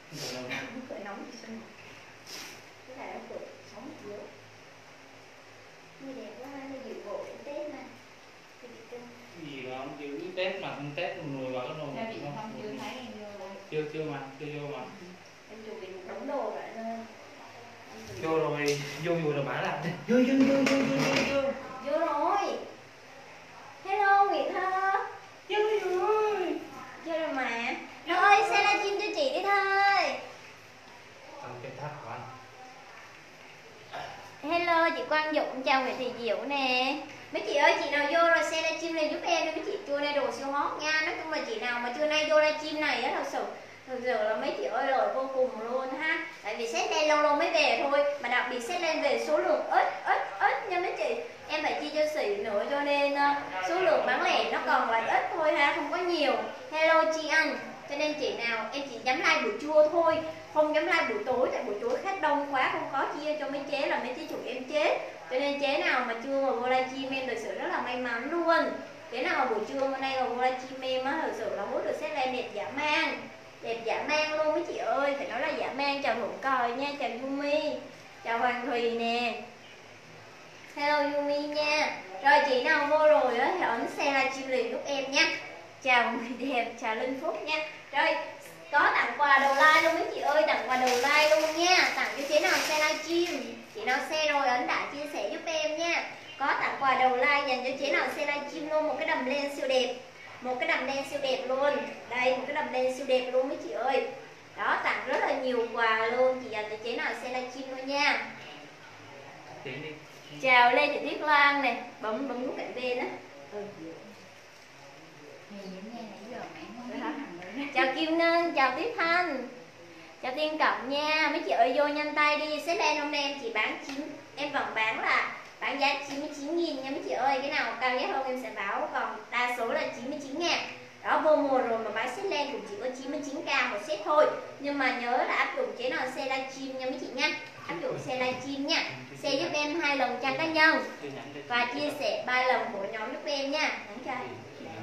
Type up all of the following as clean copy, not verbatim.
Cởi nóng thì sao? Cái này nó cởi nóng yếu. Như đẹp quá, nó dự bộ đến Tết mà. Gì mà không chưa biết Tết mà không Tết người vào cái nồi Sao chị không chưa thấy em vô? Chưa mà, chưa vô mà. Em chuẩn bị một đống đồ vậy thôi. Vô rồi, vô rồi bả làm đi. Vô. Vô rồi. Hello Nguyễn Thơ. Vô rồi. Vô rồi mà. Thôi xe livestream cho chị đi thôi. Cầm cái tháp của anh. Hello chị Quang Dũng, chào Nguyễn Thị Diệu nè. Mấy chị ơi, chị nào vô rồi xe livestream này giúp em đi mấy chị, trưa nay đồ siêu hot nha. Nói chung là chị nào mà trưa nay vô livestream này á, thật sự là mấy chị ơi lợi vô cùng luôn ha. Tại vì set lên lâu lâu mới về thôi, mà đặc biệt set lên về số lượng ít nha mấy chị. Em phải chi cho xỉ nữa cho nên số lượng bán lẻ nó còn lại ít thôi ha, không có nhiều. Hello chị Anh. Cho nên chị nào em chỉ dám like buổi trưa thôi, không dám like buổi tối, tại buổi tối khách đông quá không có chia cho mấy chế, là mấy chế chủ em chết. Cho nên chế nào mà chưa mà vô livestream em thực sự rất là may mắn luôn. Chế nào mà buổi trưa hôm nay mà vô livestream em á, thực sự là hút được set lên đẹp dã man. Đẹp dã man luôn mấy chị ơi, phải nói là dã man. Chào Thuận Còi nha, chào Yumi, chào Hoàng Thùy nè. Hello Yumi nha. Rồi chị nào vô rồi á thì ấn xe livestream liền giúp em nha. Chào người đẹp, chào Linh Phúc nha. Rồi có tặng quà đầu like luôn mấy chị ơi, tặng quà đầu like luôn nha. Tặng cho chế nào xe livestream, chị nào xe rồi ấn đã chia sẻ giúp em nha. Có tặng quà đầu like dành cho chế nào xe livestream luôn, một cái đầm len siêu đẹp. Một cái đầm len siêu đẹp luôn. Đây, một cái đầm len siêu đẹp luôn mấy chị ơi. Đó, tặng rất là nhiều quà luôn, chị dành cho chế nào xe livestream luôn nha. Chào Lê Thị Tuyết Lan nè, bấm nút cạnh bên á. Chào Kim Ngân, chào Tuyết Thanh, chào Tiên Cộng nha. Mấy chị ơi vô nhanh tay đi. Set lên hôm nay em chỉ bán 9, em vẫn bán giá 99.000 nha mấy chị ơi. Cái nào cao giá hơn em sẽ báo, còn đa số là 99.000. Đó, vô mùa rồi mà bán set lên cũng chỉ có 99k một set thôi. Nhưng mà nhớ là áp dụng chế nào xe livestream nha mấy chị nha. Áp dụng xe livestream nha. Xe giúp em 2 lần trang cá nhân và chia sẻ 3 lần của nhóm giúp em nha. Nhắn cho anh.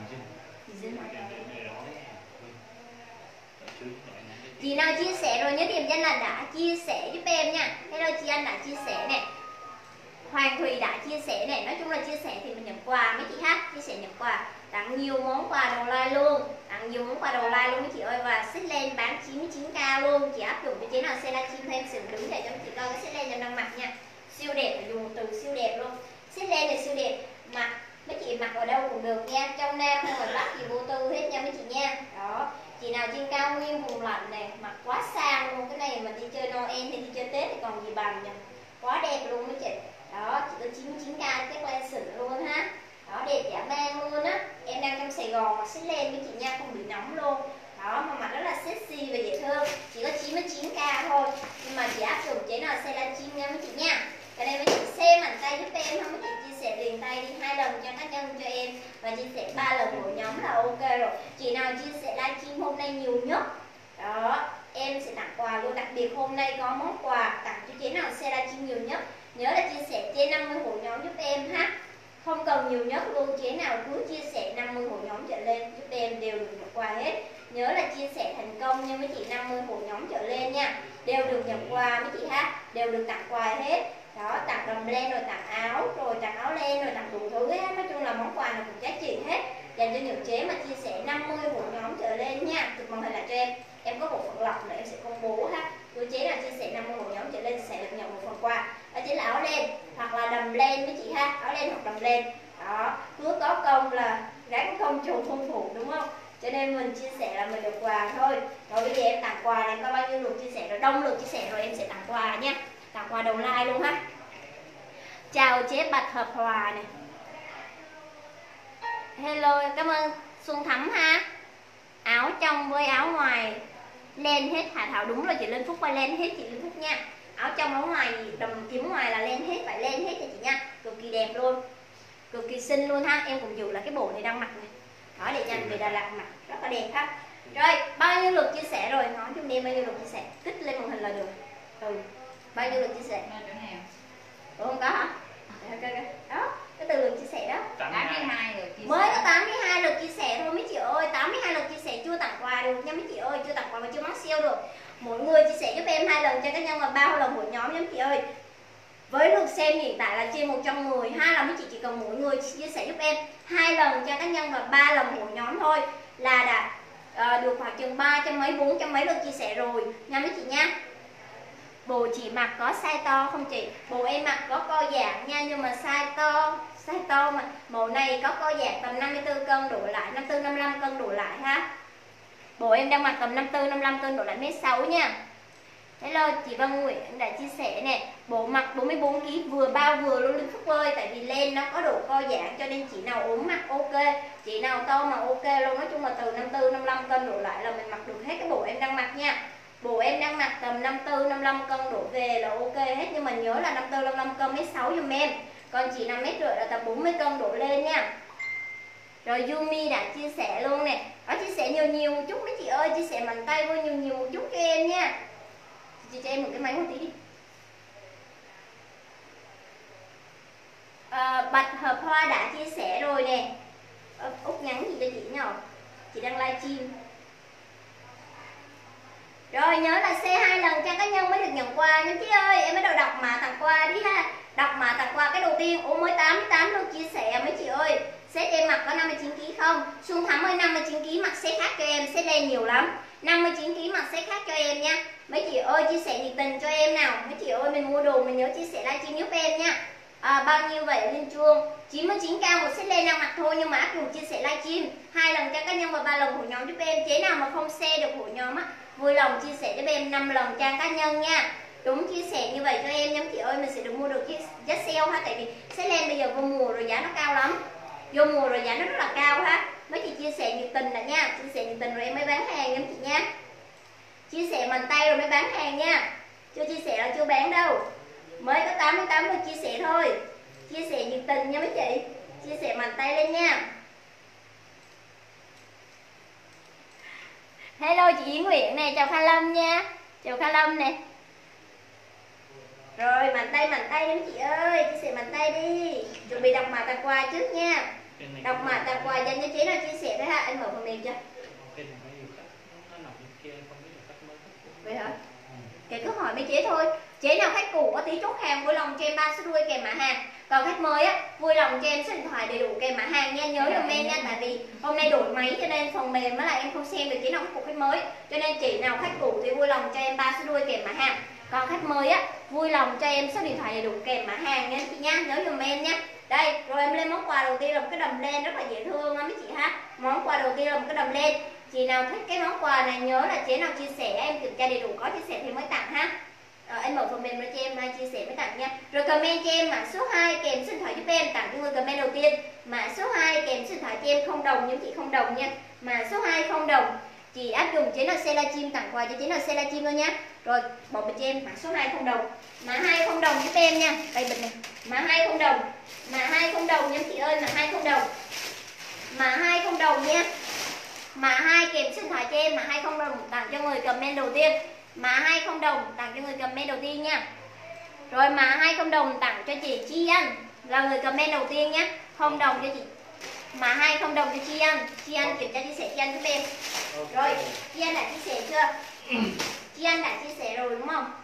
Chị nào chia sẻ rồi nhớ điểm danh là đã chia sẻ giúp em nha. Hello chị Anh đã chia sẻ nè, Hoàng Thùy đã chia sẻ nè. Nói chung là chia sẻ thì mình nhận quà mấy chị ha. Chia sẻ nhận quà, tặng nhiều món quà đầu like luôn, tặng nhiều món quà đầu like luôn mấy chị ơi. Và set lên bán 99k luôn. Chị áp dụng cho chế nào xe livestream thêm sự đứng để cho chị coi cái set lên em đang mặc nha. Siêu đẹp, phải dùng một từ siêu đẹp luôn. Set lên này siêu đẹp, mặc mấy chị mặc ở đâu cũng được nha, trong Nam hay ngoài Bắc gì vô tư hết nha mấy chị nha. Đó, chị nào trên cao nguyên vùng lạnh này mặc quá sang luôn. Cái này mà đi chơi Noel hay đi chơi Tết thì còn gì bằng nha. Quá đẹp luôn mấy chị. Đó, chỉ có 99k cái len xịn luôn ha. Đó, đẹp dã man luôn á. Em đang trong Sài Gòn mà set lên với chị nha, không bị nóng luôn. Đó, mà mặc rất là sexy và dễ thương. Chỉ có 99k thôi. Nhưng mà chị áp dụng chế nào xe livestream nha mấy chị nha. Cái này mấy chị xem mạnh tay giúp em không, mấy chị chia sẻ liền tay đi 2 lần cho cá nhân cho em và chia sẻ 3 lần của nhóm là ok rồi. Chị nào chia sẻ livestream hôm nay nhiều nhất đó em sẽ tặng quà luôn. Đặc biệt hôm nay có món quà tặng cho chế nào xe livestream nhiều nhất. Nhớ là chia sẻ trên 50 hội nhóm giúp em ha. Không cần nhiều nhất luôn, chế nào cứ chia sẻ 50 hội nhóm trở lên giúp em đều được nhận quà hết. Nhớ là chia sẻ thành công nha mấy chị, 50 hội nhóm trở lên nha, đều được nhận quà mấy chị ha, đều được tặng quà hết. Đó, tặng đầm len rồi tặng áo, rồi tặng áo len, rồi tặng đủ thứ hết. Nói chung là món quà nào cũng giá trị hết, dành cho những chế mà chia sẻ 50 hội nhóm trở lên nha. Chụp màn hình lại cho em có một phần lọc để em sẽ công bố ha. Cô chế nào chia sẻ 50 hội nhóm trở lên sẽ được nhận một phần quà. Đó chính là áo len hoặc là đầm len mấy chị ha, áo len hoặc đầm len. Đó, cứ có công là gắn công trùng không phụ đúng không? Cho nên mình chia sẻ là mình được quà thôi. Rồi bây giờ em tặng quà này, có bao nhiêu lượt chia sẻ rồi, đông lượt chia sẻ rồi em sẽ tặng quà nha. Tặng quà đầu like luôn ha. Chào chế Bạch Hợp Hòa này. Hello, cảm ơn Xuân Thắm ha. Áo trong với áo ngoài len hết Hà Thảo, đúng rồi chị Linh Phúc, quay len hết chị Linh Phúc nha. Áo trong áo ngoài đầm kiếm ngoài là len hết, phải len hết cho chị nha. Cực kỳ đẹp luôn, cực kỳ xinh luôn ha. Em cũng giữ lại cái bộ này đang mặc này. Đó, để dành về Đà Lạt mặc rất là đẹp ha. Rồi bao nhiêu lượt chia sẻ rồi, nói chung em bao nhiêu lượt chia sẻ, tích lên màn hình là được. Bao nhiêu lượt chia sẻ? Ủa không có hả? Đó, cái từ lượt chia sẻ đó 82 lượt chia sẻ. Mới có 82 lượt chia sẻ thôi mấy chị ơi. 82 lượt chia sẻ chưa tặng quà được nha mấy chị ơi, chưa tặng quà mà chưa mắc sale được. mỗi người chia sẻ giúp em 2 lần cho cá nhân và 3 lần hội nhóm nhóm chị ơi. Với lượt xem hiện tại là trên 110, 2 lần mấy chị chỉ cần mỗi người chia sẻ giúp em 2 lần cho cá nhân và 3 lần hội nhóm thôi là đã được khoảng chừng 300 mấy 400 mấy lượt chia sẻ rồi nha mấy chị nha. Bộ chị mặc có size to không chị? Bộ em mặc có co giãn nha, nhưng mà size to mà mẫu này có co giãn tầm 54 cân đổ lại, 54 55 cân đổ lại ha. Bộ em đang mặc tầm 54 55 cân đổ lại m6 nha. Hello chị Văn Nguyễn đã chia sẻ nè, bộ mặc 44 kg vừa bao vừa luôn Linh Phúc ơi, tại vì len nó có độ co giãn cho nên chị nào ốm mặc ok, chị nào to mà ok luôn, nói chung là từ 54 55 cân đổ lại là mình mặc được hết cái bộ em đang mặc nha. Bộ em đang mặc tầm 54 55 cân đổ về là ok hết, nhưng mà nhớ là 54 55 cân m6 giùm em. Còn chị nào mét rưỡi là tầm 40 cân đổ lên nha. Rồi Yumi đã chia sẻ luôn nè, có chia sẻ nhiều một chút mấy chị ơi, chia sẻ mạnh tay vô nhiều một chút cho em nha. Chị cho em một cái máy một tí đi. Bạch Hợp Hoa đã chia sẻ rồi nè. Út nhắn gì cho chị nhờ? Chị đang livestream. Rồi nhớ là xe 2 lần cho cá nhân mới được nhận quà nha chị ơi. Em bắt đầu đọc mã tặng quà đi ha. Đọc mã tặng quà cái đầu tiên. Ủa mới 88 lượt chia sẻ mấy chị ơi. Set em mặc có 59 kg không? Xuân Thắm ơi 59 kg mặc set khác cho em, set lên nhiều lắm. 59 kg mặc set khác cho em nha. Mấy chị ơi chia sẻ nhiệt tình cho em nào. Mấy chị ơi mình mua đồ mình nhớ chia sẻ livestream giúp em nha. Bao nhiêu vậy Linh Chuông? 99k một set lên đang mặc thôi, nhưng mà áp dụng chia sẻ livestream 2 lần cho cá nhân và 3 lần hội nhóm giúp em. Chế nào mà không share được hội nhóm á, vui lòng chia sẻ giúp em 5 lần trang cá nhân nha. Đúng chia sẻ như vậy cho em nha chị ơi, mình sẽ được mua được giá sale ha, tại vì set lên bây giờ vô mùa rồi giá nó cao lắm. Vô mùa rồi giá nó rất là cao ha. Mấy chị chia sẻ nhiệt tình là nha, chia sẻ nhiệt tình rồi em mới bán hàng nha chị nha. Chia sẻ mạnh tay rồi mới bán hàng nha. Chưa chia sẻ là chưa bán đâu. Mới có 88 lượt chia sẻ thôi. Chia sẻ nhiệt tình nha mấy chị. Chia sẻ mạnh tay lên nha. Hello chị Yến Nguyễn nè, chào Kha Lâm nha. Chào Kha Lâm nè. Rồi mạnh tay đi mấy chị ơi, chia sẻ mạnh tay đi. Chuẩn bị đọc mã tặng quà trước nha. Đọc mã tặng quà dành cho chế nào chia sẻ đấy ha. Anh mở phần mềm chưa? Vậy hả? Kể cứ hỏi mấy chế thôi. Chế nào khách cũ có tí chốt hàng vui lòng cho em 3 số đuôi kèm mã hàng. Còn khách mới á, vui lòng cho em số điện thoại đầy đủ kèm mã hàng nha. Nhớ giùm em nha, tại vì hôm nay đổi máy cho nên phần mềm với lại em không xem được chế nào khách cũ khách mới. Cho nên chị nào khách cũ thì vui lòng cho em 3 số đuôi kèm mã hàng. Còn khách mới á, vui lòng cho em số điện thoại đầy đủ kèm mã hàng nha chị nha. Nhớ giùm em nha. Đây, rồi em lên món quà đầu tiên là một cái đầm len rất là dễ thương á mấy chị ha. Món quà đầu tiên là một cái đầm len. Chị nào thích cái món quà này nhớ là chế nào chia sẻ em kiểm tra đầy đủ, có chia sẻ thì mới tặng ha. Em mở phần mềm ra cho em chia sẻ mới tặng nha. Rồi comment cho em mã số 2 kèm số điện thoại giúp em, tặng cho người comment đầu tiên. Mã số 2 kèm số điện thoại cho em 0 đồng, những chị 0 đồng nha. Mã số 2 0 đồng. Chị áp dụng chế nào xe livestream tặng quà cho chế nào xe livestream thôi nha. Rồi bỏ bên cho em mã số 2 0 đồng. Mã 2 0 đồng giúp em nha. Đây bịch này. Mã 2 0 đồng. Mã 2 0 đồng nha chị ơi, mã 2 0 đồng. Mã 2 0 đồng nha. Mã 2 kèm số điện thoại cho em, mã 2 0 đồng tặng cho người comment đầu tiên. Mã 2 0 đồng tặng cho người comment đầu tiên nha. Rồi mã 2 0 đồng tặng cho chị Chi Anh là người comment đầu tiên nhé. 0 đồng cho chị. Mã 2 0 đồng cho Chi Anh. Chi Anh kiểm tra chia sẻ Chi Anh giúp em. Rồi, Chi Anh đã chia sẻ chưa? Chi Anh đã chia sẻ rồi đúng không?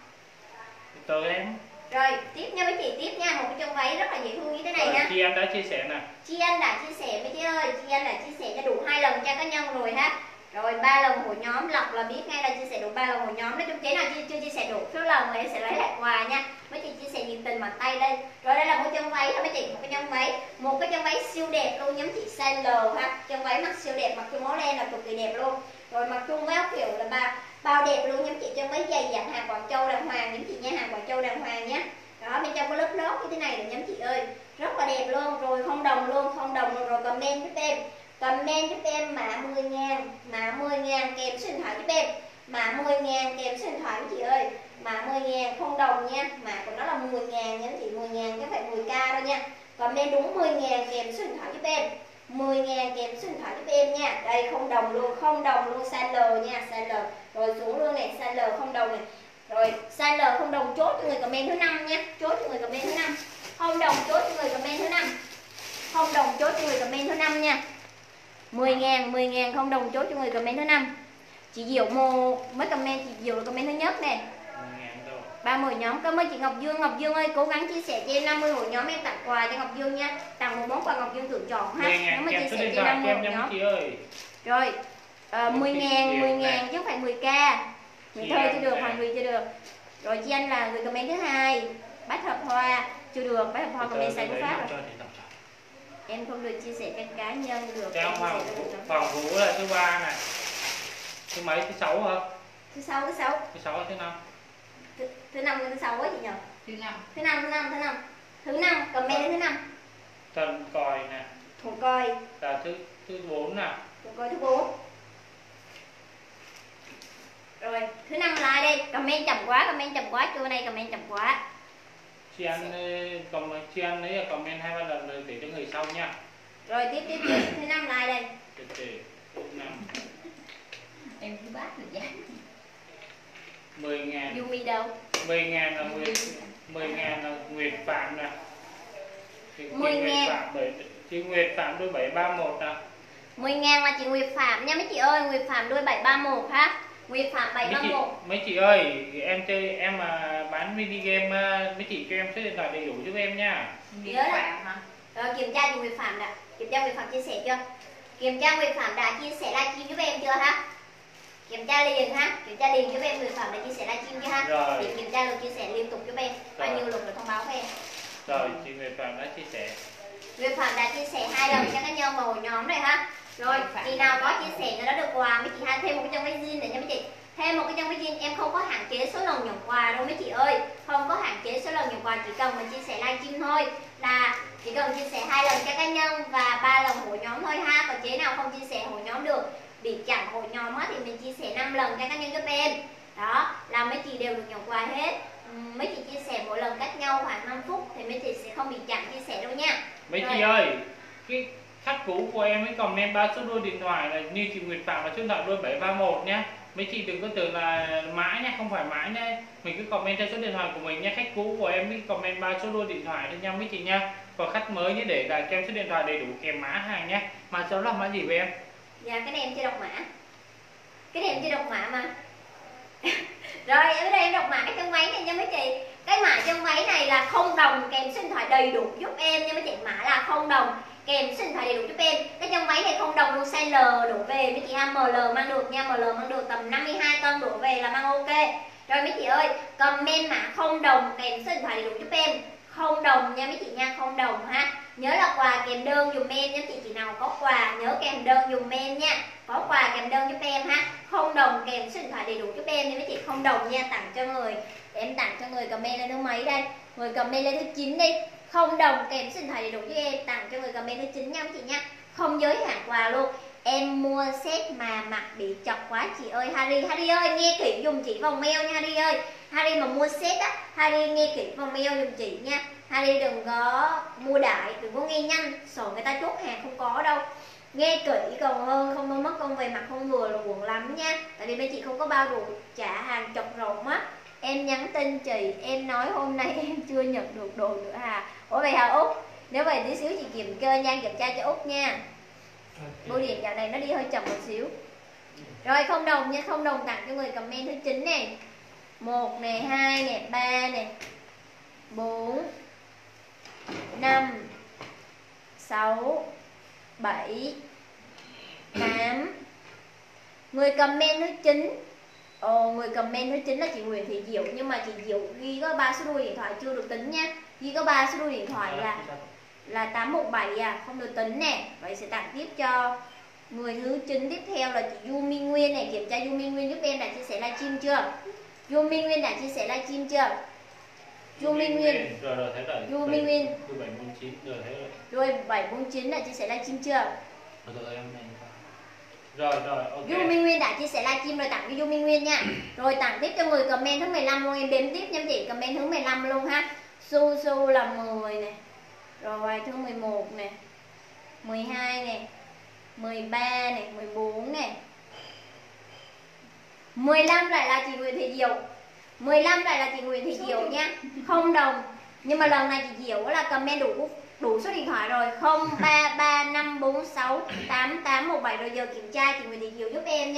Từ em. Rồi, tiếp nha mấy chị, tiếp nha, một cái chân váy rất là dễ thương như thế này nha. Chi Anh đã chia sẻ nè. Chi Anh đã chia sẻ mấy chị ơi, Chi Anh đã chia sẻ cho đủ 2 lần cho cá nhân rồi ha. Rồi 3 lần hội nhóm, lọc là biết ngay là chia sẻ đủ 3 lần hội nhóm. Nói chung chế nào chưa chia sẻ đủ số lần thì em sẽ lấy lại quà nha. Mấy chị chia sẻ nhiệt tình mạnh tay lên. Rồi đây là một chân váy ha mấy chị, một cái chân váy, một cái chân váy siêu đẹp luôn nhóm chị, size L ha. Chân váy mặc siêu đẹp, mặc chung máu len là cực kỳ đẹp luôn. Rồi mặc chung với áo kiểu là bao đẹp luôn nhóm chị, chân váy dày dặn hàng Quảng Châu đàng hoàng nhóm chị nha, hàng Quảng Châu đàng hoàng nhé. Đó, bên trong có lớp lót như thế này rồi nhóm chị ơi, rất là đẹp luôn. Rồi 0 đồng luôn, 0 đồng luôn. Rồi comment giúp em, comment giúp em mã 10.000, mã 10.000 kèm số điện thoại giúp em, mã 10.000 kèm số điện thoại chị ơi, mã 10.000 0 đồng nha, mã của nó là 10.000 nhóm chị, 10.000 chứ không phải 10k đâu nha. Comment đúng 10.000 kèm số điện thoại giúp em, 10.000 kèm số điện thoại giúp em nha. Đây 0 đồng luôn, 0 đồng luôn, size L nha, size L. Rồi xuống luôn này, size L 0 đồng này. Rồi size L 0 đồng chốt cho người comment thứ 5 nha, chốt cho người comment thứ 5. 0 đồng chốt cho người comment thứ 5. 0 đồng chốt cho người comment thứ 5 nha. 10.000 0 đồng chốt cho người comment thứ 5. Chị Diệu một mới comment, chị Diệu là comment thứ nhất nè. 30 nhóm. Cảm ơn chị Ngọc Dương. Ngọc Dương ơi cố gắng chia sẻ cho em 50 hội nhóm, em tặng quà cho Ngọc Dương nha. Tặng một món quà Ngọc Dương tự chọn ha. Nếu mà chia sẻ cho 50 hội nhóm. Rồi 10.000 chứ không phải 10k. Nguyễn Thơ chưa được, Hoàng Thùy chưa được. Rồi chị Anh là người comment thứ hai. Bách Hợp Hoa chưa được, Bách Hợp Hoa comment sai cú pháp rồi. Em không được chia sẻ cho cá nhân được. Hoàng Vũ là thứ ba nè. Thứ mấy? Thứ 6 hả? Thứ 6. Thứ 6 hay thứ 5? Thứ 5 thứ 6 quá chị nhờ. Thứ 5 comment đến thứ 5. Thần Còi nè. Thủ Còi Là thứ 4 nè. Thủ Còi thứ 4. Rồi thứ 5 là ai đây? Comment chậm quá, trưa nay comment chậm quá. Chị Anh ấy là comment 2-3 lần rồi để cho người sau nha. Rồi tiếp thứ 5 là ai đây? Thứ 5. Em cứ bác được giá. 10.000. Yumi đâu? 10.000 là Nguyệt Phạm nè. 10.000. Chị Nguyệt Phạm đôi 731 nè. 10.000 là chị Nguyệt Phạm nha mấy chị ơi, Nguyệt Phạm đôi 731 ha. Nguyệt Phạm 731. Mấy chị ơi, em mà bán mini game mấy chị cho em số điện thoại đầy đủ giúp em nha. Nhớ là rồi kiểm tra chị Nguyệt Phạm đã. Kiểm tra Nguyệt Phạm chia sẻ chưa? Kiểm tra Nguyệt Phạm đã chia sẻ livestream giúp em chưa ha? Kiểm tra liền ha, kiểm tra liền giúp em. Nguyệt Phạm đã chia sẻ livestream chưa ha? Rồi. Thì kiểm tra được chia sẻ liên tục giúp em. Bao nhiêu lượt rồi thông báo với em. Rồi, chị Nguyệt Phạm đã chia sẻ. Nguyệt Phạm đã chia sẻ 2 lần cho cá nhân và hội nhóm rồi ha. Rồi, chị nào có chia sẻ người đó được quà mấy chị ha. Thêm một cái trong cái zin này nha mấy chị. Thêm một cái trong cái zin em không có hạn chế số lần nhận quà đâu mấy chị ơi. Không có hạn chế số lần nhận quà, chỉ cần mình chia sẻ livestream thôi. Là chỉ cần chia sẻ 2 lần cho cá nhân và 3 lần hội nhóm thôi ha. Còn chế nào không chia sẻ hội nhóm được, bị chặn hội nhóm á, thì mình chia sẻ 5 lần cho cá nhân giúp em. Đó, là mấy chị đều được nhận quà hết. Mấy chị chia sẻ mỗi lần cách nhau khoảng 5 phút thì mấy chị sẽ không bị chặn chia sẻ đâu nha. Mấy chị ơi, cái khách cũ của em ấy comment 3 số đôi điện thoại là như chị Nguyệt Phạm là số điện thoại đôi 731 nhá. Mấy chị đừng có tưởng là mãi nhá, không phải mãi nhá. Mình cứ comment theo số điện thoại của mình nha. Khách cũ của em ấy comment 3 số đôi điện thoại thôi nha mấy chị nha. Còn khách mới như để lại kèm số điện thoại đầy đủ kèm mã hàng nhá. Mà số là mã gì với em? Dạ cái này em chưa đọc mã. Cái này em chưa đọc mã mà. Rồi ở đây em đọc mã cái chân váy này nha mấy chị. Cái mã chân váy này là 0 đồng kèm số điện thoại đầy đủ giúp em nha mấy chị. Mã là 0 đồng kèm số điện thoại đầy đủ giúp em. Cái chân váy này 0 đồng luôn, size L đổ về mấy chị ha. ML mang được nha, ML mang được tầm 52 cân đổ về là mang ok. Rồi mấy chị ơi, comment mã 0 đồng kèm số điện thoại đầy đủ giúp em. 0 đồng nha mấy chị nha, 0 đồng ha. Nhớ là quà kèm đơn dùm em nha chị nào có quà nhớ kèm đơn dùm em nha. Có quà kèm đơn giúp em ha. 0 đồng kèm số điện thoại đầy đủ giúp em nha mấy chị. 0 đồng nha, tặng cho người. Để em tặng cho người comment lên thứ mấy đây? Người comment lên thứ 9 đi. 0 đồng kèm số điện thoại đầy đủ giúp em, tặng cho người comment thứ 9 nha mấy chị nha. Không giới hạn quà luôn. Em mua set mà mặc bị chọc quá chị ơi. Harry ơi nghe kỹ dùng chỉ vòng mail nha Harry ơi. Harry mà mua set á, Harry nghe kỹ vòng mail dùng chị nha. Harry đừng có mua đại, đừng có nghe nhanh, sợ người ta chốt hàng không có đâu. Nghe kỹ còn hơn, không mất công về mặt không vừa là buồn lắm nha. Tại vì mấy chị không có bao đủ trả hàng chọc rộng á. Em nhắn tin chị, em nói hôm nay em chưa nhận được đồ nữa à. Ủa vậy hả Út? Nếu vậy tí xíu chị kiểm tra cho Út nha. Bưu điện dạo này nó đi hơi chậm một xíu. Rồi 0 đồng nha, 0 đồng tặng cho người comment thứ 9 này. 1 nè, 2 nè, 3 nè, 4 5 6 7 8. Người comment thứ 9. Người comment thứ 9 là chị Nguyễn Thị Diệu. Nhưng mà chị Diệu ghi có 3 số đuôi điện thoại chưa được tính nha. Ghi có 3 số đuôi điện thoại là 817 à, không được tính nè. Vậy sẽ tặng tiếp cho người thứ 9 tiếp theo là chị Du Minh Nguyên này. Kiểm tra Du Minh Nguyên giúp em đã chia sẻ livestream chưa? Du Minh Nguyên đã chia sẻ livestream chưa? Du Minh Nguyên. Rồi thấy rồi. Du Minh Nguyên. Rồi 749 rồi thấy rồi. Rồi 749 đã chia sẻ livestream chưa? Rồi em này. Rồi ok. Du Minh Nguyên đã chia sẻ livestream rồi, tặng cho Du Minh Nguyên nha. Rồi tặng tiếp cho người comment thứ 15 luôn, em đếm tiếp nha chị, comment thứ 15 luôn ha. Su là 10 nè. Rồi thứ 11 nè. 12 nè. 13 nè, 14 nè. 15 lại là chị Nguyễn Thị Diệu. 15 lại là chị Nguyễn Thị Diệu nha. 0 đồng. Nhưng mà lần này chị Diệu là comment đủ số điện thoại rồi. 0335468817. Rồi giờ kiểm tra chị Nguyễn Thị Diệu giúp em nha.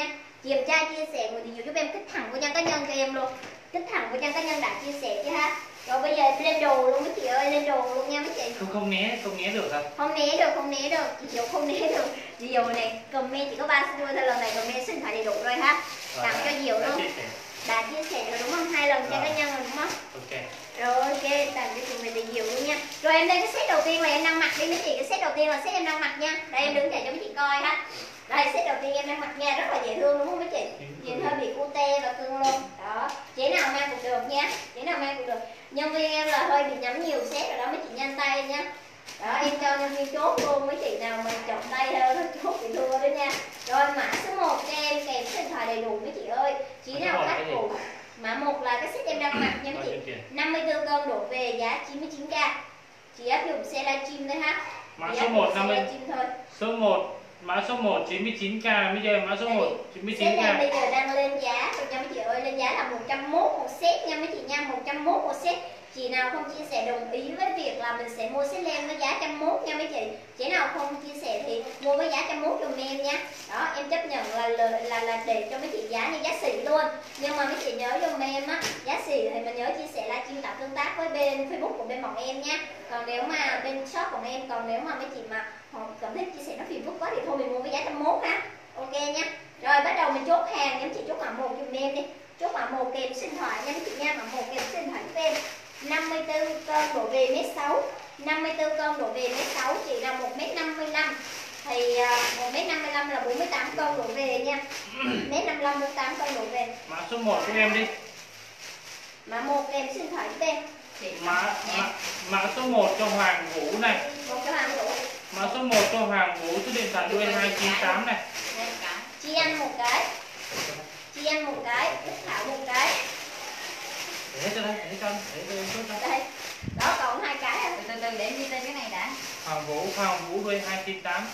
Chị em trai chia sẻ nguồn tình yêu giúp em, kích thẳng của trang cá nhân cho em luôn, kích thẳng của trang cá nhân đã chia sẻ chứ ha. Rồi bây giờ em lên đồ luôn mấy chị ơi, lên đồ luôn nha mấy chị. Không né được hả? Không né được, chị Diệu không né được. Chị Diệu này comment chỉ có 3 số thôi, lần này comment xin phải đầy đủ rồi ha. Tặng cho Diệu luôn. Đã chia sẻ rồi đúng không? 2 lần trang cá nhân rồi đúng không? Ok. Rồi ok, tặng cho chị mình để Diệu luôn nha. Rồi em đây cái set đầu tiên là em đang mặc đi mấy chị, cái set đầu tiên là set em đang mặc nha. Đây em đứng dậy cho mấy chị coi ha. Đây set đầu tiên em đang mặc nha, rất là dễ thương đúng không mấy chị? Nhìn hơi bị cute và cưng luôn. Đó, chế nào mang cũng được nha, chế nào mang cũng được. Nhân viên em là hơi bị nhắm nhiều set rồi đó mấy chị, nhanh tay nha. Đó em cho nhân viên chốt luôn, mấy chị nào mà chọn tay hơn nó chốt thì thua đó nha. Rồi mã số 1 cho em kèm số điện thoại đầy đủ mấy chị ơi. Chỉ nào khách cụ. Mã 1 là cái set em đang mặc nha mấy chị. 54 cân đổ về giá 99k. Chỉ áp dụng xe livestream thôi ha. Mã số 1 50 thôi. Số 1 mã số 1 99k, bây giờ mã số 1 99k. Set em bây giờ đang lên giá rồi nha mấy chị ơi, lên giá là 101 một set nha mấy chị nha, 101 một set. Chị nào không chia sẻ đồng ý với việc là mình sẽ mua set len với giá 101 nha mấy chị. Chị nào không chia sẻ thì mua với giá 101 dùm em nha. Đó, em chấp nhận là để cho mấy chị giá như giá xỉ luôn. Nhưng mà mấy chị nhớ dùm em á, giá xỉ thì mình nhớ chia sẻ livestream tạo tương tác với bên Facebook của bên bọn em nha. Còn nếu mà bên shop của em, còn nếu mà mấy chị mà họ cảm thấy chia sẻ nó phiền phức quá thì thôi mình mua với giá 101 ha. Ok nha. Rồi bắt đầu mình chốt hàng, em chị chốt mã 1 dùm em đi. Chốt mã 1 kèm số điện thoại nha mấy chị nha, mã 1 kèm số điện thoại giúp em. 54 cân đổ về mét 6, 54 cân đổ về mét 6, chị là 1m55 thì 1m55 là 48 cân đổ về nha. Mét 55 48 cân đổ về. Mã số 1 của em đi. Mã 1 em xin hỏi giúp em. Mã số 1 cho Hoàng Vũ này. Một cho Hoàng Vũ. Mã số 1 cho Hoàng Vũ, số điện thoại đưa 298 này. Chị ăn một cái. Chị ăn một cái, Bích Thảo một cái. Để cho đây, để cho em chốt đây. Đây. Đó còn 2 cái à? Từ từ để em ghi tên cái này đã. Hoàng Vũ đuôi 298.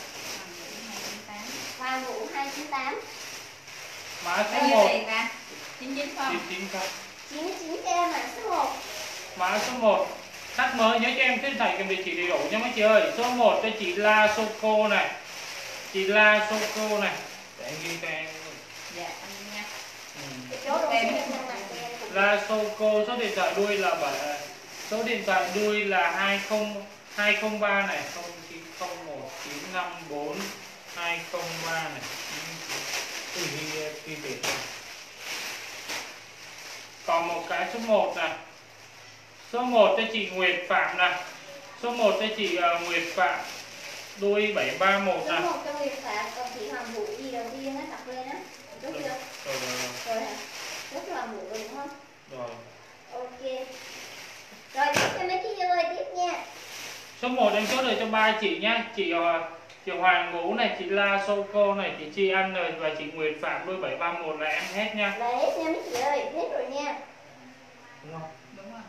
Hoàng Vũ 298. Mã số Bao nhiêu 1 tiền ra? 99 không? 99k mã số 1. Mã số 1 khách mới nhớ cho em cái thầy kèm địa chỉ đầy đủ nha mấy chị ơi. Số 1 cho chị La Soco này. Chị La Soco này. Để em ghi cho em. Dạ anh nha. Chốt em. La Soco, số điện thoại đuôi là 7, số điện thoại đuôi là 203 này, 0901954203 này. Ghi biệt. Còn một cái số 1 nè. Số 1 cho chị Nguyệt Phạm nè. Số 1 cho chị Nguyệt Phạm đuôi 731 nè. Số 1 cho Nguyệt Phạm, còn chị Hoàng Vũ gì đầu tiên á, đọc lên á. Chốt chưa? Rồi hả? Chốt cho Hoàng Vũ rồi đúng không? Rồi. Ok. Rồi tiếp cho mấy chị ơi, tiếp nha. Số 1 em chốt được cho 3 chị nhá. Chị Hoàng Vũ này, chị La Soco này, chị Tri Ăn này và chị Nguyệt Phạm đuôi 731 là em hết nha. Là hết nha mấy chị ơi, hết rồi nha. Đúng không? Đúng rồi.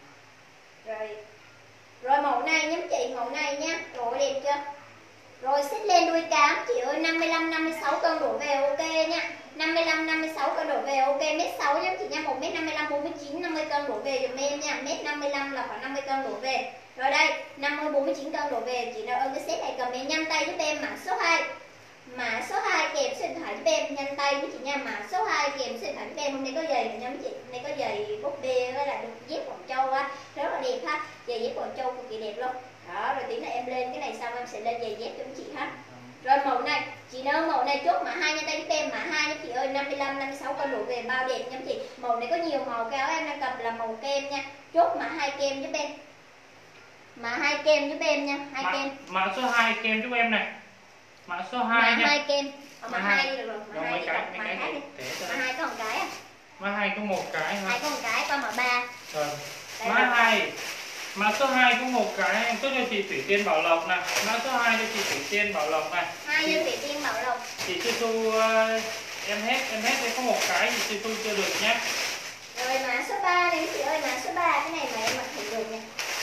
Rồi mẫu này nha mấy chị, mẫu này nha. Rồi đẹp chưa? Rồi xích lên đuôi cám chị ơi, 55 56 cân đổ về ok nha. 55 56 cân đổ về ok, mét 6 nha chị nha, 1m55 49 50 cân đổ về giùm em nha. Mét 55 là khoảng 50 cân đổ về. Rồi đây, 50 49 cân đổ về, chị nào ơn cái set này comment nhanh tay giúp em mã số 2. Mã số 2 kèm số điện thoại giúp em, nhanh tay với chị nha, mã số 2 kèm số điện thoại giúp em. Hôm nay có giày này nha mấy chị, hôm nay có giày búp bê với lại dép Quảng Châu á, rất là đẹp ha. Giày dép Quảng Châu cực kỳ đẹp luôn. Đó, rồi tí nữa em lên cái này xong em sẽ lên giày dép cho mấy chị ha. Rồi mẫu này, chị nơ mẫu này chốt mã 2 nha tay giúp em, mã 2 nha chị ơi, 55 56 cân đổ về bao đẹp nha chị. Màu này có nhiều màu, cái áo em đang cầm là màu kem nha. Chốt mã 2 kem giúp em. Mã 2 kem giúp em nha, 2 kem. Mã số 2 kem giúp em này. Mã số 2 nha. Mã 2 kem. Mã 2 đi được rồi, mã 2 đi. Mã 2 đi. Mã 2 có một cái à? Mã 2 có một cái hả? 2 có một cái, qua mã 3. Rồi. Mã 2. Mã số 2 có một cái, em chốt cho chị Thủy Tiên Bảo Lộc nè. Mã số 2 cho chị Thủy Tiên Bảo Lộc này. 2 cho Thủy Tiên Bảo Lộc. Chị chưa thu em hết thì có một cái thì chị thu chưa được nhé. Rồi mã số 3 này chị ơi, mã số 3 cái này mà em mặc thử được nha.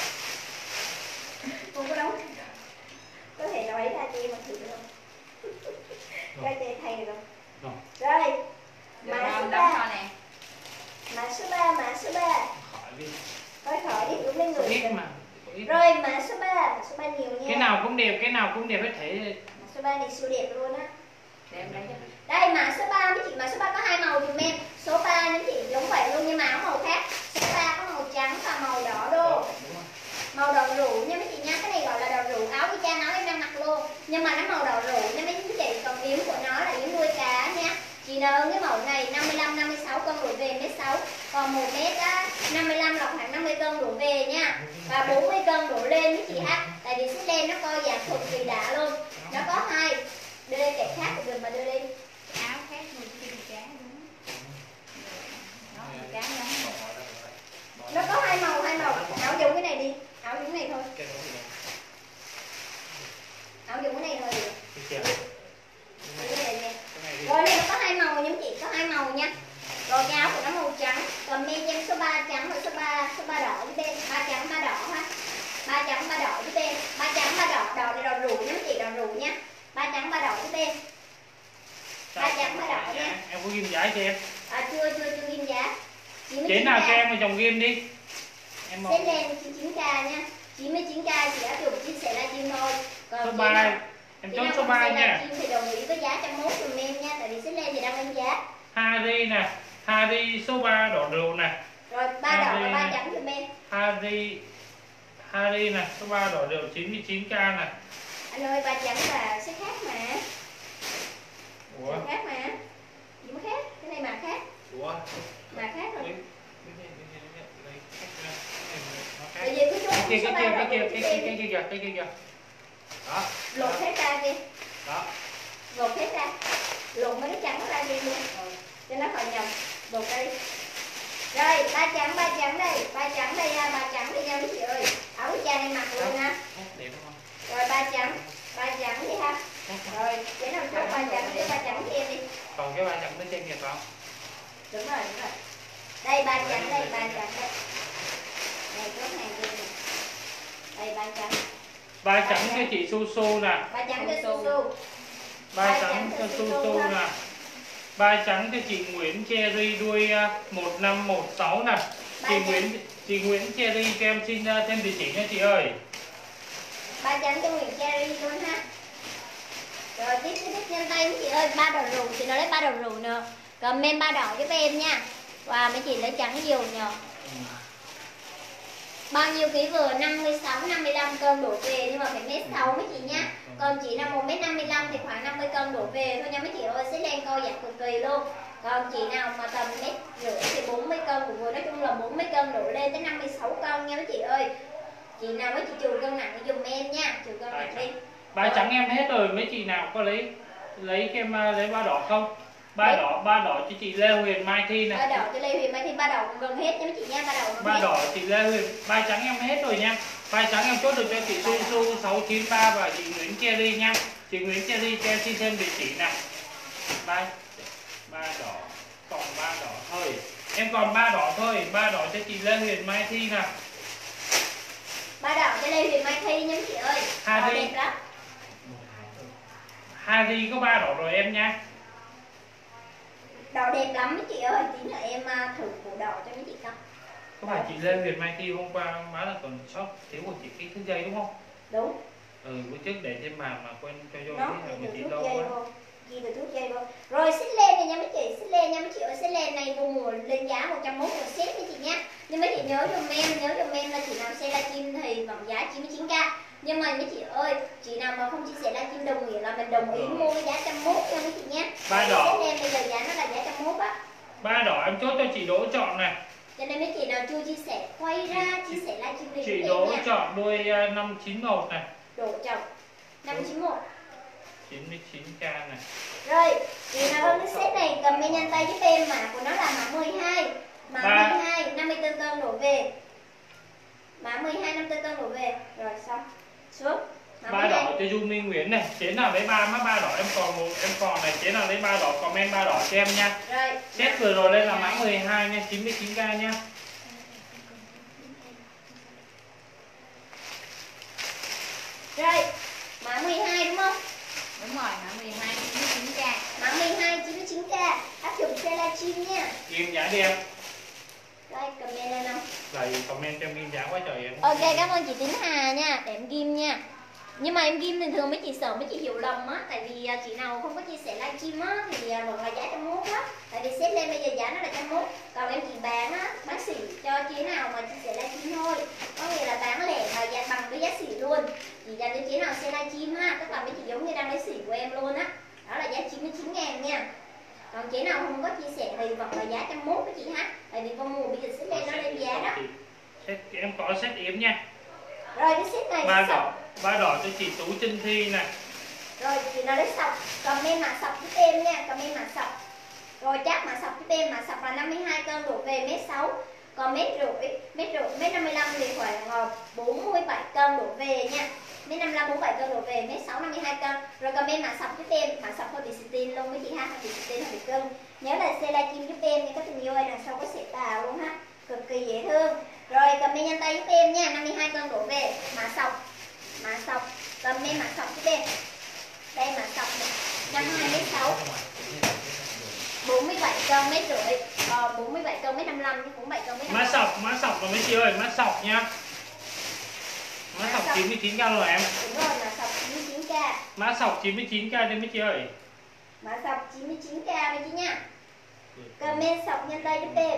Không có đóng. Có thể nói ra cho em mặc thử được không? Ra cho em thay được không? Rồi. Mã số 3. Mã số 3, mã số 3. Khỏi đi. Khỏi đi, đúng lên người. Ít mà. Rồi mã số 3 nhiều nha. Cái nào cũng đẹp hết thể. Mã số 3 này siêu đẹp luôn á. Để em lấy cho. Đây mã số 3 mấy chị, mã số 3 có hai màu dùm em. Số 3 mấy chị giống vậy luôn nhưng mà áo màu khác. Số 3 có màu trắng và màu đỏ đô. Màu đỏ rượu nha mấy chị nha, cái này gọi là đỏ rượu, áo y chang áo em đang mặc luôn. Nhưng mà nó màu đỏ rượu nha mấy chị, còn yếm của nó là yếm đuôi cá nha. Chị nào cái mẫu này 55 56 cân đổ về mét 6, còn 1 mét 55 là khoảng 50 cân đổ về nha. Và 40 cân đổ lên với chị ha. Tại vì xích len nó co giãn cực kỳ đã luôn. Nó có hai. Đưa lên cái khác cũng được mà đưa lên. Áo khác mùi chim cá đúng. Nó mùi cá giống. Nó có hai màu. Áo dùng cái này đi. Áo dùng cái này thôi. Áo dùng cái này thôi được. Rồi này nó có hai màu nha chị, có hai màu nha. Rồi cái áo của nó màu trắng. Còn men em số 3 trắng và số 3 đỏ với bên. 3 trắng 3 đỏ ha. 3 trắng 3 đỏ với bên. 3 trắng 3 đỏ, đỏ này đỏ rượu nha chị, đỏ rượu nha. 3 trắng 3 đỏ với bên. 3 trắng 3 đỏ nha. Em có ghim giá cho em. Chưa ghim giá. Chế nào cho em mà chồng ghim đi. Em Xếp lên 99k nha. 99k chỉ áp dụng chia sẻ livestream thôi. Còn số 3 em chốt số 3 nha. thì đồng ý với giá 101 dùm em nha, tại vì xếp lên thì đang lên giá. Harry nè, Harry số 3 đỏ rượu nè. Rồi 3 đỏ và 3 trắng dùm em. Harry nè, số 3 đỏ rượu 99k nè. Anh ơi 3 trắng là sẽ khác mà. Ủa? Khác mà. Gì mà khác? Cái này mà khác. Ủa? Mà khác rồi. Cái kia. Đó. Lột hết ra đi. Đó. Lột hết ra. Lột mấy cái trắng ra đi luôn. Cho nó khỏi nhầm. Lột đây. Rồi, 3 trắng đây. 3 trắng đây nha, 3 trắng đây nha mấy chị ơi. Áo cha này mặc luôn ha. Rồi 3 trắng đi ha. Rồi, để làm chốt 3 trắng cho 3 trắng cho em đi. Còn cái 3 trắng nó trên kìa không? Đúng rồi. Đây 3 trắng đây, 3 trắng đây. Này chốt hàng trên này. Đây 3 trắng. 3 trắng cho chị Su Su nè. 3 trắng cho Su Su. 3 trắng cho Su Su nè. 3 trắng cho chị Nguyễn Cherry đuôi 1516 nè. Chị Nguyễn Cherry cho em xin thêm địa chỉ nha chị ơi. 3 trắng cho Nguyễn Cherry luôn ha. Rồi tiếp nhanh tay mấy chị ơi, 3 đỏ rượu chị nói lấy 3 đỏ rượu nữa. Comment 3 đỏ giúp em nha. Và mấy chị lấy trắng nhiều nhờ. Bao nhiêu ký vừa? 56 55 cân đổ về, nhưng mà phải mét 6 mấy chị nhá. Còn chị là 1m55 thì khoảng 50 cân đổ về thôi nha mấy chị ơi, sẽ lên co giãn cực kỳ luôn. Còn chị nào mà tầm 1m50 thì 40 cân đổ vừa, nói chung là 40 cân đổ lên tới 56 cân nha mấy chị ơi. Chị nào mấy chị trừ cân nặng thì dùm em nha, trừ cân nặng đi. 3 trắng em hết rồi, mấy chị nào có lấy em lấy 3 đỏ không? 3 đỏ cho chị Lê Huyền Mai Thi này. 3 đỏ cho Lê Huyền Mai Thi, 3 đỏ cũng gần hết nha mấy chị nha, 3 đỏ gần 3 hết. đỏ chị Lê Huyền, 3 trắng em hết rồi nha. 3 trắng em chốt được cho chị Su Su 693 và chị Nguyễn Cherry nha. Chị Nguyễn Cherry cho em xin thêm địa chỉ nè. 3 đỏ, còn 3 đỏ thôi. Em còn 3 đỏ thôi, 3 đỏ cho chị Lê Huyền Mai Thi nè. 3 đỏ cho Lê Huyền Mai Thi nha mấy chị ơi. Harry. Đẹp lắm. Harry có 3 đỏ rồi em nha. Đỏ đẹp lắm mấy chị ơi, tí nữa em thử bộ đỏ cho mấy chị coi. Có phải chị Lê Huyền Mai Thi hôm qua má là còn shop thiếu của chị cái thứ dây đúng không? Đúng. Bữa trước để trên bàn mà quên cho vô Nó cái ghi hàng chị từ đâu thuốc dây quá. vô. Ghi từ thuốc dây vô. Rồi xích len này nha mấy chị, xích len nha mấy chị ơi, xích len này vô mùa lên giá 101 một set mấy chị nha. Nhưng mấy chị nhớ giùm em là chị nào xe livestream thì vẫn giá 99k. Nhưng mà mấy chị ơi, chị nào mà không chia sẻ livestream đồng nghĩa là mình đồng ý mua cái giá 101 nha mấy chị nhé. 3 đỏ. Xích len bây giờ giá nó là giá 101 á. 3 đỏ em chốt cho chị Đỗ chọn này. Cho nên mấy chị nào chưa chia sẻ, quay ra chia sẻ livestream đi. Chị Đỗ chọn đuôi 591 này. Đỗ chọn 591. 99k này. Rồi, chị nào ơn cái set này comment nhanh tay giúp em, mã của nó là mã 12. Mã 12 54 cân đổ về. Mã 12 54 cân đổ về. Rồi xong. Xuống. Mã 3 đỏ cho Du Minh Nguyễn này. Chế nào lấy 3 má 3 đỏ em còn này, chế nào lấy 3 đỏ comment 3 đỏ cho em nha. Rồi. Set vừa rồi lên là mã 12 nha, 99k nha. Rồi, mã 12 đúng không? Đúng rồi, mã 12 99k. Mã 12 99k, áp dụng xe livestream nha. Ghim giá đi em. Rồi, comment lên không? Rồi comment cho em ghim giá quá trời em. Ok, cảm ơn chị Tín Hà nha, để em ghim nha. Nhưng mà em ghim thì thường mấy chị sợ mấy chị hiểu lầm á, tại vì chị nào không có chia sẻ livestream á thì vẫn là giá 101 á, tại vì xét lên bây giờ giá nó là 101, còn em chỉ bán á, bác sĩ cho chị nào mà chia sẻ livestream thôi, có nghĩa là bán lẻ mà giá bằng với giá sỉ luôn, chỉ dành cho chị nào xem livestream ha, tức là mấy chị giống như đang lấy sỉ của em luôn á, đó là giá 99.000 nha. Còn chị nào không có chia sẻ thì vẫn là giá 101 với chị ha, tại vì con mùa bây giờ xét lên nó lên giá đó. Em có set yếm nha. Rồi cái set này ba đỏ cho chị Tú Trinh Thi nè. Rồi chị nào lấy sọc, comment mã sọc giúp em nha, comment mã sọc. Rồi chắc mã sọc giúp em, mã sọc là 52 cân đổ về mét 6, còn mét rưỡi, mét 55 thì khoảng 47 cân đổ về nha. Mét 55 47 cân đổ về, mét 6 52 cân. Rồi comment mã sọc giúp em, mã sọc hơi bị stin luôn với chị ha, hơi bị stin hơi bị cưng. Nhớ là xe livestream giúp em nha, có tình yêu ơi, đằng sau có sẹt tàu luôn ha, cực kỳ dễ thương. Rồi comment nhanh tay giúp em nha, 52 cân đổ về, mã sọc, comment mã sọc giúp em. Đây mã sọc 52m6, 47 cân mét rưỡi, 47 cân mét 55 chứ 47 cân mét 55. Mã sọc là mấy chị ơi, mã sọc nha. Mã sọc 99k rồi em. Đúng rồi, mã sọc 99k. Mã sọc 99k đi mấy chị ơi. Mã sọc 99k mấy chị nha. Comment sọc nhanh tay giúp em.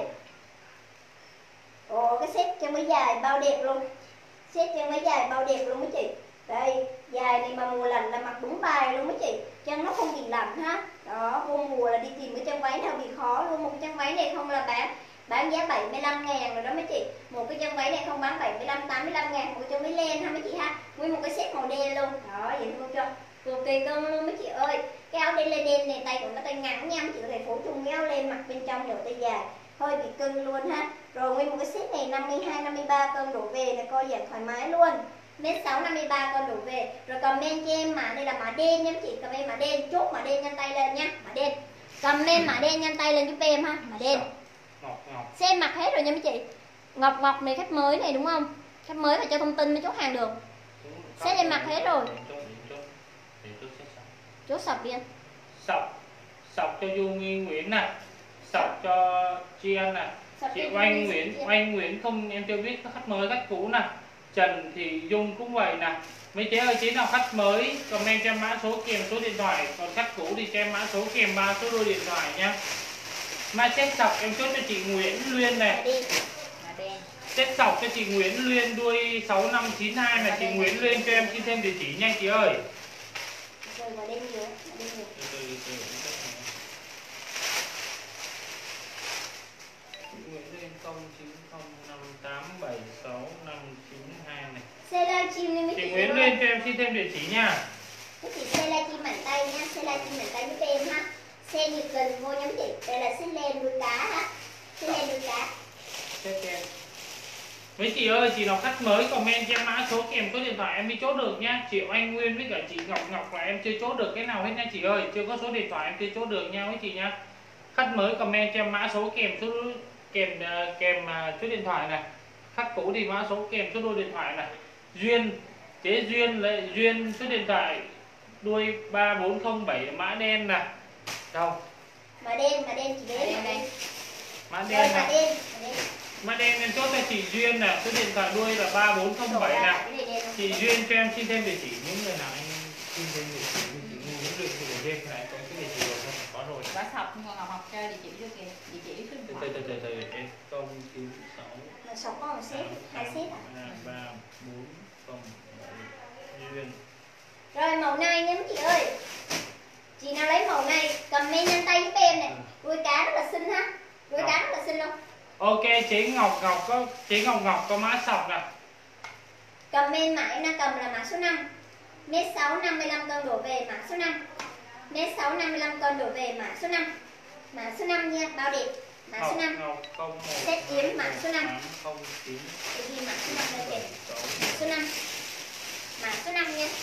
Ồ, cái set chân mới dài bao đẹp luôn. Set chân mới dài bao đẹp luôn mấy chị. Đây, dài này mà mùa lạnh là mặc đúng bài luôn mấy chị. Chân nó không bị lạnh ha. Đó, vô mùa là đi tìm cái chân váy nào bị khó luôn. Một cái chân váy này không là bán giá 75.000 rồi đó mấy chị. Một cái chân váy này không bán 75, 85.000. Một cái chân váy len ha mấy chị ha. Nguyên một cái set màu đen luôn. Đó, vậy thương chưa? Cực kỳ cưng luôn mấy chị ơi. Cái áo đen đen này tay của nó tay ngắn nha mấy chị, có thể phối chung cái áo len mặc bên trong được tay dài. Hơi bị cưng luôn ha. Rồi nguyên một cái set này 52, 53 cân đổ về là coi dạng thoải mái luôn. Mét 6 53 con đổ về. Rồi comment cho em mã đây là mã đen nha chị, comment mã đen, chốt mã đen nhanh tay lên nha, mã đen. Comment mã đen nhanh tay lên giúp em ha, mã đen. Xem mặc hết rồi nha mấy chị. Ngọc này khách mới này đúng không? Khách mới phải cho thông tin mới chốt hàng được. Xem em mặc hết rồi. Chốt sọc đi anh. Sọc cho Du Nghi Nguyễn nè. Sọc cho Chi Anh nè. Chị Oanh Nguyễn không em chưa biết khách mới khách cũ nè. Trần Thị Dung cũng vậy nè. Mấy chế ơi, chế nào khách mới comment cho em mã số kèm số điện thoại, còn khách cũ thì cho em mã số kèm 3 số đôi điện thoại nha. Mã set sọc em chốt cho chị Nguyễn Luyên này. Set sọc cho chị Nguyễn Luyên đuôi 6592 là chị Nguyễn Luyên, cho em xin thêm địa chỉ nhanh chị ơi. Nguyễn Luyên 0905876592 này. Xe livestream nên mấy chị Nguyễn Luyên cho em xin thêm địa chỉ nha. Mấy chị xe livestream mạnh tay nha, xe livestream mạnh tay giúp em ha. Xe nhiệt tình vô nha mấy chị. Đây là xe len đuôi cá ha. Xe len đuôi cá. Mấy chị ơi, chị nào khách mới comment cho em mã số kèm số điện thoại em đi chốt được nhá. Chị Anh Nguyên với cả chị Ngọc là em chưa chốt được cái nào hết nha chị ơi. Chưa có số điện thoại em chưa chốt được nha mấy chị nhá. Khách mới comment cho em mã số kèm số điện thoại này. Khách cũ thì mã số kèm số đôi điện thoại này. Chế Duyên số điện thoại đuôi 3407 mã đen nè. Đâu? Mã đen chị bé đây. Mã đen nè. Mã đen em chốt cho chị Duyên nè, số điện thoại đuôi là 3407 nè. Chị Duyên cho em xin thêm địa chỉ, những người nào anh xin thêm địa chỉ những người Duyên này có cái địa chỉ rồi không? Có rồi. Bác học Ngọc học cho địa chỉ cho kìa, địa chỉ số điện thoại. Từ em 096. Là 6 con set, 2 set à? 3407 Duyên. Rồi màu này nha mấy chị ơi. Chị nào lấy màu này comment nhanh tay giúp em nè. Đuôi cá rất là xinh ha. Đuôi cá rất là xinh luôn. Ok, chế Ngọc có mã sọc nè. Comment mã em đang cầm là mã số 5. Mét 6 55 cân đổ về mã số 5. Mét 6 55 cân đổ về mã số 5. Mã số 5 nha, bao đẹp. Mã số 5. Set yếm mã số 5. Để ghi mã số 5 lên kìa. Mã số 5. Mã số 5 nha.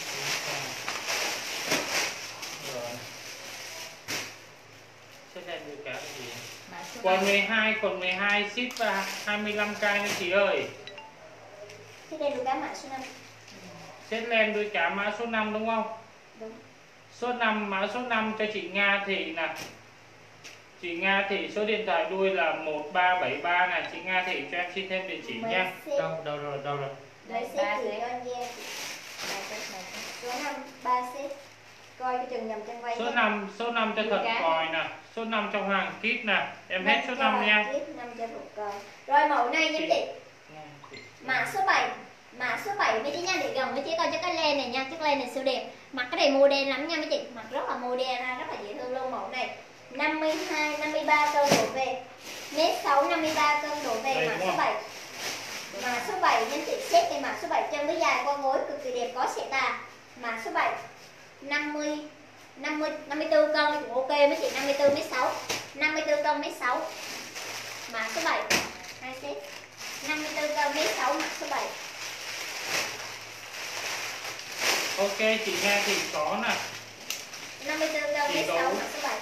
Set lên đuôi cá cái gì? Còn 12 ship 25k nha chị ơi. Set lên đuôi cá mã số 5. Set lên đuôi cá mã số 5 đúng không? Đúng. Số 5 mã số 5 cho chị Nga Thị nè. Chị Nga Thị số điện thoại đuôi là 1373 nè. Chị Nga Thị cho em xin thêm địa chỉ nha. Đâu rồi. Đấy set gửi cho anh Giang. Số 5 3 set. Coi cái chừng nhầm chân váy. Số 5 cho thật còi nè, số 5 trong hàng kit nè. Em hết số 5 nha. 5 cho thật còi. Rồi mẫu này nha chị. Mã số 7. Mã số 7 mấy chị nha, để gần với chị coi cho cái len này nha, chiếc len này siêu đẹp. Mặc cái này model lắm nha mấy chị, mặc rất là model ha, rất là dễ thương luôn. Mẫu này 52 53 cân đổ về. Mét 6 53 cân đổ về. Mã số 7. Mã số 7 nhân chị xếp cái mã số 7 chân với dài qua gối cực kỳ đẹp, có sẻ tà. Mã số 7 54 cân cũng ok mấy chị, 54 mét 6. 54 cân mét 6. Mã số 7 hai set 54 cân mét 6 mã số 7. Ok chị Nga thì có nè. 54 cân mét 6 mã số 7.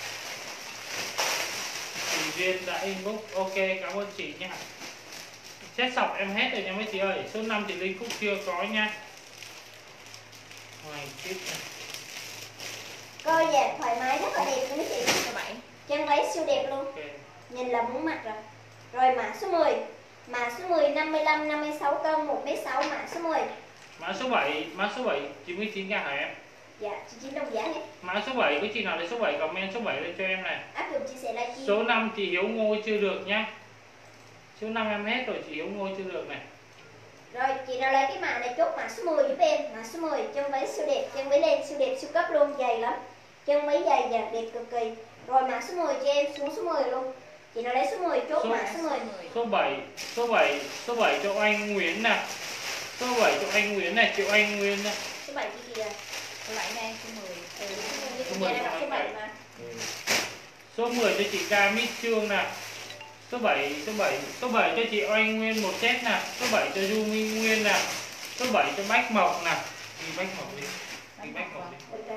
Chị Duyên đã inbox. Ok cảm ơn chị nha. Set sọc em hết rồi nha mấy chị ơi. Số 5 chị Linh Phúc chưa có nha. Ngoài tiếp này. Coi dẹp thoải mái rất là đẹp mấy chị. Số 7. Chân váy siêu đẹp luôn. Ok. Nhìn là muốn mặc rồi. Rồi mã số 10. Mã số 10 55 56 cân 1m6 mã số 10. Mã số 7 99k hả em? Dạ, chị Chín đồng giá hết. Mã số 7 có chị nào lấy số 7 comment số 7 lên cho em này. Áp dụng chia sẻ livestream. Số 5 chị Hiếu Ngôi chưa được nhá. Số 5 em hết rồi, chị Hiếu Ngôi chưa được này. Rồi chị nào lấy cái mã này chốt mã số 10 giúp em. Mã số 10 chân váy siêu đẹp, chân váy len siêu đẹp siêu cấp luôn, dày lắm. Chân váy dày đẹp cực kỳ. Rồi mã số 10 cho em xuống số 10 luôn. Chị nào lấy số 10 chốt mã số 10. Số 7 cho anh Nguyễn nè. Số 7 cho anh Nguyễn này, Triệu Anh Nguyên nè. Số 7 chị gì à? Số 7 đây, số 10. Số 10 đọc số 7 mà. Số 10 cho chị Ca Mít Trương nè. Số 7 cho chị Oanh Nguyên một set nè. Số 7 cho Du Minh Nguyên nè. Số 7 cho Bách Mộc nè. Đi Bách Mộc đi. Bách Mộc đi.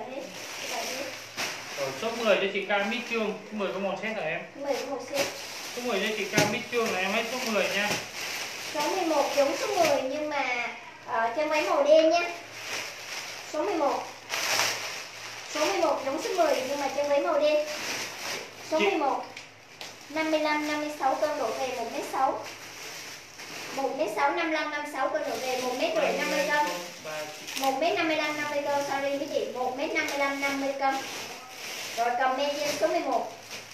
Rồi số 10 cho chị Ca Mít Trương. Số 10 có một set rồi em. Số 10 có một set. Số 10 cho chị Ca Mít Trương là em hết số 10 nha. Số 11 giống số 10 nhưng mà chân váy màu đen nha. Số 11 giống số 10 nhưng mà chân váy màu đen. Số 11 55 56 cân đổ về 1m6. 1m6 55 56 cân đổ về 1m rưỡi 50 cân. 1m55 50 cân, sorry với chị, 1m55 50 cân. Rồi comment trên số 11.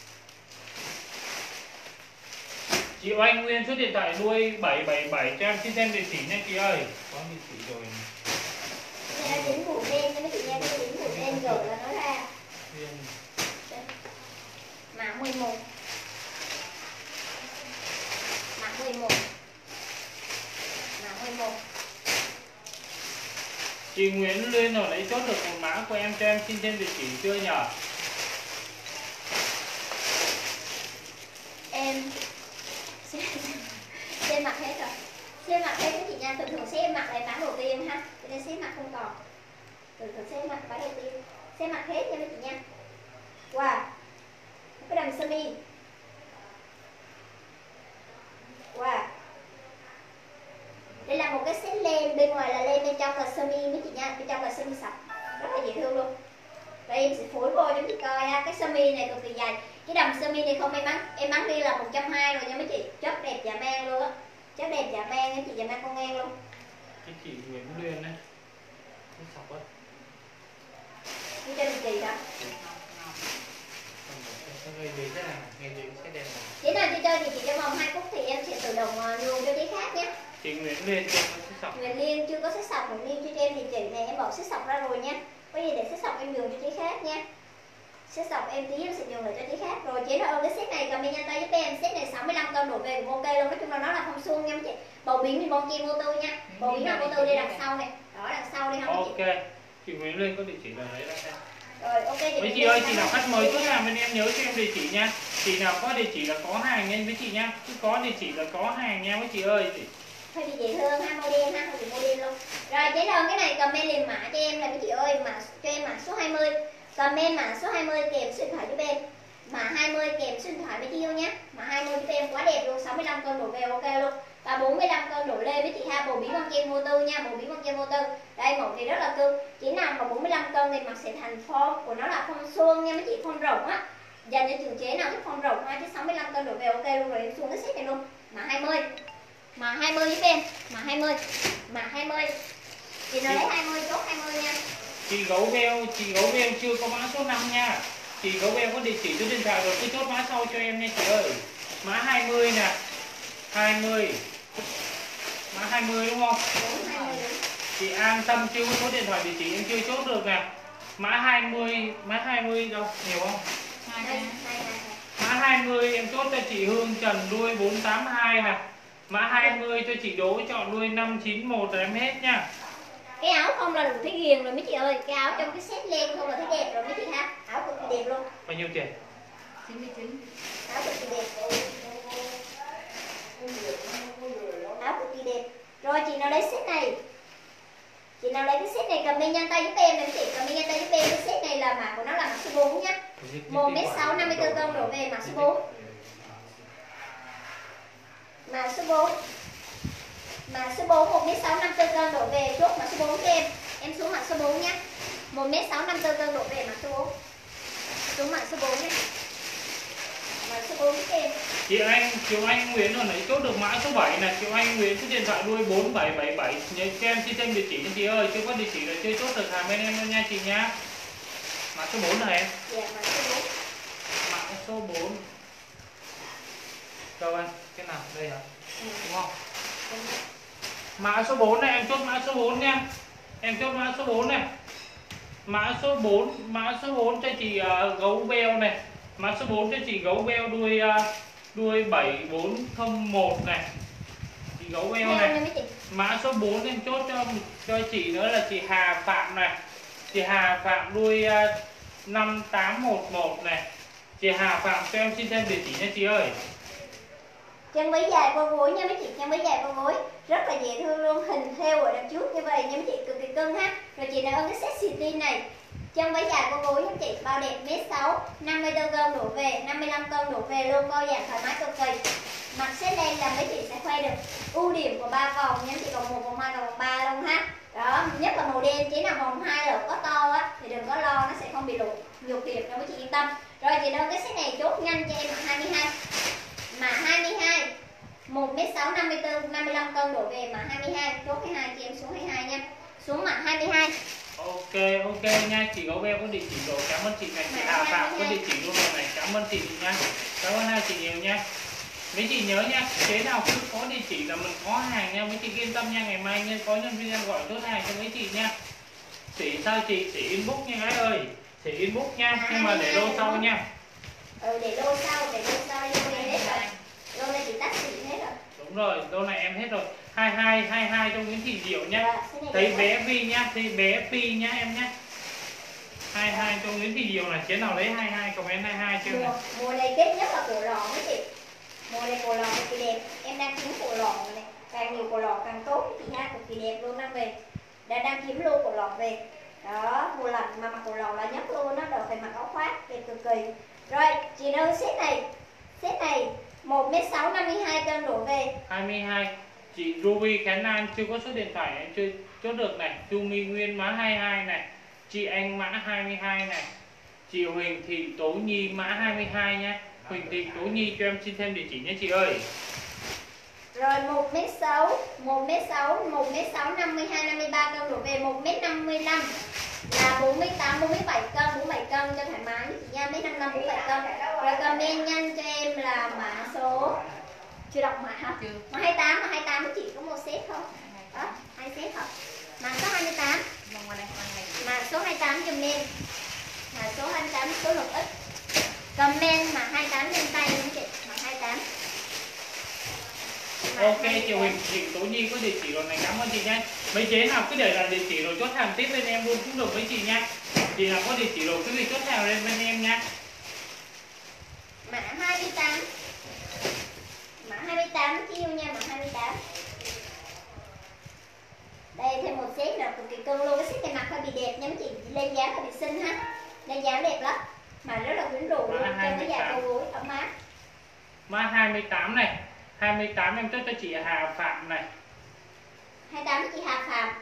Chị Oanh Nguyên số điện thoại đuôi 777 cho em xin thêm địa chỉ nha chị ơi. Có địa chỉ rồi. Nha dính màu đen cho mấy chị nha, cái dính màu đen rồi là nó ra. Mã 11. Mã 11. Mã 11. Chị Nguyễn Liên rồi lấy chốt được một mã của em cho em xin thêm địa chỉ chưa nhờ? Em xem mặt hết rồi. Xem mặt hết các chị nha, thường xem mặt lại bán đầu tiên ha. Cho nên xem mặt không còn. Thường xem mặt bán đầu tiên. Xem mặt hết nha mấy chị nha. Wow. Cái đầm sơ mi. Wow. Đây là một cái set len, bên ngoài là len, bên trong là sơ mi mấy chị nha, bên trong là sơ mi sọc. Rất là dễ thương luôn. Và em sẽ phối vô cho chị coi ha, cái sơ mi này cực kỳ dài. Cái đầm sơ mi này không em bán đi là 120 rồi nha mấy chị. Chất đẹp dạ mang luôn á. Chất đẹp dạ mang nha chị, dạ mang con ngang luôn. Cái chị Nguyễn Liên đấy. Cái sọc á. Đi cho chị chị đó. Người gì thế này, người gì sẽ đẹp này. Chị nào chị chơi thì chị trong vòng 2 phút thì em sẽ tự động nhường cho chị khác nhé. Chị Nguyễn Liên chưa có cái sọc. Nguyễn Liên chưa có set sọc, Nguyễn Liên cho em thì chị này em bỏ set sọc ra rồi nha. Có gì để set sọc em nhường cho chị khác nha. Set sọc em tí em sẽ nhường lại cho chị khác. Rồi chị nào cái set này comment nhanh tay giúp em. Set này 65 cân đổ về cũng ok luôn. Nói chung là nó là không suông nha mấy chị. Bầu biến thì bon kia vô tư nha. Bầu biến là vô tư đây đằng sau này. Đó đằng sau đây không mấy chị. Ok. Chị Nguyễn Liên có địa chỉ là lấy ra xem. Rồi ok chị. Mấy chị ơi, chị nào khách mới trước hàng bên em nhớ cho em địa chỉ nha. Chị nào có địa chỉ là có hàng nha với chị nha. Cứ có địa chỉ là có hàng nha mấy chị ơi. Hơi bị dễ thương ha, model ha, hơi bị model luôn. Rồi chế đơn cái này comment liền mã cho em là mấy chị ơi, mã cho em mã số 20. Comment mã số 20 kèm số điện thoại giúp em. Mã 20 kèm số điện thoại với chị yêu nhé. Mã 20 giúp em quá đẹp luôn, 65 cân đổ về ok luôn. Và 45 cân đổ lên với chị ha, bầu bí con kem vô tư nha, bầu bí con kem vô tư. Đây mẫu thì rất là cưng. Chỉ nào mà 45 cân thì mặc sẽ thành form của nó là form suông nha mấy chị, form rộng á. Dành cho trường chế nào thích form rộng ha, chứ 65 cân đổ về ok luôn. Rồi em xuống cái set này luôn. Mã 20. Mã 20 giúp em. Mã 20. Mã 20. Chị nào lấy 20 chốt 20 nha. Chị gấu beo chưa có mã số 5 nha. Chị gấu beo có địa chỉ số điện thoại rồi, cứ chốt mã sau cho em nha chị ơi. Mã 20 nè. 20. Mã 20 đúng không? Đúng 20 đúng. Chị an tâm, chưa có số điện thoại địa chỉ em chưa chốt được nè. Mã 20 đâu, nhiều không? Đây, Mã 20 em chốt cho chị Hương Trần đuôi 482 nè. Mã 20 cho chị Đỗ chọn đuôi 591 rồi em hết nha. Cái áo không là đủ thấy ghiền rồi mấy chị ơi. Cái áo trong cái set len không là thấy đẹp rồi mấy chị ha. Áo cực kỳ đẹp luôn. Bao nhiêu chị? 99. Áo cực kỳ đẹp. Áo cực kỳ đẹp. Rồi chị nào lấy set này? Chị nào lấy cái set này comment nhanh tay giúp em nè chị, comment nhanh tay giúp em. Cái set này là mã của nó là mã số 4 nhá. 1m6 54 cân đổ về mã số 4. Mã số 4. Mã số 4 1m6 54 cân đổ về, chốt mã số 4 cho em. Em xuống mã số 4 nhá. 1m6 54 cân đổ về mã số 4. Xuống mã số 4 nhé. Mã số 4 cho em. Kiều Anh Nguyễn hồi nãy chốt được mã số 7 nè. Kiều Anh Nguyễn số điện thoại đuôi 4777. Nhớ cho em xin thêm địa chỉ nha chị ơi, chưa có địa chỉ là chưa chốt được hàng bên em đâu nha chị nha. Mã số 4 này em. Dạ mã số 4. Mã số 4. Đâu anh? Cái nào? Đây hả? Đúng không? Mã số 4 này em chốt mã số 4 nha. Em chốt mã số 4 này. Mã số 4 cho chị gấu beo này. Mã số 4 cho chị gấu beo đuôi 7401 này. Chị gấu beo này. Mã số 4 em chốt cho chị nữa là chị Hà Phạm này. Chị Hà Phạm đuôi 5811 này. Chị Hà Phạm cho em xin thêm địa chỉ nha chị ơi. Chân váy dài qua gối nha mấy chị, chân váy dài qua gối rất là dễ thương luôn, hình theo ở đằng trước như vậy nha mấy chị, cực kỳ cưng ha. Rồi chị nào ơn cái set city này, chân váy dài qua gối nha chị, bao đẹp mét 6, 54 cân đổ về, 55 cân đổ về luôn, co giãn thoải mái cực kỳ. Mặc set đen là mấy chị sẽ khoe được ưu điểm của 3 vòng nha chị, vòng 1, vòng 2 và vòng 3 luôn ha. Đó, nhất là màu đen, chỉ là vòng 2 là có to á thì đừng có lo, nó sẽ không bị nhục hiệp đâu mấy chị yên tâm. Rồi chị nào cái set này chốt nhanh cho em mặc 22. Mã 22 1m6 54 55 cân đổ về mã 22, chốt 22 chị em xuống 22 nha. Xuống mã 22. Ok nha, chị gấu beo có địa chỉ rồi, cảm ơn chị này. Chị Hà Phạm có địa chỉ luôn rồi này, cảm ơn chị nha. Cảm ơn hai chị nhiều nha. Mấy chị nhớ nha, thế nào cứ có địa chỉ là mình có hàng nha, mấy chị yên tâm nha. Ngày mai nha, có nhân viên gọi chốt hàng cho mấy chị nha. Chị sao chị inbox nha gái ơi, chị inbox nha, nhưng mà để lô sau nha. Để lô sau đây hết rồi. Lô này chị tắt xỉ hết rồi. Đúng rồi, lô này em hết rồi. 22 cho Nguyễn Thị Diệu nhá. Thấy bé Vi nhá, thấy bé Phi nhá em nhá. 22 cho Nguyễn Thị Diệu này, chế nào lấy 22 comment 22 chưa này. Mùa này kết nhất là cổ lòn đó chị. Mùa này cổ lòn cực kỳ đẹp. Em đang kiếm cổ lòn rồi này. Càng nhiều cổ lòn càng tốt chị ha, cực kỳ đẹp luôn đang về. Đang kiếm luôn cổ lòn về. Đó, mùa lạnh mà mặc cổ lòn là nhất luôn, nó đỡ phải mặc áo khoác, đẹp cực kỳ. Rồi, chị ơi set này 1m6 52 cân đổ về 22. Chị Ruby Khánh An chưa có số điện thoại em chưa chốt được này. Chu My Nguyên mã 22 này. Chị Anh mã 22 này. Chị Huỳnh Thị Tố Nhi mã 22 nha. Huỳnh Thị Tố Nhi cho em xin thêm địa chỉ nhé chị ơi. Rồi 1m6 52 53 cân đổ về 1m55 là 48 47 cân 47 cân cho thoải mái chị nha, 1m55 47 cân. Rồi comment nhanh cho em là mã số chưa đọc mã hả? Mã 28 của chị có một set không? Đó, 2 set không? Mã số 28. Mã số 28 dùm em. Mã số 28 số lượng ít. Comment mã 28 lên tay nha chị, mã 28. Ok, chị Huỳnh Thị Tố Nhi có địa chỉ rồi này, cảm ơn chị nha. Mấy chế nào cứ để lại địa chỉ rồi chốt hàng tiếp lên em luôn cũng được với chị nha. Chị nào có địa chỉ rồi cứ việc chốt hàng lên bên em nha. Mã 28. Mã 28 chiêu nha, mã 28. Đây thêm một set là cực kỳ cưng luôn, cái set này mặc hơi bị đẹp nha mấy chị, lên dáng hơi bị xinh ha. Lên dáng đẹp lắm. Mà rất là quyến rũ luôn, cho cái dài cầu gối ấm áp. Mã 28 này. 28 em chốt cho chị Hà Phạm này. 28 chị Hà Phạm.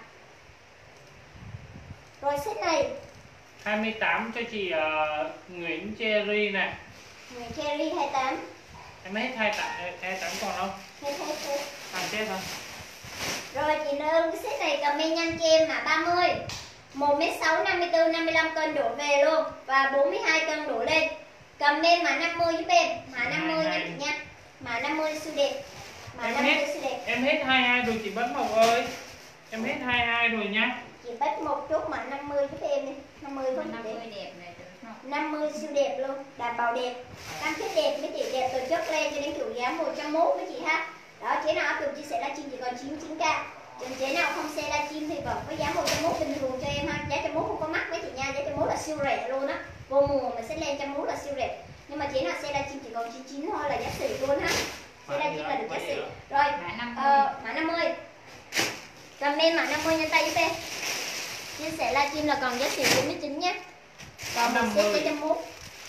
Rồi set này 28 cho chị Nguyễn Cherry này. Nguyễn Cherry 28. Em hết 28 còn không? Hết. Hàng chết thôi. Rồi chị nào ưng cái set này comment nhanh cho em mã 30. 1m6 54 55 cân đổ về luôn và 42 cân đổ lên. Comment mã 50 giúp em, mã 50 nha chị nha. Mã 50 siêu đẹp. Mã Em 50 hết, siêu đẹp. em hết 22 rồi chị Bách Mộc ơi. Em hết 22 rồi nhá. Chị bắt một chút mã 50 giúp em đi. 50 không 50 đẹp. đẹp này được không? 50 siêu đẹp luôn, đảm bảo đẹp. Cam kết đẹp mấy chị, đẹp từ chất lên cho đến kiểu dáng 101 mấy chị ha. Đó, chế nào áp dụng chia sẻ livestream chỉ còn 99k. Còn chế nào không share livestream thì vẫn có giá 101 bình thường cho em ha. Giá 101 không có mắc mấy chị nha, giá 101 là siêu rẻ luôn á. Vô mùa mình sẽ lên 101 là siêu rẻ. Nhưng mà chế nào share livestream chỉ còn 99 thôi là giá xỉ luôn ha. Share livestream là được giá xỉ. Rồi, mã 50. Comment mã 50 nhanh tay giúp em. Chia sẻ livestream là còn giá xỉ 49 nhé. Còn một set cho 101.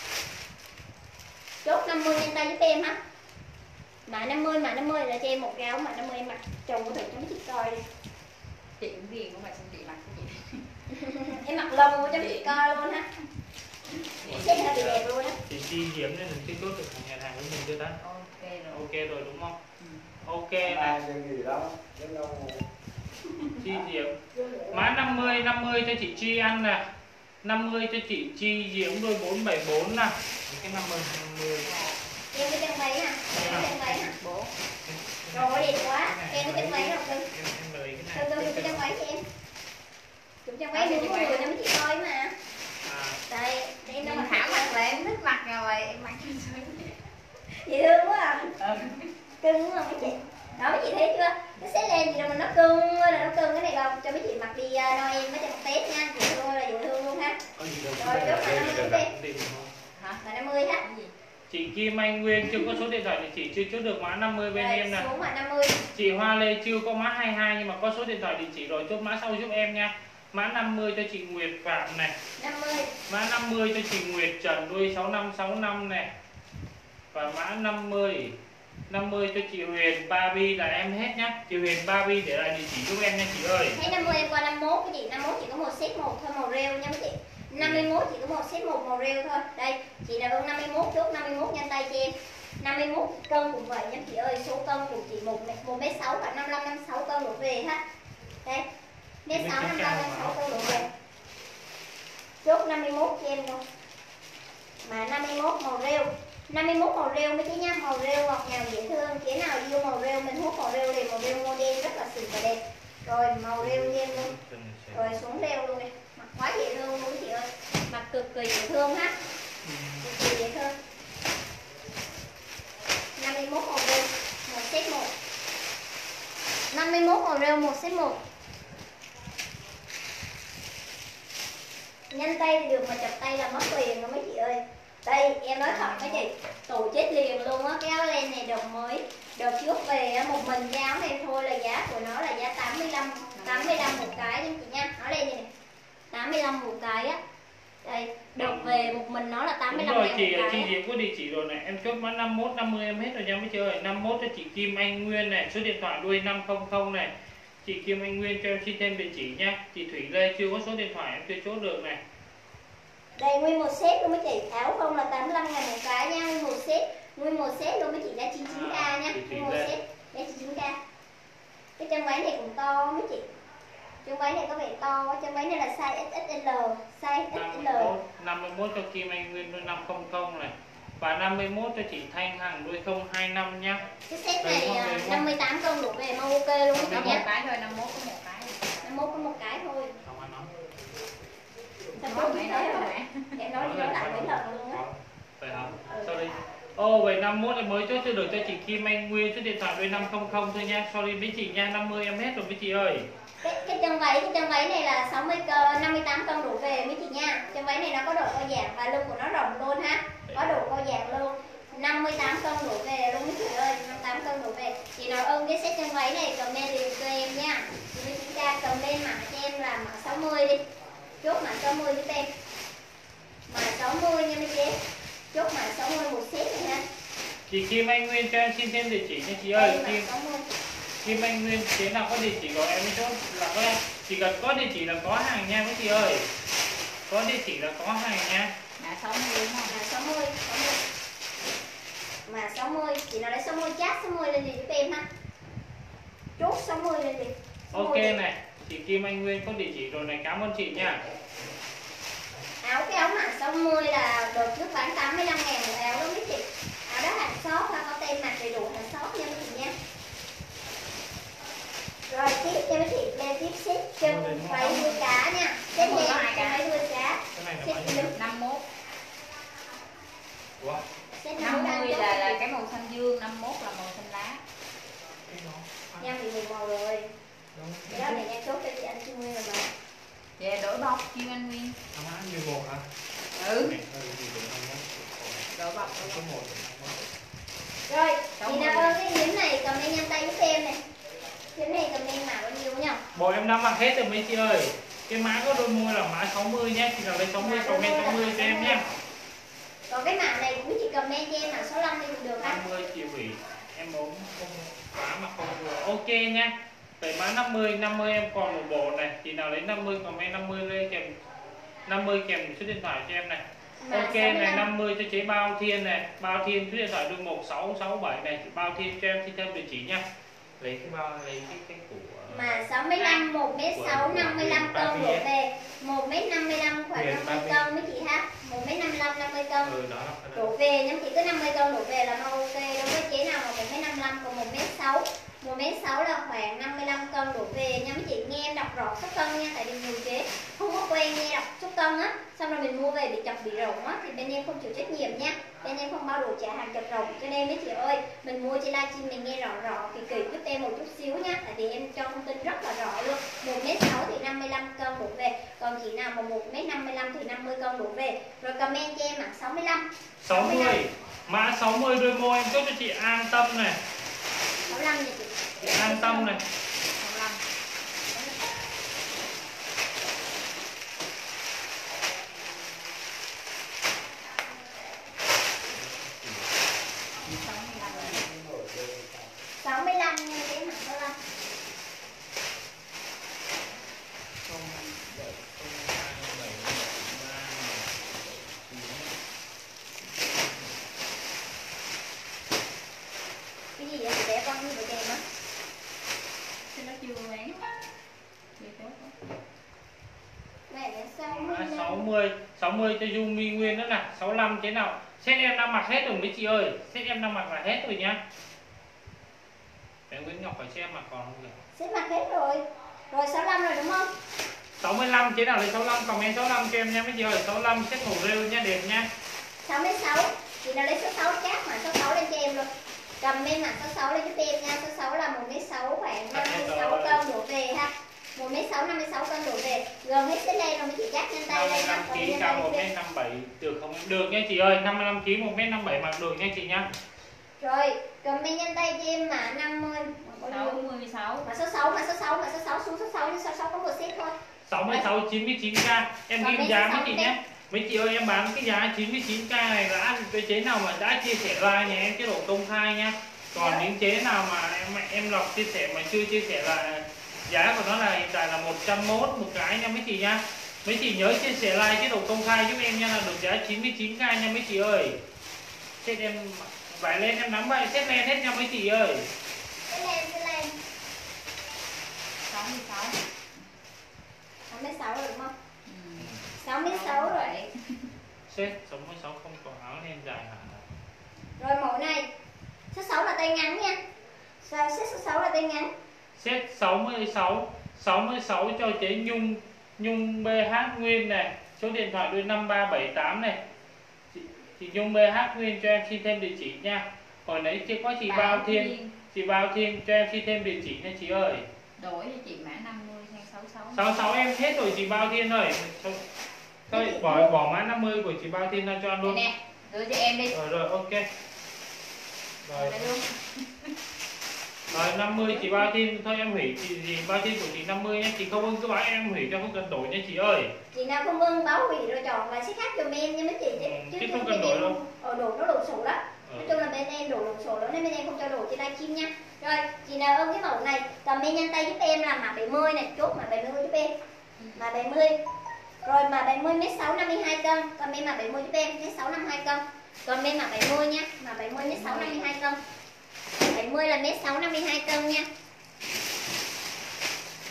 Chốt 50 nhanh tay giúp em ha. Mã 50 là cho em một cái áo mã 50 em mặc chồng của thử cho mấy chị coi đi. Chị cũng ghiền của mày xin chị mặc cái gì. Em mặc lông cho mấy chị coi luôn ha. Set hơi bị đẹp luôn á. Chị Chi Diễm nên mình chưa chốt được nhà hàng với mình chưa ta? Ok rồi. Ok rồi đúng không? Ừ. Ok Ai này. cái gì đó đến đâu Chi Diễm. Mã 50 cho chị Chi ăn nè. 50 cho chị Chi Diễm đôi 474 nè. Cái 50. Em cái chân váy hả? Em cái chân váy hả? Bố. Rồi đẹp quá. Em cái chân váy nào cưng? Em lời cái Cưng này. cái chân váy cho em. Chụp chân váy đúng người cho mấy chị coi mà. À, Đây, để em nó Nhưng mặc Thảo mặc là em thích mặc rồi, em mặc cho sướng. dễ thương quá à. Cưng quá mấy chị. Đó mấy chị thấy chưa? Cái set len gì đâu mà nó cưng ơi là nó cưng, cái này không cho mấy chị mặc đi Noel mấy trong Tết nha, dễ thương ơi là dễ thương luôn ha. có gì đâu. Rồi, chốt mã 50 đi. Hả? Mã 50 ha. Cái gì? Chị Kim Anh Nguyên chưa có số điện thoại thì chị chưa chốt được mã 50 bên Rồi, em nè. xuống mã 50. Chị Hoa Lê chưa có mã 22 nhưng mà có số điện thoại địa chỉ rồi, chốt mã sau giúp em nha. Mã 50 cho chị Nguyệt Phạm này. 50. Mã 50 cho chị Nguyệt Trần đuôi 6565 này. Và mã 50 cho chị Huyền Barbie là em hết nhá. Chị Huyền Barbie để lại địa chỉ giúp em nha chị ơi. Thấy 50 em qua 51 cái chị, 51 chỉ có một set một thôi màu rêu nha mấy chị. 51 chỉ có một set một màu rêu thôi. Đây, chị nào ưng 51 chốt 51 nhanh tay cho em. 51 cân cũng vậy nha chị ơi, số cân của chị 1m6 và 55 56 cân đổ về ha. Đây. Mét 6 55 56 cân đổ về. Chốt 51 cho em luôn. Mà 51 màu rêu. 51 màu rêu mấy chị nha, màu rêu ngọt ngào dễ thương. Chế nào yêu màu rêu mình hút màu rêu liền, màu rêu model rất là xịn và đẹp. Rồi màu rêu như em luôn. Rồi xuống rêu luôn này. Mặc quá dễ thương luôn chị ơi. Mặc cực kỳ dễ thương ha. Cực kỳ dễ thương. 51 màu rêu, một set 1. 51 màu rêu, một set 1. Nhanh tay thì được mà chặt tay là mất tiền rồi mấy chị ơi. Đây em nói thật mấy chị, tủ chết liền luôn á. Cái áo len này đợt mới, đợt trước về á, một mình cái áo này thôi là giá của nó là giá 85 một cái nha chị nha. Áo len này 85 một cái á. Đây, đợt về một mình nó là 85 Đúng rồi, ngàn chị một cái. Diễm có địa chỉ rồi này. Em chốt mã 51 50 em hết rồi nha mấy chị ơi. 51 cho chị Kim Anh Nguyên này, số điện thoại đuôi 500 này. Chị Kim Anh Nguyên cho em xin thêm địa chỉ nha. Chị Thủy Lê chưa có số điện thoại em chưa chốt được này. Đây nguyên một set luôn mấy chị, áo không là 85 ngàn một cái nha, nguyên một set luôn mấy chị, giá 99k nha, nguyên một set giá 99k. Cái chân váy này cũng to mấy chị, chân váy này có vẻ to, chân váy này là size XXL, size XXL. 51 cho Kim Anh Nguyên đuôi 500 này. Và 51 cho chị Thanh Hằng đuôi 025 nhá. Cái set này 58 cân đủ về mau ok luôn mấy chị Một nhé. cái thôi, 51 có một cái. 51 có một cái thôi. Không ăn nói. Sao nói mẹ nói rồi mẹ. Em nói đi nói lại mấy lần luôn á. Phải không? Sorry. Về 51 em mới chốt chưa được cho chị Kim Anh Nguyên số điện thoại đuôi 500 thôi nha. Sorry mấy chị nha, 50 em hết rồi mấy chị ơi. Cái chân váy này là 58 cân đủ về mấy chị nha. Chân váy này nó có độ co giãn và lưng của nó rộng luôn ha. Có độ co giãn luôn. 58 cân đủ về luôn mấy chị ơi, 58 cân đủ về. Chị nào ưng cái set chân váy này comment liền cho em nha. Chị với chúng ta comment mã cho em là mã 60 đi. Chốt mã 60 giúp em. Mã 60 nha mấy chị. Chốt mã 60 một set này ha. Chị Kim Anh Nguyên cho em xin thêm địa chỉ nha chị ơi. Đây, mã 60. Kim Anh Nguyên thế nào có địa chỉ rồi em mới chốt là có em. Chỉ cần có địa chỉ là có hàng nha mấy chị ơi. Có địa chỉ là có hàng nha. Mã 60 đúng không? Mã 60. Mã 60, chị nào lấy 60 chat 60 lên gì giúp em ha. Chốt 60 lên gì. Ok này, chị Kim Anh Nguyên có địa chỉ rồi này, cảm ơn chị nha. Áo cái áo mã 60 là đợt trước bán 85.000 một áo đó mấy chị. Áo đó hàng shop ha, có tem mặt đầy đủ hàng shop nha mấy chị nha. Rồi tiếp cho mấy chị lên tiếp set chân váy đuôi cá nha. Set đen váy đuôi cá. Cái này là Set bao nhiêu? 51. Ủa? set 50 là cái màu xanh dương, 51 là màu xanh lá. Nha bị nhiều màu rồi. Cái đó này nha chốt cho chị anh Kim Nguyên rồi mà. Về đổi bọc Kim Anh Nguyên. Như một hả? Ừ. Đổi bọc. Rồi, chị nào ơn cái yếm này comment nhanh tay giúp em này. Yếm này comment mã bao nhiêu nhá? Bộ em đã mặc hết rồi mấy chị ơi. Cái mã có đôi môi là mã 60 nhé, chị nào lấy 60 comment 60 cho em nhé. Còn cái mã này cũng chỉ comment cho em mã 65 đi cũng được ha. 50 chị Hủy. Em muốn không mã mà không vừa. Ok nha. Vậy mã 50 em còn một bộ này. Chị nào lấy 50 comment 50 lên kèm 50 kèm số điện thoại cho em này. Ok này, 50 cho chế Bao Thiên này. Bao Thiên số điện thoại đôi 1667 này. Bao Thiên cho em xin thêm địa chỉ nha. Lấy cái bao, lấy cái của mà 65 1m6 55 cân đổ về 1m55 khoảng 50 cân mấy chị ha, 1m55 50 cân đổ về, nhưng chỉ có 50 cân đổ về là ok. Đâu có chế nào mà 1m55 còn 1m6, 1m6 là khoảng 55 cân đổ về nha mấy chị. Nghe em đọc rõ số cân nha, tại vì nhiều chế không có quen nghe đọc số cân á, xong rồi mình mua về bị chập bị rộng á thì bên em không chịu trách nhiệm nha, bên em không bao đồ trả hàng chập rộng. Cho nên mấy chị ơi, mình mua trên livestream mình nghe rõ thì kỹ giúp em một chút xíu nha, tại vì em cho thông tin rất là rõ luôn. 1m6 thì 55 cân đổ về, còn chị nào mà 1m55 thì 50 cân đổ về. Rồi comment cho em mã 65 mã 60 đôi môi em chốt cho chị An Tâm này. 65 nha chị. Chị An Tâm này. 65. nha cái mã 65. Cái gì vậy? Để con như vậy kèm á. Cái nó chưa bán. Mẹ Mã 60 cho Dung My Nguyên nữa nè, 65 thế nào? Set em đang mặc hết rồi mấy chị ơi, set em đang mặc là hết rồi nhá. Bé Nguyễn Ngọc phải xem mặc còn không kìa. Set mặc hết rồi. Rồi 65 rồi đúng không? 65 chế nào lấy 65, comment 65 cho em nha mấy chị ơi, 65 set màu rêu nha, đẹp nha. 66. Chị nào lấy số 6 chắc mà số 6 lên cho em luôn. Comment mã số 6 lên cho em nha. Số 6 là 1m6 khoảng 56 cân đổ về ha. 1m6 56 cân đổ về. Gần hết set lên rồi mấy chị chắc nhanh tay lên nha. 55 kg cao 1m57 được không? Được nha chị ơi, 55 kg 1m57 mặc được nha chị nha. Rồi, comment nhanh tay cho em mã 50 66. mã số 6 xuống số 6 nhưng số 6 có một set thôi. 66 99k. Em ghi giá mấy chị nhé. Mấy chị ơi, em bán cái giá 99k này là cái chế nào mà đã chia sẻ like nhà em chế độ công khai nha. Còn những chế nào mà em lọc chia sẻ mà chưa chia sẻ là giá của nó là hiện tại là 101 một cái nha mấy chị nha. Mấy chị nhớ chia sẻ like chế độ công khai giúp em nha, là được giá 99k nha mấy chị ơi. Thế em vải lên em nắm vậy, xếp lên hết nha mấy chị ơi. Xếp lên 66. 66 rồi đúng không? 66 rồi. Xếp 66 không có áo nên dài hẳn. Rồi mẫu này số 6 là tay ngắn nha. Xếp số 6 là tay ngắn. Xếp 66 cho chế Nhung BH Nguyên này, số điện thoại đôi 5378 này. Chị Nhung BH Nguyên cho em xin thêm địa chỉ nha. Hồi nãy chưa có chị Bao Thiên. Chị Bao Thiên cho em xin thêm địa chỉ nha chị ơi. Đổi cho chị mã 50 sang 66. 66 em hết rồi chị Bao Thiên ơi. Thôi bỏ mã 50 của chị Bao Thiên ra cho anh luôn. Nè, đưa cho em đi. Rồi ok. Rồi. Đây luôn. Rồi 50 chị Bao Thiên, thôi em hủy chị Bao Thiên của chị 50 nhé, chị không ưng cứ bảo em hủy cho không cần đổi nha chị ơi. Chị nào không ưng báo hủy rồi chọn và xếp khác cho em nha mấy chị chứ không cần đổi đâu. Đồ nó lộn xộn lắm. Nói chung là bên em đồ lộn xộn lắm nên bên em không cho đồ trên livestream nha. Rồi, chị nào ưng cái mẫu này comment nhanh tay giúp em là mã 70 này, chốt mã 70 giúp em. Mã 70. Rồi mã 70 m6 52 cân, comment mã 70 giúp em, m6 52 cân. Comment mã 70 nha, mã 70 m6 52 cân. 70 là m6 52 cân nha.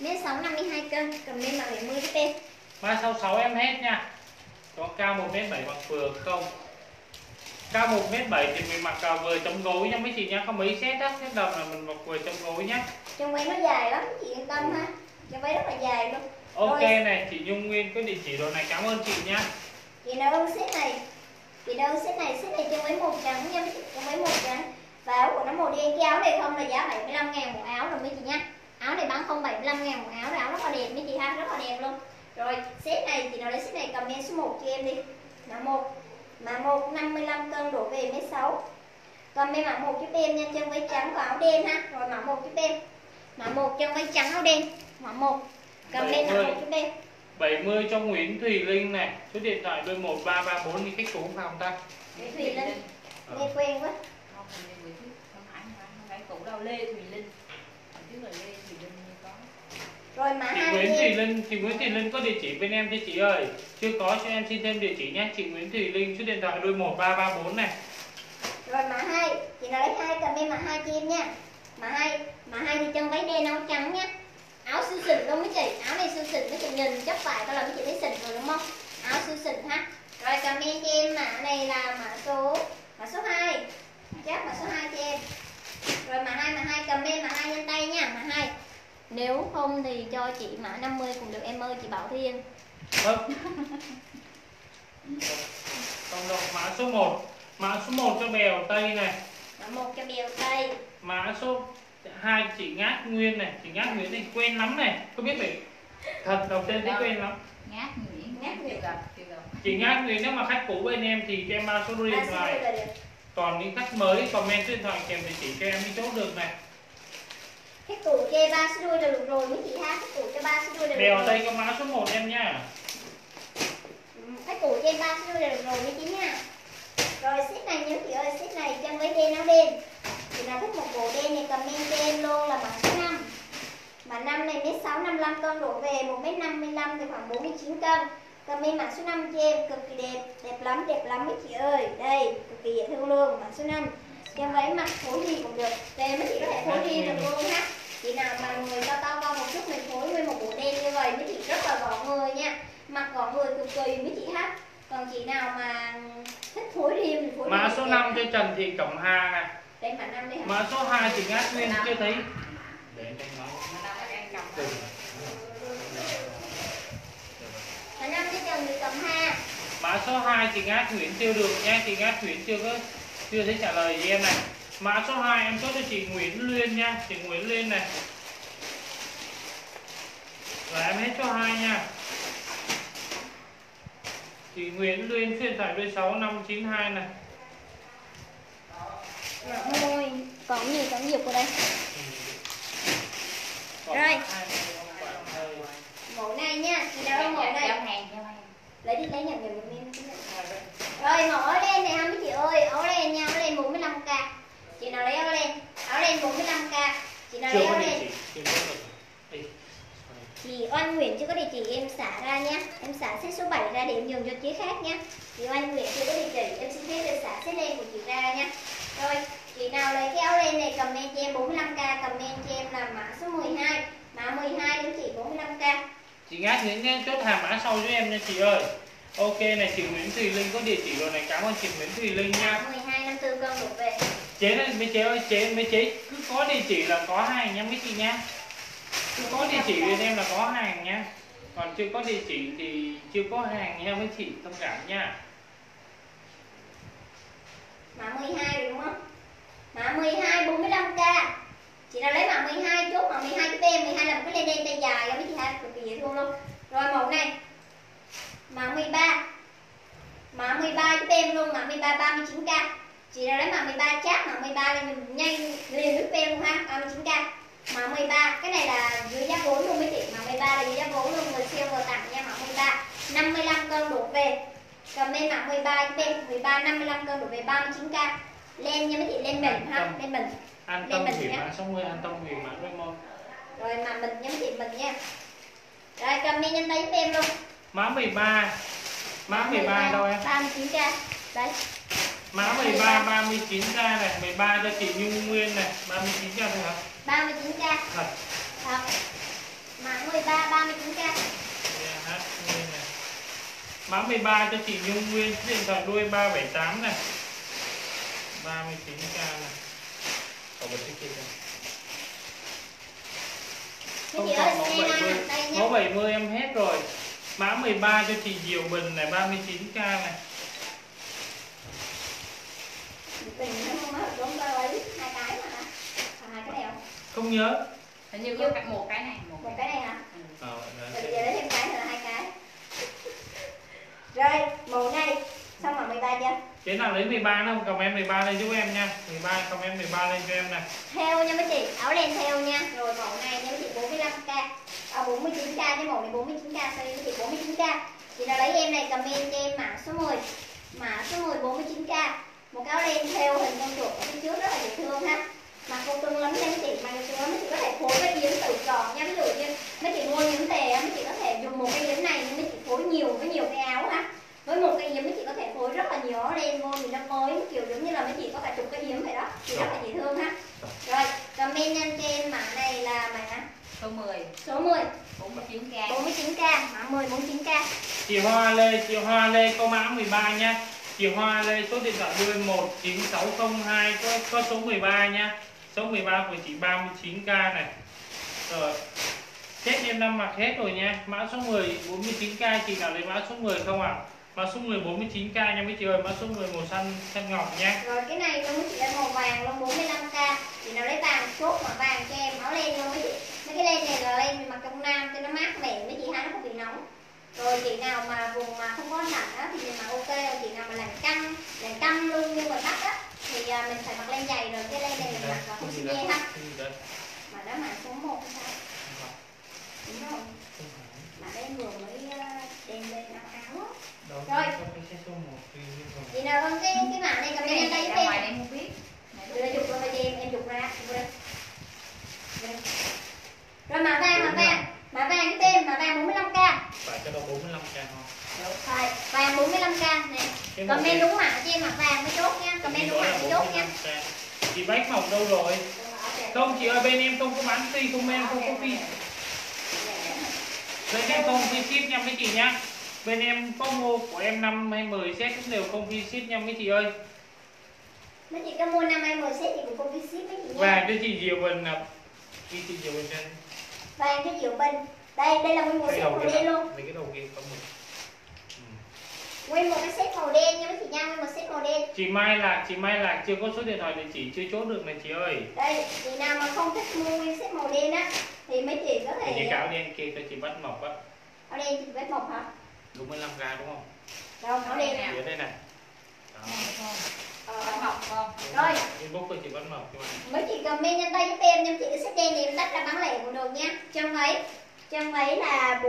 Mét 6 52 cân, comment mã 70 giúp em. Mã 66 em hết nha. Có cao 1m7 mặc vừa không? Cao 1m7 thì mình mặc vừa chống gối nha mấy chị nhá, không mấy set á, set đầm là mình mặc vừa chống gối nhá. Chân váy nó dài lắm, chị yên tâm ha. Chân váy rất là dài luôn. Ok Rồi. này, chị Nhung Nguyên có địa chỉ đồ này, cảm ơn chị nhá. Chị nào ưng set này, chị nào ưng set này chân váy màu trắng nha mấy chị, chân váy màu trắng. Và áo của nó màu đen, cái áo này không là giá 75.000 một áo rồi mấy chị nha. Áo này bán không 75.000 một áo, áo rất là đẹp mấy chị ha, rất là đẹp luôn. Rồi set này, chị nào lấy set này comment số 1 cho em đi. Mã 1 55 cân đổ về mét 6. Comment mã 1 giúp em nha, chân váy trắng và áo đen ha. Rồi mã 1 giúp em. Mã 1 chân váy trắng áo đen. Mã 1. Comment mã 1 giúp em. 70 cho Nguyễn Thùy Linh này, số điện thoại đôi 1334 đi khách cũ phòng ta. Nguyễn Thùy Linh. Nghe quen quá. Không phải cụ đâu, Lê Thùy Linh. Chứ là Lê Thùy Linh như có. Rồi mã 2 chị Nguyễn Thùy Linh có địa chỉ bên em cho chị ơi. Chưa có cho em xin thêm địa chỉ nhé. Chị Nguyễn Thùy Linh số điện thoại đôi 1334 này. Rồi mã 2, chị nào lấy 2 comment mã 2 cho em nha. Mã 2 thì chân váy đen áo trắng nhá. Áo siêu xịn luôn mấy chị, áo này siêu xịn mấy chị nhìn chấp vải coi là mấy chị thấy xịn rồi đúng không? Áo siêu xịn ha. Rồi comment cho em mã này là mã số 2. Chắc mã số 2 cho em. Rồi mã 2 comment mã 2 nhanh tay nha, mã 2. Nếu không thì cho chị mã 50 cũng được em ơi, chị Bảo Thiên. Không đâu, mã số 1. Mã số 1 cho Bèo Tây này. Mã 1 cho Bèo Tây. Mã số 2 chị Ngát Nguyên này, chị Ngát Nguyên này quen lắm này, không biết vậy. Thật đầu tên thấy quen lắm. Ngát Nguyễn chưa gặp. Chị Ngát Nguyên nếu mà khách cũ bên em thì cho em 3 số điện thoại. Còn những khách mới comment số điện thoại kèm địa chỉ cho em đi chốt được này. Khách cũ cho 3 số đuôi là được rồi mấy chị ha, khách cũ cho 3 số đuôi là được Bèo rồi. Tây có mã số 1 em nha. Khách cũ cho 3 số đuôi là được rồi mấy chị nha. Rồi set này nhớ chị ơi, set này chân váy đen áo đen. Chị nào thích một bộ đen này comment cho em luôn là mã số 5. Mã 5 này mét 6 55 cân đổ về 1m55 thì khoảng 49 cân. Comment mã số 5 cho em, cực kỳ đẹp lắm mấy chị ơi. Đây, cực kỳ dễ thương luôn, mã số 5. Chân váy mặc phối gì cũng được. Đây mấy chị có thể phối riêng được luôn ha. Chị nào mà người to một chút mình phối nguyên một bộ đen như vậy mấy chị rất là gọn người nha. Mặc gọn người cực kỳ mấy chị ha. Còn chị nào mà thích phối riêng thì phối riêng. Mã số 5 cho Trần Thị Cẩm Hà này. Đây mã 5 đây hả? Mã số 2 chị Ngát Nguyên chưa thấy. Để em nói. Mã 5 cho Trần Thị Cẩm Hà. Mã số 2 chị Ngát Nguyễn chưa được nha, chị Ngát Nguyễn chưa thấy trả lời gì em này. Mã số 2 em chốt cho chị Nguyễn Luyên nha, chị Nguyễn Luyên này. Rồi em hết số 2 nha. Chị Nguyễn Luyên số điện thoại đôi 6592 này. Ôi, còn nhiều của đây. Rồi. Mẫu này nha, chị nào mẫu này. Lấy đi lấy nhận giùm em. Rồi mẫu áo len này ha mấy chị ơi, áo len nha, áo len 45k. Chị nào lấy áo len 45k. Chị nào lấy áo len. Chị Oanh Nguyễn chưa có địa chỉ em xả ra nha. Em xả set số 7 ra để em dùng cho chế khác nha. Chị Oanh Nguyễn chưa có địa chỉ em xin phép để xả set len của chị ra nha. Rồi, chị nào lấy cái áo len này comment cho em 45k, comment cho em là mã số 12. Mã 12 của chị 45k. Chị Ngát Nguyễn chốt hàng mã sau cho em nha chị ơi. Ok này, chị Nguyễn Thùy Linh có địa chỉ rồi này, cảm ơn chị Nguyễn Thùy Linh nha. 12 54 cân đổ về. Chế này mấy chế ơi, mấy chế cứ có địa chỉ là có hàng nha mấy chị nha. Cứ có địa chỉ bên em là có hàng nha. Còn chưa có địa chỉ thì chưa có hàng nha mấy chị, thông cảm nha. Mã 12 đúng không? Mã 12 45k. Chị nào lấy mã 12 chốt mã 12 giúp em, 12 là một cái len đen tay dài mấy chị ha, cực kỳ dễ thương luôn. Rồi mẫu này. Mã 13. Mã 13 giúp em luôn, mã 13 39k. Chị nào lấy mã 13 chắc mã 13 là mình nhanh liền giúp em luôn ha, 39k. Mã 13, cái này là dưới giá vốn luôn mấy chị, mã 13 là dưới giá vốn luôn, người sale vừa tặng nha, mã 13 55 cân đổ về. Comment mã 13 giúp em, 13 55 cân đổ về 39k. Len nha mấy chị, len mịn ha, len mịn. An Tâm Huyền mã 60, An Tâm Huyền mã Raymond. Rồi mã mịn nha mấy chị, mịn nha. Rồi comment nhanh tay giúp em luôn. Mã 13. Mã 13 đâu em? 39k. Đấy. Mã 13 39k này, 13 cho chị Nhung Nguyên này, 39k thôi hả? 39k. Thật. Thật. Mã 13 39k. Hát Nguyên này. Mã 13 cho chị Nhung Nguyên, điện thoại đuôi 378 này. 39k này. Còn một cái kia này. Mấy Không chị còn ơi, mẫu xe 70. nào đây nha. Mẫu 70 em hết rồi. Mã 13 cho chị Diệu Bình này, 39k này. Bình nó không có đúng đâu ấy, hai cái mà hả? Hai cái này không? Không nhớ. Hình như có một cái này, Một cái này hả? Ừ. Rồi bây giờ lấy thêm cái nữa là hai cái. Rồi, màu này xong rồi 13 chưa? Chế nào lấy 13 đâu, comment 13 lên giúp em nha. 13 comment 13 lên cho em này. Theo nha mấy chị, áo len theo nha. Rồi màu này nha mấy chị 45k. 49k, cái màu này 49k, sorry mấy chị 49k. Chị nào lấy em này comment cho em mã số 10. Mã số 10 49k. Một cái áo len theo hình con chuột ở phía trước rất là dễ thương ha. Mặc cô cưng lắm nha mấy chị, mặc cô cưng lắm mấy chị có thể phối với yếm tự chọn nha. Ví dụ như mấy chị mua yếm về mấy chị có thể dùng một cái yếm này nhưng mấy chị phối nhiều với nhiều cái áo ha. Với một cái yếm mấy chị có thể phối rất là nhiều áo len vô nhìn nó mới, kiểu giống như là mấy chị có cả chục cái yếm vậy đó, thì rất là dễ thương ha. Rồi comment nhanh cho em mã này là mã Số 10. số 10 49k. 49k, mã 10 49k. Chị Hoa Lê có mã 13 nha. Chị Hoa Lê số điện thoại đuôi 19602 có số 13 nha. Số 13 của chị 39k này. Rồi. Hết em năm mặc hết rồi nha. Mã số 10 49k, chị nào lấy mã số 10 không ạ? Mã số 10 49k nha mấy chị ơi, mã số 10 màu xanh ngọc nha. Rồi cái này luôn mấy chị là màu vàng luôn 45k. Chị nào lấy vàng chốt mà vàng cho em áo len luôn mấy chị. Mấy cái len này là len mặc trong nam cho nó mát mẻ mấy chị ha, nó không bị nóng. Rồi chị nào mà vùng mà không có lạnh á thì mình mặc ok, chị nào mà làm căng luôn như ngoài Bắc á thì mình phải mặc len dày, rồi cái len này mình mặc không xi nhê ha. Mà đó mà số 1 hay sao? Đúng rồi. Mà đây vừa mới đem lên áo á. Rồi. Chị nào con cái mã này cầm lên đây giúp em. Em không biết. Đưa ra chụp luôn cho em chụp ra. Rồi mã vàng cái tem mã vàng 45k. Phải cho nó 45k không? Rồi, vàng 45k nè. Comment đúng mã cho em mã vàng mới chốt nha. Comment đúng mã mới chốt nha. Chị bách mỏng đâu rồi? Không chị ơi, bên em không có bán phi, không em không có phi. Bên em không phi ship nha mấy chị nhá. Bên em có mua của em 5 hay 10 set cũng đều không phi ship nha mấy chị ơi. Mấy chị có mua 5 hay 10 set thì cũng không phi ship mấy chị nha. Và cho chị Diệu Bình nè. Chị Diệu Bình trên. Vàng cho Diệu Bình. Đây là nguyên một set màu đen luôn. Mấy cái đầu kia có một. Nguyên một cái set màu đen nha mấy chị nha, nguyên một set màu đen. Chị Mai Lạc chưa có số điện thoại địa chỉ chưa chốt được này chị ơi. Đây, chị nào mà không thích mua nguyên set màu đen á thì mấy chị có thể. Cái áo đen kia cho chị bắt mộc á. Áo đen chị bắt mộc hả? Đúng 15k đúng không? Đâu, áo đen nè. Ở đây này. Bắt mộc không? Rồi. Inbox cho chị bắt mộc cho anh. Mấy chị comment nhanh tay giúp em chị cái set đen này em tách ra bán lẻ cũng được nha. Chân váy là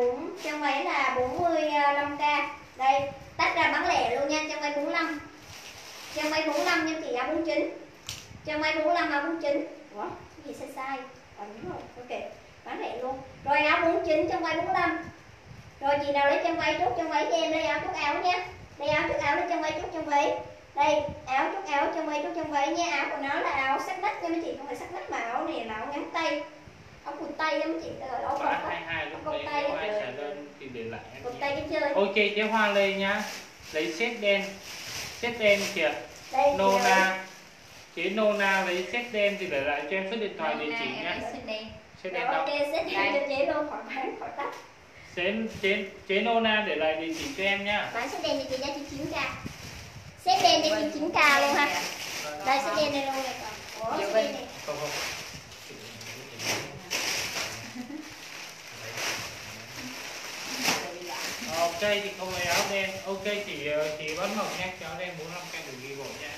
45k. Đây, tách ra bán lẻ luôn nha, chân váy 45. Chân váy 45 nha chị, áo 49. Chân váy 45 áo 49. Ủa, cái gì sai? Đúng rồi. Ok, bán lẻ luôn. Rồi áo 49 chân váy 45. Rồi chị nào lấy chân váy chốt chân váy cho em, đây áo chốt áo nha. Đây áo chốt áo, lấy chân váy chốt chân váy. Đây, áo chốt áo, chân váy chốt chân váy nha. Áo của nó là áo sắc nách nha mấy chị, không phải sắc nách mà áo này là áo ngắn tay. Áo quần tay nha mấy chị, gọi áo quần tay. 22 lúc đấy có ai trả đơn thì để lại em. Quần tay cái chơi. Ok, chế Hoa Lê nhá. Lấy set đen kìa. Đây, Nona. Chế Nona lấy set đen thì để lại cho em số điện thoại địa chỉ nhá. Set đen đâu? Ok, set đen cho chế luôn, khỏi bán, khỏi tắt. Chế Nona để lại địa chỉ cho em nhá. Bán set đen cho chị giá 9k. Set đen cho chị 9k luôn ha. Đây set đen này luôn này. Ủa, set đen này. Không. Ok chị không lấy áo đen. Ok chị bán mộc nha, áo đen 45k được ghi bộ nha.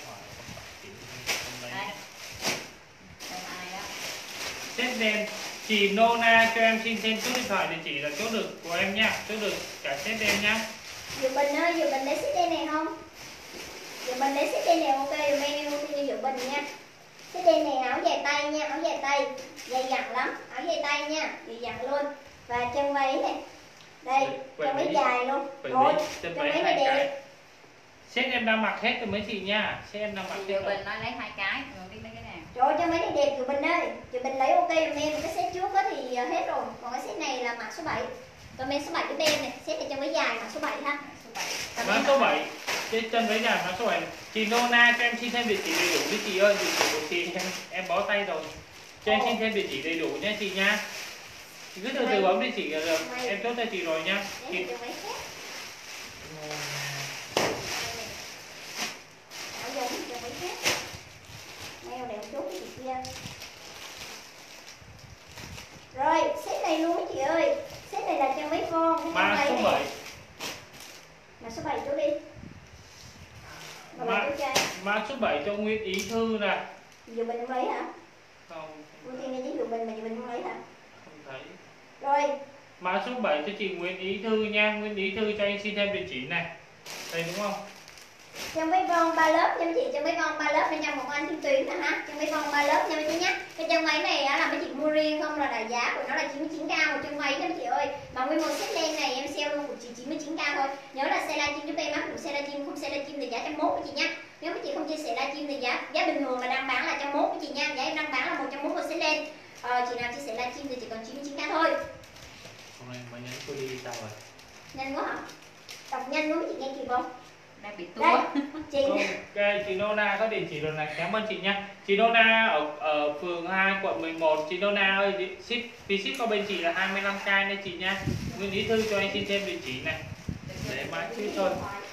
Set đen. Chị Nona cho em xin thêm số điện thoại địa chỉ là chỗ được của em nha, chỗ được cả set đen nhá. Diệu Bình ơi, Diệu Bình lấy set đen này không? Diệu Bình lấy set đen này ok, em ưu tiên cho Diệu Bình nha. Set đen này áo dài tay nha, áo dài tay, dày dặn lắm, áo dài tay nha, dày dặn luôn. Và chân váy này, đây, chân váy dài luôn. Rồi, chân váy này đẹp. Set em đang mặc hết rồi mấy chị nha, set em đang mặc hết Diệu rồi. Bình nói lấy 2 cái, rồi biết mấy cái nào. Trời ơi, chân váy này đẹp Diệu Bình ơi. Diệu Bình lấy ok giùm em, cái set trước đó thì hết rồi. Còn cái set này là mã số 7. Comment số 7 giúp em này, set này chân váy dài mặc số 7 ha. Số 7. Mã số 7 trên chân váy dài mã số 7. Chị Nona cho em xin thêm địa chỉ đầy đủ đi chị ơi, địa chỉ của chị em bó tay rồi. Cho em xin thêm địa chỉ đầy đủ nhé chị nha. Chị cứ từ từ bấm địa chỉ là được. Em chốt cho chị rồi nha. Chị... Mèo để chốt cái gì kia. Rồi, set này luôn chị ơi. Set này là chân mấy con. Mã số 7. Mã số 7 chốt đi. Mã số 7 cho Nguyễn Ý Thư nè. Dù mình không lấy hả? Không. Ưu tiên cái dù mình mà dù mình không lấy hả? Không thấy. Rồi. Mã số 7 cho chị Nguyễn Ý Thư nha. Nguyễn Ý Thư cho anh xin thêm địa chỉ này. Đây đúng không? Chân mấy con 3 lớp nha mấy chị, chân mấy con 3 lớp bên trong một anh Thiên Tuyến nè ha. Chân mấy con 3 lớp nha mấy chị nhé. Cái chân váy này là mấy chị mua riêng không là giá của nó là 99k một chân váy nha mấy chị ơi. Mà nguyên một set len này em sale luôn của chị 99k thôi. Nhớ là xe livestream giúp em áp dụng xe livestream, không xe livestream thì giá 101 mấy chị nhé. Nếu mấy chị không chia sẻ livestream thì giá bình thường là đang bán là 101 mấy chị nha. Giá em đang bán là 101 một set len. Chị nào chia sẻ livestream thì chỉ còn 99k thôi. Hôm nay mới nhắn tôi đi sao rồi? Nhanh quá hả? Đọc nhanh quá mấy chị nghe kịp không? Đang bị Đây, tua. chị Nona có địa chỉ rồi này, cảm ơn chị nha. Chị Nona ở phường 2 quận 11. Chị Nona ơi, phí ship qua bên chị là 25k nha chị nha. Nguyễn Ý Thư cho anh xin thêm địa chỉ này để mã chữ thôi.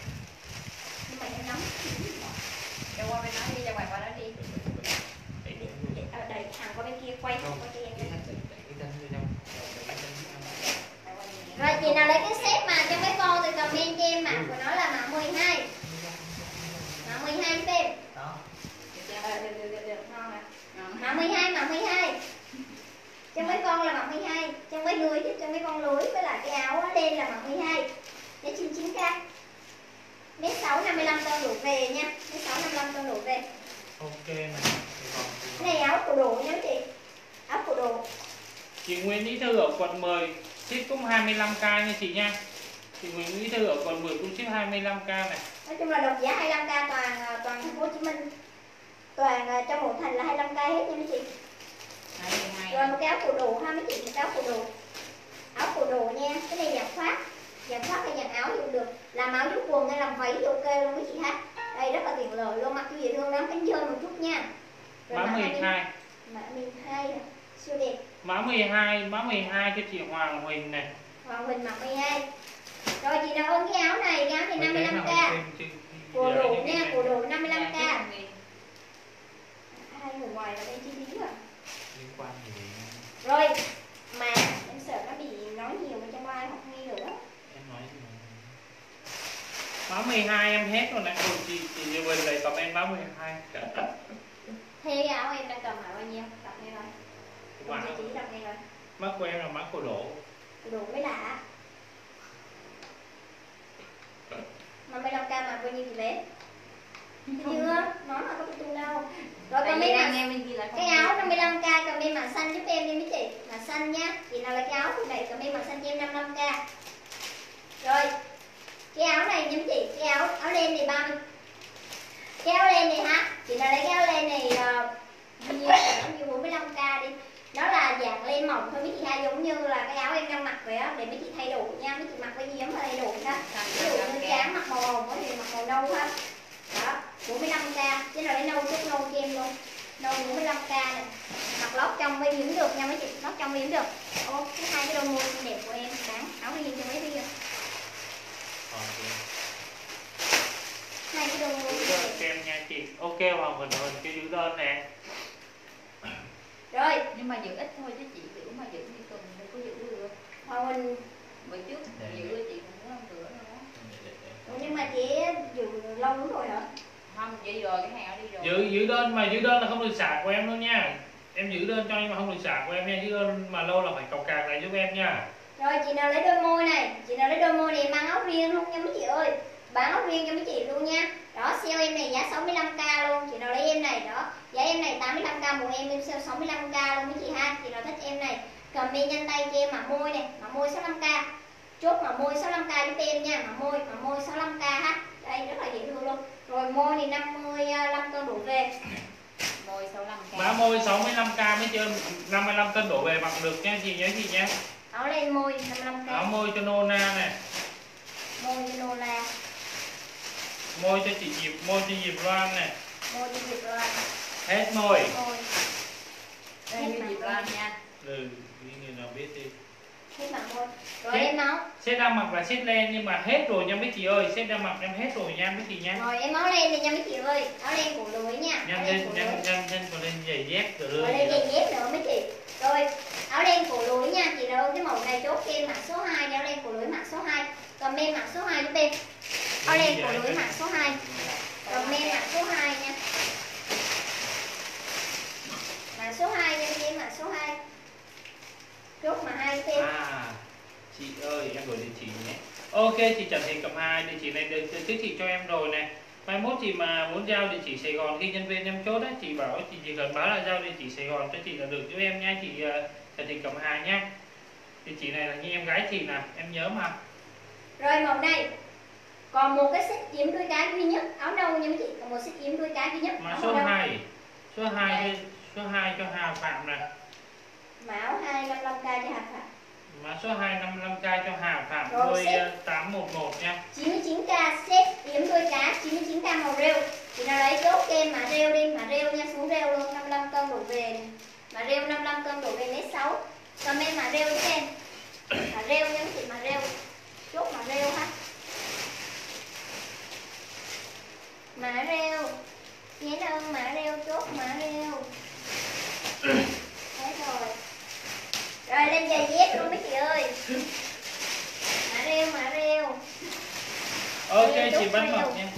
Cho qua bên đó đi, cho qua đó đi. Đẩy thẳng qua bên kia quay không quay cho em. Rồi chị nào lấy cái set mà cho mấy con thì comment cho em mã của nó là mã 12. Mã 12 giúp em. Đó. Được. Ngon à. Mã 12, mã 12. Cho mấy con là mã 12, cho mấy lưới chứ cho mấy con lưới với lại cái áo đen là mã 12. Để 99k. Mét 6 55 con đủ về nha. Mét 6 55 con đủ về. Ok này. Cái này áo cổ đồ nha chị. Áo cổ đồ. Chị Nguyễn Ý Thư ở quận 10 ship cũng 25k nha chị nha. Chị Nguyễn Ý Thư ở quận 10 cũng ship 25k này. Nói chung là đồng giá 25k toàn thành phố Hồ Chí Minh. Toàn trong một thành là 25k hết nha mấy chị. Rồi một cái áo cổ đồ ha mấy chị, một cái áo cổ đồ. Áo cổ đồ nha, cái này dạng khoác. Dạng khoác hay dạng áo cũng được. Làm áo giúp quần hay làm váy thì ok luôn mấy chị ha. Đây rất là tiện lợi luôn, mặc cho dễ thương lắm, cánh chơi một chút nha. Rồi mã 12. Mã 12 siêu đẹp. Mã 12 cho chị Hoàng Huỳnh này. Hoàng Huỳnh mặc 12. Rồi chị nào ơn cái áo này 55k. Cổ đồ nha, cổ đồ 55k. Hai người ngoài là bên chi phí rồi. Liên quan gì? Rồi, mà em sợ nó bị nói nhiều mà trong ai không nghe được á. Em nói gì mà. Mã 12 em hết rồi nè. Ôi chị Như Bình lại comment mã 12. Thế cái áo em đang cầm là bao nhiêu? Đọc nghe rồi. Wow. Chị đọc nghe rồi. Mã của em là mã cổ đổ. Cổ đồ mới lạ. 55k mà bao nhiêu chị bé? Chưa, nó là có tung đâu. Rồi còn mấy mà cái áo 55k cầm bên mảng xanh giúp em đi mấy chị. Mảng xanh nhá. Chị nào là cái áo này cầm bên mảng xanh cho em 55k. Rồi. Cái áo này nha mấy chị, cái áo len này 30. Cái áo len này ha. Chị nào lấy cái áo len này như 45k đi. Nó là dạng len mỏng thôi mấy chị ha, giống như là cái áo em đang mặc vậy á, để mấy chị thay đổi nha, mấy chị mặc cái gì giống thay đổi ha. Ví dụ như trắng mặc màu hồng thì mặc màu nâu ha. Đó, 45k, chứ nào lấy nâu chút nâu cho em luôn. Nâu 45k này. Mặc lót trong với yếm được nha mấy chị, lót trong với yếm được. Ô, cái hai cái đôi môi xinh đẹp của em bán áo riêng cho mấy riêng. Hai cái đôi môi Giữ đơn cho em nha chị. Ok Hoàng Huỳnh cho giữ đơn nè. Rồi, nhưng mà giữ ít thôi chứ chị giữ mà giữ như tuần thì có giữ được. Hoàng Huỳnh Bữa trước giữ chị cũng muốn không rửa nữa. nhưng mà chị giữ lâu lắm rồi hả? Không, vậy rồi cái hàng đi rồi. Giữ đơn mà giữ đơn là không được xả của em luôn nha. Em giữ đơn cho nhưng mà không được xả của em nha. Giữ đơn mà lâu là phải cọc cạc lại giúp em nha. Rồi chị nào lấy đôi môi này, chị nào lấy đôi môi này mang áo riêng luôn nha mấy chị ơi. Bán áo riêng cho mấy chị luôn nha. Đó, sale em này giá 65k luôn. Chị nào lấy em này đó, giá em này 85k một em sale 65k luôn mấy chị ha. Chị nào thích em này, comment nhanh tay cho em mã môi này, mã môi 65k. Chốt mã môi 65k giúp em nha, mã môi 65k ha. Đây rất là dễ thương luôn. Rồi môi này 55 cân đổ về. Môi 65k. Mã môi 65k mới chơi 55 cân đổ về mặc được nha chị nhớ chị nha. Áo len môi 55k. Áo môi cho Nona này. Môi cho Nola. Môi cho chị Diệp, môi cho Diệp Loan này. Môi cho Diệp Loan. Hết môi. Môi. Đây như Diệp Loan nha. Đi người nào biết đi. Hết mặt môi. Rồi em áo. Set đang mặc là set len nhưng mà hết rồi nha mấy chị ơi. Set đang mặc em hết rồi nha mấy chị nha. Rồi em áo len đi nha mấy chị ơi. Áo len cổ lưới nha. Nhân lên còn lên giày dép rồi. Rồi lên giày dép nữa mấy chị. Rồi áo len cổ lưới nha. Chị đâu cái màu này chốt em mã số 2 nha. Áo len cổ lưới mã số 2. Comment mã số 2 giúp em. Áo len cổ lưới mã số 2. Comment mã số 2 nha. Mã số 2 nha em, mã số 2. Chốt mã 2 thêm. Chị ơi em gửi địa chỉ nhé. Ok chị Trần Thị Cẩm 2, địa chỉ này được giới thiệu cho em rồi này. Mai mốt chị mà muốn giao địa chỉ Sài Gòn, khi nhân viên em chốt á, chị bảo chị chỉ cần báo là giao địa chỉ Sài Gòn cho chị là được giúp em nha chị Trần Thị Cẩm 2 nha. Địa chỉ này là như em gái chị nè, em nhớ mà. Rồi màu này còn một cái set yếm đuôi cá duy nhất, áo nâu nha mấy chị, còn một set yếm đuôi cá duy nhất. Mã số 2. Số 2 cho Hà Phạm nè. Mã áo 255k cho Hà Phạm. Mã số 255k cho Hà Phạm đôi 811 nha. 99k set yếm đuôi cá, 99k màu rêu. Thì nào lấy chốt kem mã rêu đi, mã rêu nha, xuống rêu luôn, 55 cân đổ về này. Mã rêu 55 cân đổ về lấy 6. Comment mã rêu cho em. Mã rêu nha mấy chị, mã rêu. Chốt mã rêu ha. Mã rêu. Nhé ơn mã rêu, chốt mã rêu. Thế rồi. Rồi lên giày dép luôn mấy chị ơi. Mã rêu, mã rêu. Ok chị bắt mọc nha.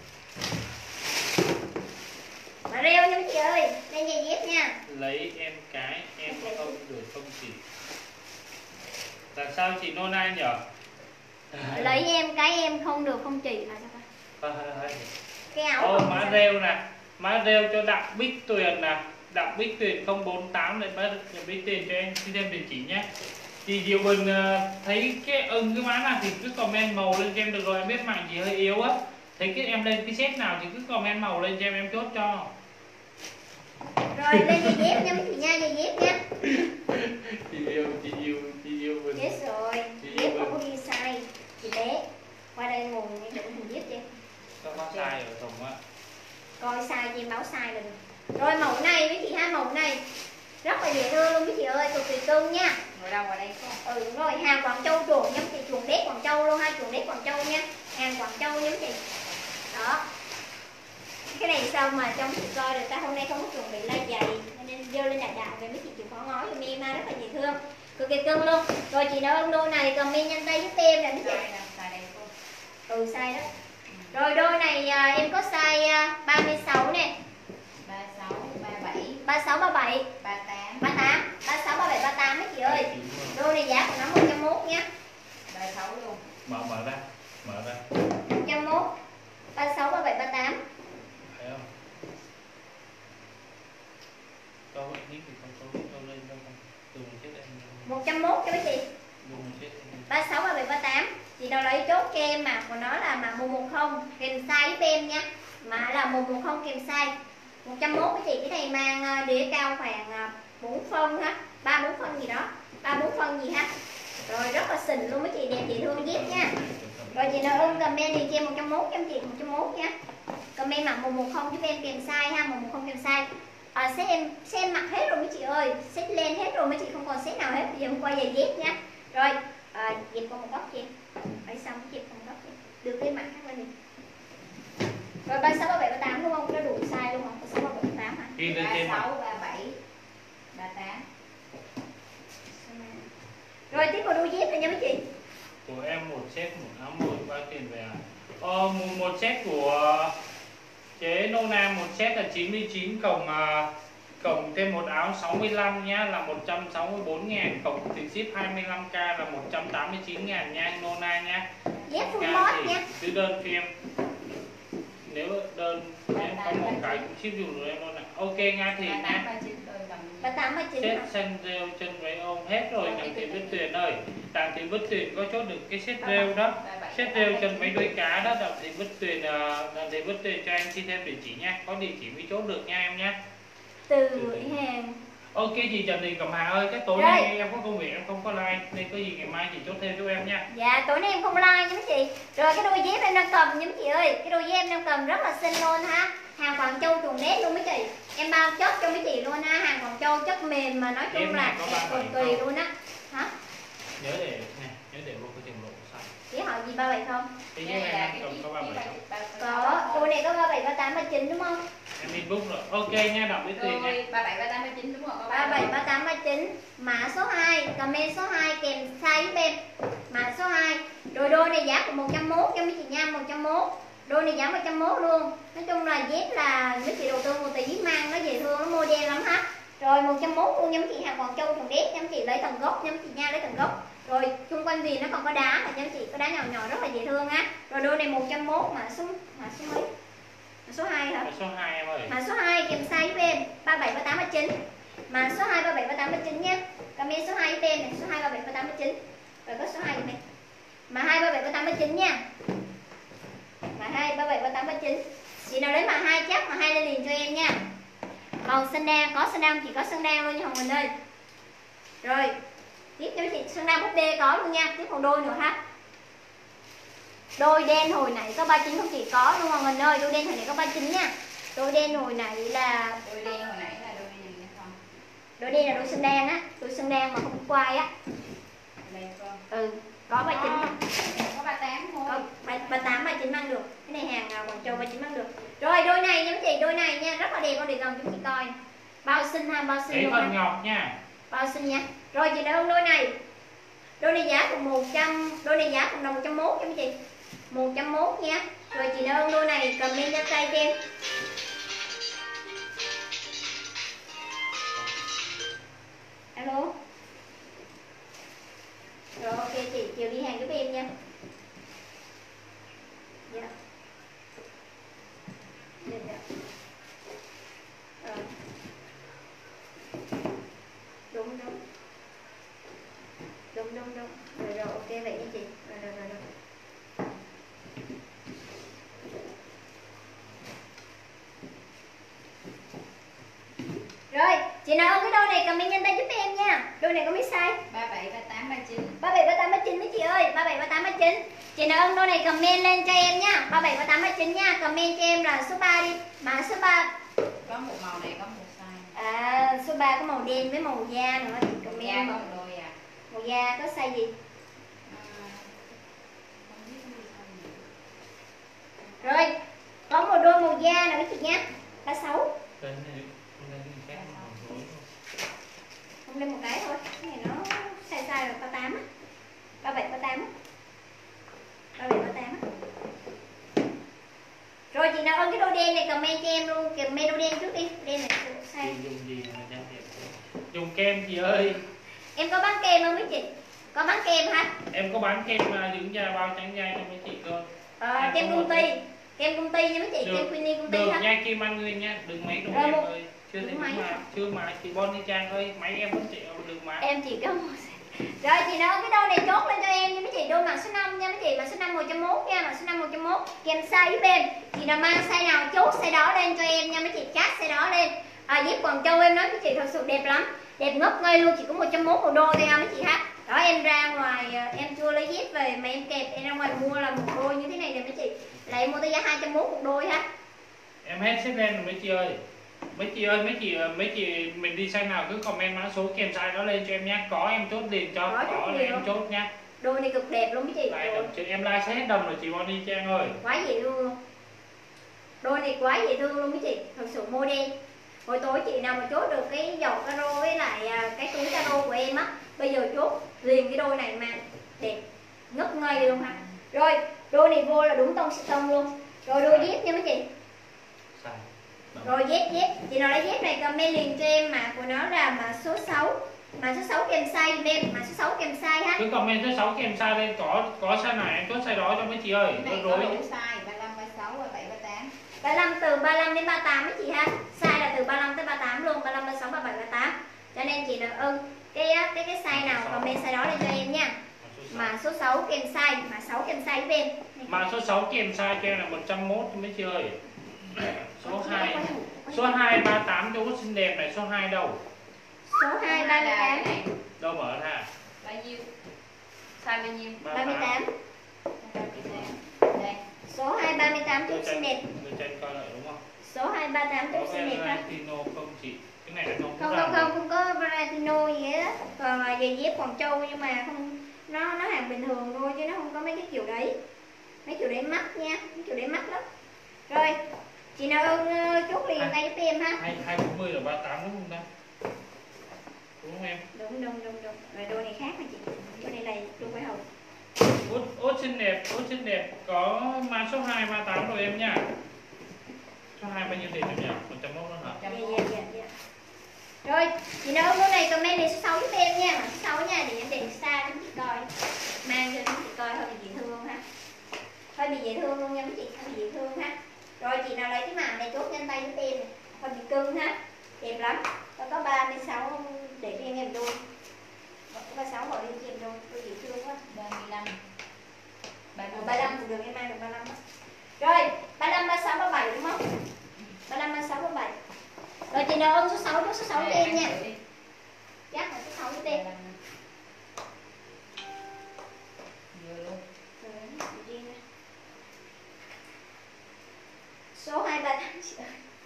Mã rêu nha mấy chị ơi, lên giày dép nha. Lấy em cái em không được không chị. Tại sao chị Nona nhở? Lấy em cái em không được không chị. Cái áo mã rêu nè, mã rêu cho Đặng Bích Tuyền nè, Đặng Bích Tuyền 048 này, bác Bích Tuyền cho em xin thêm địa chỉ nhé. Chị Diệu Bình thấy cái cái mã nào thì cứ comment màu lên cho em được rồi, em biết mạng chị hơi yếu á. Thấy cái em lên cái set nào thì cứ comment màu lên cho em chốt cho. Rồi lên giày dép nha mấy chị nha, giày dép nha. Chị yêu Bình. Chết rồi, dép không có ghi sai. Chị bé, qua đây ngồi nghe đụng thùng dép chị. Có sai ở thùng á. Coi sai chị báo sai là được. Rồi màu này với chị ha, màu này rất là dễ thương luôn mấy chị ơi, cực kỳ cưng nha. Ngồi đâu, ngoài đây không? Đúng rồi, hàng Quảng Châu chuồng giống chị, chuồng đét Quảng Châu luôn ha, chuồng đét Quảng Châu nha. Hàng Quảng Châu giống chị. Đó. Cái này sao mà trong chị coi được ta, hôm nay không có chuẩn bị lai dày nên dơ lên đại về mấy chị chịu khó ngó cho em ha, rất là dễ thương. Cực kỳ cưng luôn. Rồi chị nói đôi này comment nhanh tay giúp em nè mấy chị. Size đó. Rồi đôi này em có size 36 nè. 36, 37, 36, 37, 38, 38, 36, 37, 38 mấy chị ơi. Đôi này giá của nó 101 nha. 36 luôn. Mở ra. 101, 36, 37, 38. Thấy không? Câu thì câu lên đâu không? Từ một chiếc em. 101 cho mấy chị. Từ một chiếc. 36, 37, 38. Chị nào lấy chốt cho em mã của nó là mã 110 kèm size giúp em nha. Mã là 110 kèm size. 101 mấy chị, cái này mang đĩa cao khoảng 4 phân ha, 3 4 phân gì đó. 3 4 phân gì ha. Rồi rất là xịn luôn mấy chị, đẹp chị thương dép nha. Rồi chị nào ơn comment thì cho em 101 cho em chị, 101 nha. Comment mã 110 giúp em kèm size ha, 110 kèm size. Xem mặc hết rồi mấy chị ơi, set lên hết rồi mấy chị, không còn set nào hết. Bây giờ hôm qua giày dép nha. Rồi dịp con một góc chị, phải xong dịp con một góc chị, đưa cái mặt khác lên đi. Rồi 36, 37, 38 đúng không? Nó đủ size luôn không? 36, 37, 38 hả? 36, 37, 38. Rồi tiếp vào đôi dép này nha mấy chị. Của em một set một áo môi bao tiền về à? Một set của chế Nona, một set là 99 cộng thêm một áo 65 nhá là 164.000, cộng tiền ship 25k là 189.000 nha Nona nha. Dép full boss nha. Cứ đơn cho em. Nếu đơn em có một cái cũng ship dùng rồi em luôn ạ. Ok Nga Thị nha. 38, 39. Set xanh rêu chân váy ôm hết rồi Đặng Thị Bích Tuyền ơi. Đặng Thị Bích Tuyền có chốt được cái set rêu đó. Set rêu chân váy đuôi cá đó. Đặng Thị Bích Tuyền cho anh xin thêm địa chỉ nha. Có địa chỉ mới chốt được nha em nha. Từ gửi hàng Ok chị Trần Thị Cẩm Hà ơi, chắc tối Rồi. nay em có công việc em không có like nên có gì ngày mai chị chốt thêm cho em nha. Dạ tối nay em không like nha mấy chị. Rồi cái đôi dép em đang cầm nha mấy chị ơi, cái đôi dép em đang cầm rất là xinh luôn ha. Hàng Quảng Châu chuồng nét luôn mấy chị. Em bao chất cho mấy chị luôn ha, hàng Quảng Châu chất mềm mà nói chung Dép là này có đẹp 37 cực kỳ không? luôn á. Hả? Nhớ để vô cái trường lộ xanh. Chị hỏi gì 37 không? Cái dép em đang cầm có 37 không? Có, đôi này có 37, 38, 39 đúng không? Em inbox rồi. Ok nha, đọc biết tiền nha. Rồi 37, 38, 39 đúng không? Có 37, 38, 39. Mã số 2, comment số 2 kèm size giúp em. Mã số 2. Rồi đôi này giá của 101 cho mấy chị nha, 101. Đôi này giá 101 luôn. Nói chung là dép là mấy chị đầu tư một tỷ mang nó dễ thương, nó model lắm ha. Rồi 101 luôn nha mấy chị, hàng Quảng Châu trồng đét nha mấy chị, lấy tầng gốc nha mấy chị nha, lấy tầng gốc. Rồi xung quanh viền nó còn có đá mà nha mấy chị, có đá nhỏ nhỏ rất là dễ thương á. Rồi đôi này 101 mã số mấy? Mã số 2 hả? Mã số 2 em ơi. Mã số 2 kèm size giúp em 37, 38, 39. Mã số 2 37, 38, 39 nha. Comment số 2 giúp em này, số 2 37, 38, 39. Rồi có số 2 giúp em. Mã 2 37, 38, 39 nha. Mã 2 37, 38, 39. Chị nào lấy mã 2 chắc mã 2 lên liền cho em nha. Còn sân đan có sân đan, chỉ có sân đan luôn nha Hồng Quỳnh ơi. Rồi tiếp cho chị sân đan búp bê có luôn nha, tiếp một đôi nữa ha. Đôi đen hồi nãy có 39 không chị, có luôn Hồng Quỳnh ơi, đôi đen hồi nãy có 39 nha. Đôi đen hồi nãy là Đôi đen hồi nãy là đôi gì nha không? đôi đen là đôi sân đan á, đôi sân đan mà không quai á. Đây con. Có 39 nha. Có 38 thôi. Có 38, 39 mang được. Cái này hàng Quảng Châu 39 mang được. Rồi đôi này nha mấy chị, đôi này nha, rất là đẹp, con để gần chúng chị coi. Bao xinh ha, bao xinh Đấy luôn phần ha. ngọc nha. Bao xinh nha. Rồi chị đơn đôi này. Đôi này giá cùng 100, đôi này giá cùng đồng 101 cho mấy chị. 101 nha. Rồi chị đơn đôi này comment cho tay cho em. Alo. Rồi ok chị, chiều đi hàng giúp em nha. Dạ. Dạ, dạ. Rồi. Đúng. Rồi ok vậy nha chị. Rồi. Rồi, chị nào ơn cái đôi này comment nhanh tay giúp em nha. Đôi này có mấy size? 37, 38, 39. 37, 38, 39 mấy chị ơi, 37, 38, 39. Chị nào ơn đôi này comment lên cho em nha. 37, 38, 39 nha. Comment cho em là số 3 đi. Mã số 3. Có một màu này, có một size. À, số 3 có màu đen với màu da nữa thì Da comment. có một đôi à? Màu da có size gì? Không biết cái size gì. Rồi, có một đôi màu da nè mấy chị nha. 36. Không lên một cái thôi, cái này nó sai rồi, 38 á. 37, 38 á. 37, 38 á. Rồi chị nào ơn cái đôi đen này comment cho em luôn, comment đôi đen trước đi. Đen này sai. Dùng gì mà trang đẹp? Dùng kem chị ơi. Em có bán kem không mấy chị? Có bán kem hả? Em có bán kem dưỡng da bao trắng da cho mấy chị luôn. Kem công ty. Kem công ty nha mấy chị, kem Queenie công ty được hả? nha Kim Anh Nguyên nha, đừng máy đồ Rồi, em một- ơi. Chưa đúng thấy máy mà, hả? chưa mà chị Bonnie Trang ơi, máy em vẫn chịu được mà. Em chỉ có một. Rồi chị nào cái đôi này chốt lên cho em nha mấy chị, đôi mã số 5 nha mấy chị, mã số 5 101 nha, mã số 5 101 kèm size giúp em. Chị nào mang size nào chốt size đó lên cho em nha mấy chị, chat size đó lên. Dép Quảng Châu em nói mấy chị thật sự đẹp lắm, đẹp ngất ngây luôn, chỉ có 101 một đôi thôi ha mấy chị ha. Đó em ra ngoài em chưa lấy dép về mà em kẹp, em ra ngoài mua là một đôi như thế này nè mấy chị, là em mua tới giá 201 một đôi ha. Em hết xếp lên rồi mấy chị ơi. Mấy chị mình đi size nào cứ comment mã số kèm size đó lên cho em nhé. Có em chốt liền cho, Có, có chốt là liền em luôn. chốt nha. Đôi này cực đẹp luôn mấy chị. Lại đồng chứ em like sẽ hết đồng rồi chị Bonnie Trang ơi. Quá dễ thương luôn. Đôi này quá dễ thương luôn mấy chị, thật sự model. Hồi tối chị nào mà chốt được cái giỏ caro với lại cái túi caro của em á, bây giờ chốt liền cái đôi này mà đẹp ngất ngây luôn ha. Rồi đôi này vô là đúng tông tông luôn. Rồi đôi dép nha mấy chị. Sai. Rồi dép chị nào lấy dép này comment liền cho em, mã của nó là mã số 6. Mã số 6 kèm size giùm em, mã số 6 kèm size ha. Cứ comment số 6 kèm size lên, có size nào em chốt size đó cho mấy chị ơi. Cái này Rồi có đủ size 35, 36, 37, 38. 35 từ 35 đến 38 mấy chị ha. Size là từ 35 tới 38 luôn, 35, 36, 37, 38. Cho nên chị nào ơn cái size nào comment size đó lên cho em nha. Mã số 6 kèm size, mã 6 kèm size giúp em. Mã số 6 kèm size cho em là 101 cho mấy chị ơi. Số 2 38 cho út xinh đẹp này, số 2 đâu? bao nhiêu? 38. Đây. Số 238 chút xinh đẹp. Người tranh coi lại đúng không? Số 238 chút xinh đẹp ha. Valentino không chị. Cái này nó Không có Valentino gì hết. Còn giày dép Quảng Châu nhưng mà không, nó hàng bình thường thôi chứ nó không có mấy cái kiểu đấy. Mấy kiểu đấy mắc nha, mấy kiểu đấy mắc lắm. Rồi, chị nào ơn chốt liền tay giúp em ha. 240 là 38 đúng không ta? Đúng không em? Đúng. Rồi đôi này khác hả chị? Đôi này là đôi quay hồng. Út xinh đẹp, có mã số 2 38 rồi em nha. Số 2 bao nhiêu tiền em nhỉ? 101 đó hả? Dạ. Rồi, chị nào ơn đôi này comment này số 6 giúp em nha. Số 6 nha, để em để xa cho chị coi. Mang cho chị coi hơi bị dễ thương ha. Hơi bị dễ thương luôn nha mấy chị, hơi bị dễ thương ha. Rồi chị nào lấy cái mã này chốt nhanh tay giúp em này. Hơi bị cưng ha. Đẹp lắm. Có 36 để cho em đôi. 36 bỏ đi cho em đôi, tôi dễ thương quá. 35. 35 cũng được, em mang được 35 đó. Rồi, 35, 36, 37 đúng không? 35, 36, 37. Rồi chị nào ơn số 6 chốt số 6 cho em nha. Chắc là số 6 giúp em. Số 238 chị ơi.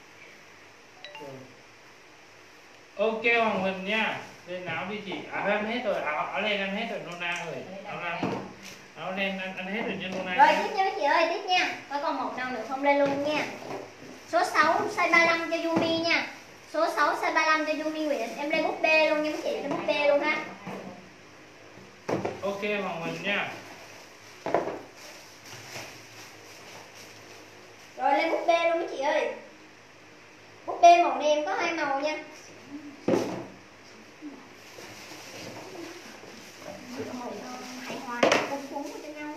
Ok Hoàng Huỳnh nha. Lên áo đi chị. Áo em hết rồi, áo len em hết rồi Nona ơi. Áo len ăn hết rồi nha Nona. Rồi tiếp nha chị ơi, tiếp nha. Có còn một nào nữa không lên luôn nha. Số 6 size 35 cho Yumi nha. Số 6 size 35 cho Yumi Nguyễn. Em lên búp bê luôn nha mấy chị, lên búp bê luôn ha. Ok Hoàng Huỳnh nha. Rồi lên búp bê luôn mấy chị ơi. Búp bê màu này em có 2 màu nha. Hãy hòa cùng cuốn cho nhau.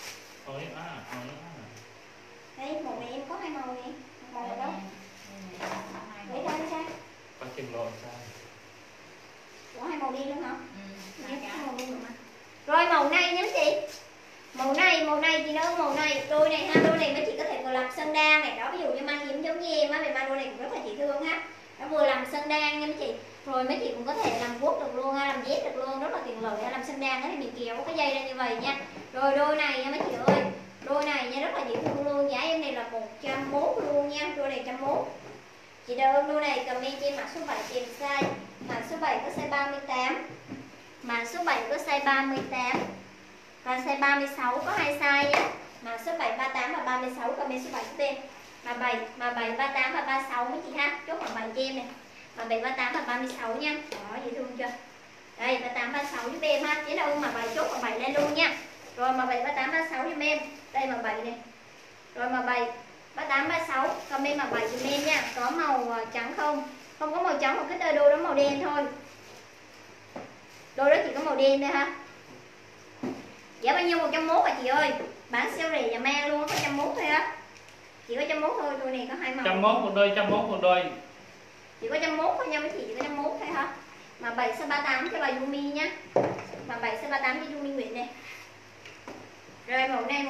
Đây, màu này em có 2 màu nè. Màu nào đó. Để coi ra. Có chừng lộn sao? Có 2 màu đi luôn hả? Màu đi mà. Rồi màu này nha mấy chị. Màu này chị nói màu này, đôi này ha, đôi này mấy chị có thể vừa làm sân đan này đó, ví dụ như mang yếm giống như em á, về mang đôi này cũng rất là dễ thương ha. Nó vừa làm sân đan nha mấy chị. Rồi mấy chị cũng có thể làm guốc được luôn ha, làm dép được luôn, rất là tiện lợi. Làm sân đan thì mình kéo cái dây ra như vậy nha. Rồi đôi này nha mấy chị ơi. Đôi này nha rất là dễ thương luôn, giá em này là 101 luôn nha, đôi này 101. Chị đơn đôi này comment trên mã số 7 kèm size. Mã số 7 có size 38. Mã số 7 có size 38. Và size 36 có 2 size nhé. Mã số 7 38 và 36 comment số 7 giúp em. Mà 7 38 và 36 mấy chị ha. Chốt khoảng 7 cho em này. Mà 7 38 và 36 nha. Đó dễ thương chưa? Đây 38 36 giúp em ha. Chế đâu mà 7 chốt khoảng 7 lên luôn nha. Rồi mà 7 38 36 giúp em. Đây mà 7 này. Rồi mà 7 38 36 comment mà 7 giúp em nha. Có màu trắng không? Không có màu trắng, một cái đôi đó màu đen thôi. Đôi đó chỉ có màu đen thôi ha. Giá bao nhiêu? 101 à chị ơi. Bán siêu rẻ và mang luôn, có 101 thôi á. Chỉ có 101 thôi, đôi này có 2 màu. 101 một đôi, 101 một đôi. Chỉ có 101 thôi nha mấy chị, chỉ có 101 thôi ha. Mà 7 size 38 cho bà Yumi nhá. Mà 7 size 38 cho Yumi Nguyễn này. Rồi màu này.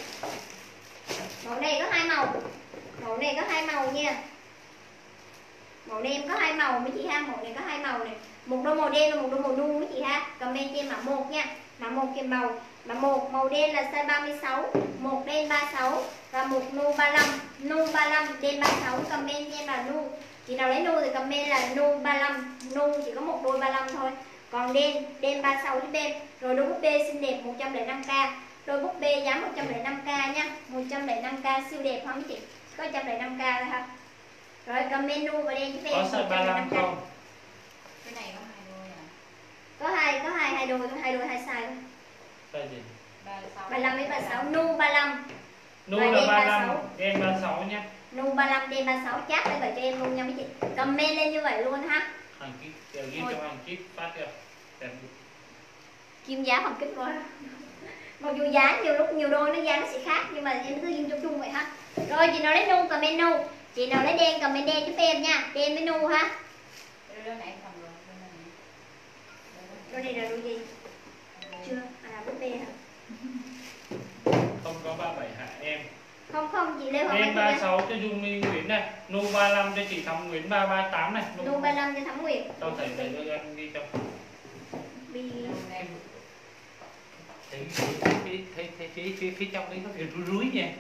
Màu này có 2 màu. Màu này có 2 màu nha. Màu này em có 2 màu mấy chị ha, màu này có 2 màu này. Một đôi màu đen và một đôi màu nu mấy chị ha. Comment trên mã 1 nha. Mã 1 kèm màu. Mã 1 màu đen là size 36, một đen 36 và một nu 35. Nu 35 đen 36 comment trên là nu. Chị nào lấy nu thì comment là nu 35. Nu chỉ có một đôi 35 thôi. Còn đen 36 giúp em. Rồi đôi búp bê xinh đẹp 105k. Đôi búp bê giá 105k nha. 105k siêu đẹp không chị? Có 105k thôi ha. Rồi comment nu và đen giúp em. Có size 35 không? Cái này có 2 đôi à? Có hai đôi thôi, 2 đôi 2 size thôi. Size gì? 35 với 36, nu 35. Nu Và là đen 35, 36. đen 36 nha. Nu 35 đen 36 chát để vậy cho em luôn nha mấy chị. Comment lên như vậy luôn ha. Hàng kit, ghi cho hàng kit phát kìa. Đẹp. Kim giá hoàn kích quá. Mặc dù giá nhiều lúc nhiều đôi nó giá nó sẽ khác nhưng mà em cứ ghim chung chung vậy ha. Rồi chị nào lấy nu comment nu. Chị nào lấy đen comment đen giúp em nha. Đen với nu ha. Đôi này em cầm rồi. Đôi này là đôi gì? Chưa, là búp bê hả? Không có 37 hạ em. Không, chị Lê Hoàng Đen 36 cho Yumi Nguyễn này, Nu 35 cho chị Thắm Nguyễn 338 này. Nu 35 cho Thắm Nguyễn. Tao thầy thầy cho em ghi cho. Bi Thế phía trong đấy có cái rúi nha.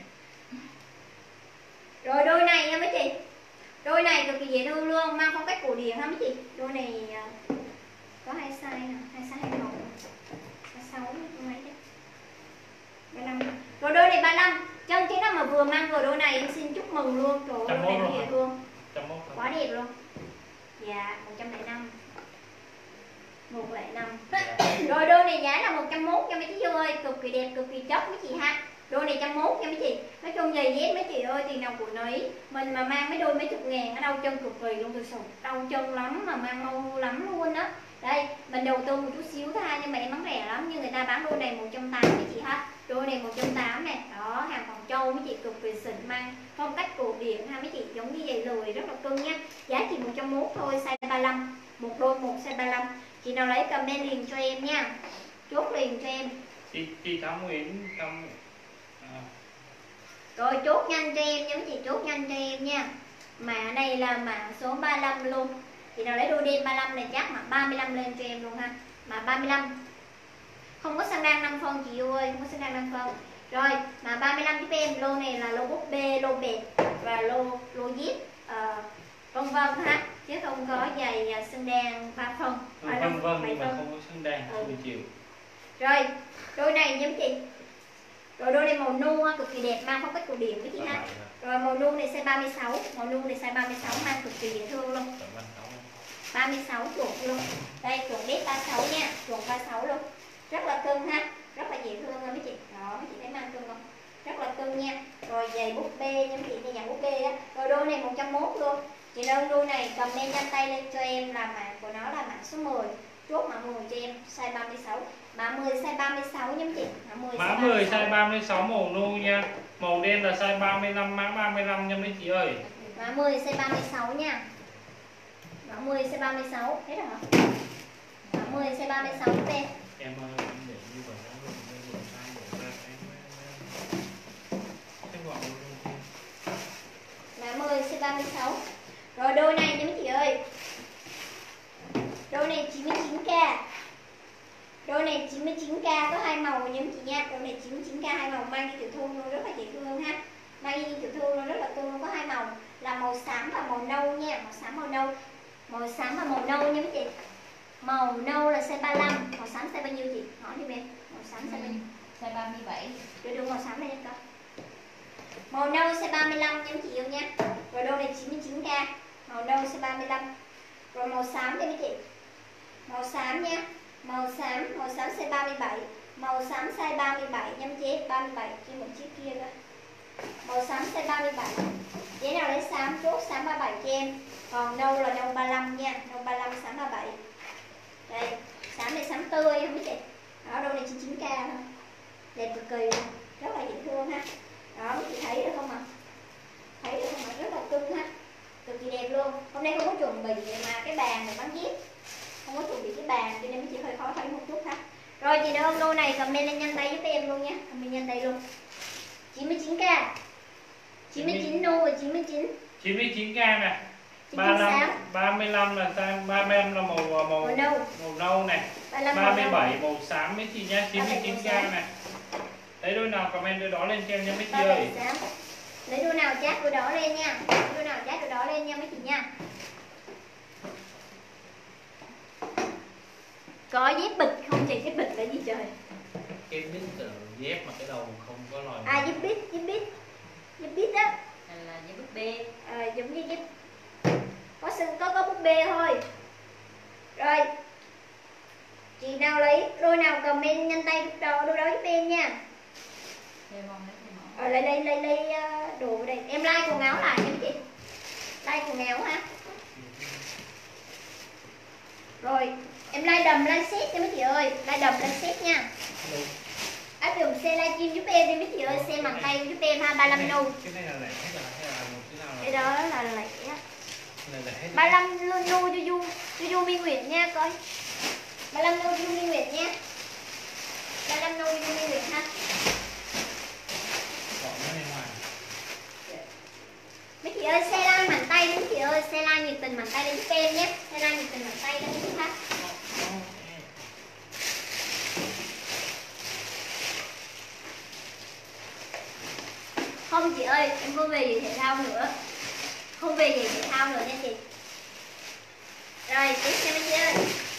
Rồi đôi này nha mấy chị, đôi này cực kỳ dễ thương luôn, mang phong cách cổ điển ha mấy chị. Đôi này có 2 size nè, 2 size 2 màu, 36 mấy đấy, 35. Rồi đôi này 35, chân cái nào mà vừa mang vừa đôi này em xin chúc mừng luôn. Trời ơi, đôi này dễ thương, quá đẹp luôn. Dạ 105, 105. Rồi đôi này giá là 101 cho mấy chị ơi, cực kỳ đẹp, cực kỳ chất mấy chị ha. Đôi này 101 nha mấy chị. Nói chung giày dép mấy chị ơi, tiền nào của nấy. Mình mà mang mấy đôi mấy chục ngàn ở đâu chân cực kỳ luôn, thực sự đau chân lắm mà mang mau lắm luôn á. Đây, mình đầu tư một chút xíu thôi nhưng mà em bán rẻ lắm, nhưng người ta bán đôi này 180 mấy chị ha. Đôi này 180 này, đó, hàng Phòng Châu mấy chị, cực kỳ xịn, mang phong cách cổ điển ha mấy chị, giống như giày lười rất là cưng nha. Giá chỉ 101 thôi, size 35, một đôi một size 35. Chị nào lấy comment liền cho em nha, chốt liền cho em. Chị Thảo Nguyễn Rồi chốt nhanh cho em nha mấy chị, chốt nhanh cho em nha. Mã này là mã số 35 luôn. Chị nào lấy đôi đen 35 này chắc mã 35 lên cho em luôn ha. Mã 35. Không có xăng đan 5 phân chị ơi, không có xăng đan 5 phân. Rồi, mã 35 giúp em, lô này là lô búp bê, lô bệt và lô zip vân vân ha, chứ không có giày xăng đan 3 phân. Vân nhưng mà không có xăng đan 10 triệu. Rồi, đôi này nha mấy chị. Rồi đôi này màu nu cực kỳ đẹp, mang phong cách cổ điển với chị ha. Rồi màu nu này size 36, màu nu này size 36 mang cực kỳ dễ thương luôn. 36 chuột luôn. Đây chuột đét 36 nha, chuột 36 luôn. Rất là cưng ha, rất là dễ thương nha mấy chị. Đó, mấy chị thấy mang cưng không? Rất là cưng nha. Rồi giày búp bê nha mấy chị, này dạng búp bê á. Rồi đôi này 101 luôn. Chị đơn đôi này comment nhanh tay lên cho em là mã của nó là mã số 10. Chốt mã 10 cho em, size 36. Mã 10 size 36 nha mấy chị. Mã 10 size 36 màu nu nha. Màu đen là size 35, mã 35 nha mấy chị ơi. Mã 10 size 36 nha. Mã 10 size 36, hết rồi hả? Mã 10 size 36 em. Em để như vậy nó vừa sai bộ ra cái gọn luôn. Mã 10 size 36. Rồi đôi này nha mấy chị ơi. Đôi này 99k. Đôi này 99k có 2 màu nha mấy chị nha. Đôi này 99k 2 màu, mang đi tiểu thu luôn, rất là dễ thương ha. Mang đi tiểu thu luôn, rất là thương, có 2 màu là màu xám và màu nâu nha, màu xám màu nâu. Màu xám và màu nâu nha mấy chị. Màu nâu là size 35, màu xám size bao nhiêu chị? Hỏi đi em. Màu xám size bao nhiêu? Size 37. Đưa màu xám này em coi. Màu nâu size 35 nha mấy chị yêu nha. Rồi đôi này 99k. Màu nâu size 35. Rồi màu xám đây mấy chị. Màu xám nha. Màu xám size 37. Màu xám size 37 nha mấy chị, 37 trên một chiếc kia cơ. Màu xám size 37. Chị nào lấy xám chốt xám 37 cho em. Còn nâu là nâu 35 nha, nâu 35 xám 37. Đây, xám này xám tươi không mấy chị. Đó, đôi này 99k thôi. Đẹp cực kỳ luôn, rất là dễ thương ha. Đó, mấy chị thấy được không ạ? Thấy được không ạ? Rất là cưng ha. Cực kỳ đẹp luôn. Hôm nay không có chuẩn bị mà cái bàn này bán dép. Không có chuẩn bị cái bàn cho nên mấy chị hơi khó thấy một chút ha. Rồi chị đơn lô này comment lên nhanh tay giúp em luôn nha. Comment nhanh tay luôn. 99k. 99 nu và 99. 99k nè. 35 là size 35 là màu nâu này. 37 màu xám mấy chị nha, 99k này. Lấy đôi nào comment đôi đó lên cho em nha mấy chị ơi. Lấy đôi nào chát đôi đó lên nha. Đôi nào chát đôi đó lên nha mấy chị nha. Có dép bịch không chị? Dép bịch là gì trời? Cái bít dép mà cái đầu không có lòi. À dép bít á. Là dép búp bê. Giống như dép có búp bê thôi. Rồi chị nào lấy đôi nào comment nhanh tay đôi đó giúp em nha. Lấy đồ đây. Em like quần áo lại nha chị. Like quần áo ha. Rồi em like đầm like set nha mấy chị ơi. Like đầm like set nha. Áp dụng xe livestream giúp em đi mấy chị ơi. Xe bằng tay giúp em ha. 35 nu. Cái này là lẻ hay là một cái nào? Cái đó là lẻ. 35 nu cho Du Minh Nguyệt nha coi. 35 nu cho Du Minh Nguyệt nha. 35 nu cho Du Minh Nguyệt ha. Mấy chị ơi xe like mạnh tay mấy chị ơi, xe like nhiệt tình mạnh tay lên giúp em nhé. Xe like nhiệt tình mạnh tay lên giúp ha. không chị ơi, em không về gì thể thao nữa. Không về gì thể thao nữa nha chị. Rồi, tiếp theo mấy chị ơi.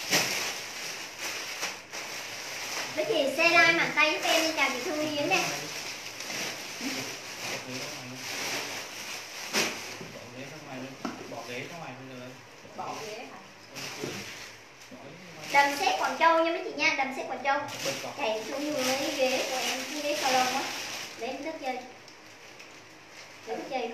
Mấy chị xe lai mạnh tay giúp em, chào chị Thương Yến nè. Bỏ ghế ra ngoài bây giờ. Bỏ ghế hả? Đầm xét Quảng Châu nha mấy chị nha, đầm xét Quảng Châu. Chạy xuống dưới ghế của em, cái ghế salon á. Lấy thức chơi. Lấy thức chơi.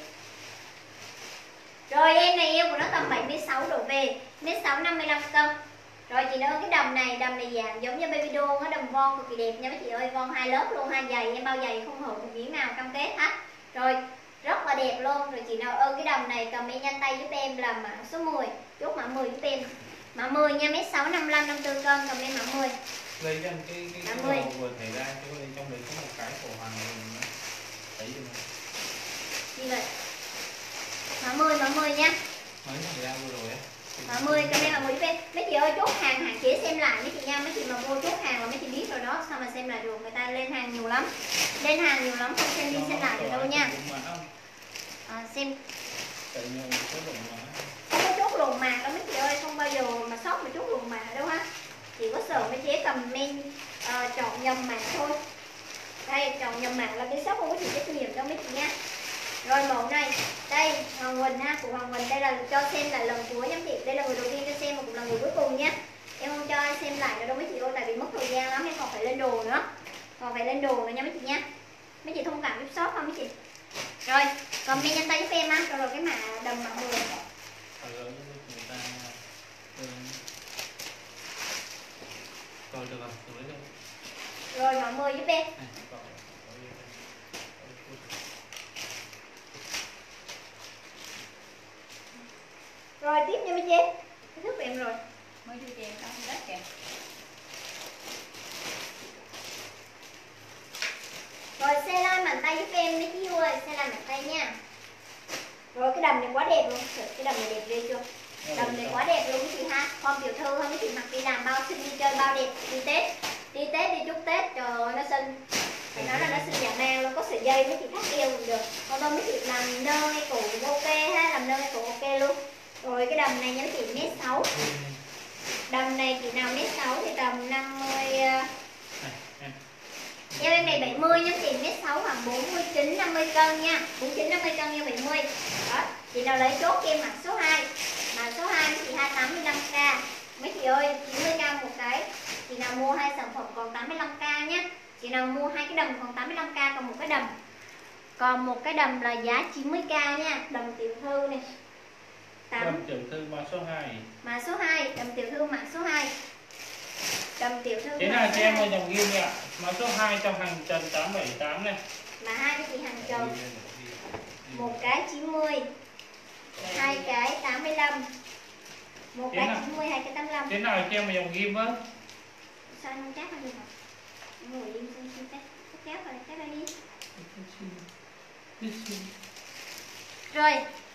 Rồi em này eo của nó tầm 76 độ về, mét 6 55 cân. Rồi chị ơi, cái đầm này dạng giống như baby doll á, đầm von cực kỳ đẹp nha mấy chị ơi, von 2 lớp luôn, 2 giày, em bao giày không hở một miếng nào, cam kết hết. Rồi rất là đẹp luôn. Rồi chị nào ơn cái đầm này comment nhanh tay giúp em là mã số 10, chốt mã 10 giúp em. Mã 10 nha, mét 6 55 54 cân, comment mã 10. Lấy cho cái màu vừa thấy ra, chứ bên trong đấy có một cái cổ hàng này. Thấy chưa? Gì vậy? Mã 10 nha. Mấy thằng ra vừa rồi á. Mã 10 comment mã 10 giúp em. Mấy chị ơi, chốt hàng hạn chế xem lại mấy chị nha. Mấy chị mà vô chốt hàng là mấy chị biết rồi đó, sao mà xem lại được, người ta lên hàng nhiều lắm. Lên hàng nhiều lắm, không xem đi xem lại được đâu nha. Xem không có chốt luồn mạc đâu mấy chị ơi, không bao giờ mà sót mà chốt luồn mạc đâu ha. Chỉ có sợ mấy chế comment chọn nhầm mạc thôi. Đây, chọn nhầm mạc là cái shop không có chịu trách nhiệm đâu mấy chị nha. Rồi mẫu này, đây Hoàng Quỳnh ha, của Hoàng Quỳnh đây là cho xem lại lần cuối nha chị. Đây là người đầu tiên cho xem mà cũng là người cuối cùng nha. Em không cho ai xem lại nữa đâu mấy chị ơi, tại vì mất thời gian lắm, em còn phải lên đồ nữa. Còn phải lên đồ nữa nha mấy chị nha. Mấy chị thông cảm giúp shop không mấy chị. Rồi, comment nhanh tay giúp em á, rồi cái mã đầm mã 10. Rồi được rồi, Rồi mã 10 giúp em. Rồi tiếp nha mấy chị. Cái thức của em rồi. Mới đưa cho em đó, đất kìa. Rồi xe lai mạnh tay giúp em mấy chị ơi, xe lai mạnh tay nha. Rồi cái đầm này quá đẹp luôn, cái đầm này đẹp ghê chưa? Đầm này quá đẹp luôn mấy chị ha. Con tiểu thư ha mấy chị mặc đi làm bao xinh, đi chơi bao đẹp, đi Tết, đi chúc Tết, trời ơi nó xinh. Phải nói là nó xinh dã man luôn, có sợi dây mấy chị thắt eo cũng được. Còn đâu mấy chị làm nơ hay cổ cũng ok ha, làm nơ hay cổ ok luôn. Rồi cái đầm này nha mấy chị mét 6. Đầm này chị nào mét 6 thì tầm 50. Eo em này 70 nha chị, mét 6 khoảng 49 50 cân nha. 49 50 cân nha 70. Đó, chị nào lấy chốt em mã số 2. Mã số 2 chị 285k. Mấy chị ơi, 90k một cái. Chị nào mua hai sản phẩm còn 85k nhé. Chị nào mua hai cái đầm còn 85k, còn một cái đầm. Còn một cái đầm là giá 90k nha, đầm tiểu thư này. Đầm tiểu thư mã số 2. Mã số 2, đầm tiểu thư mã số 2. Đầm tiểu thư. Thế nào cho em ơi dòng ghi ạ. Mã số 2 trong hàng trần 878 này. Mã 2 cho chị hàng trần. Một cái 90. Hai cái 85. Một cái 90, hai cái 85. Thế nào cho em dòng ghi với. Sao anh không chắc không được hả? Ngồi im xin test kéo rồi, kéo đây đi. Rồi.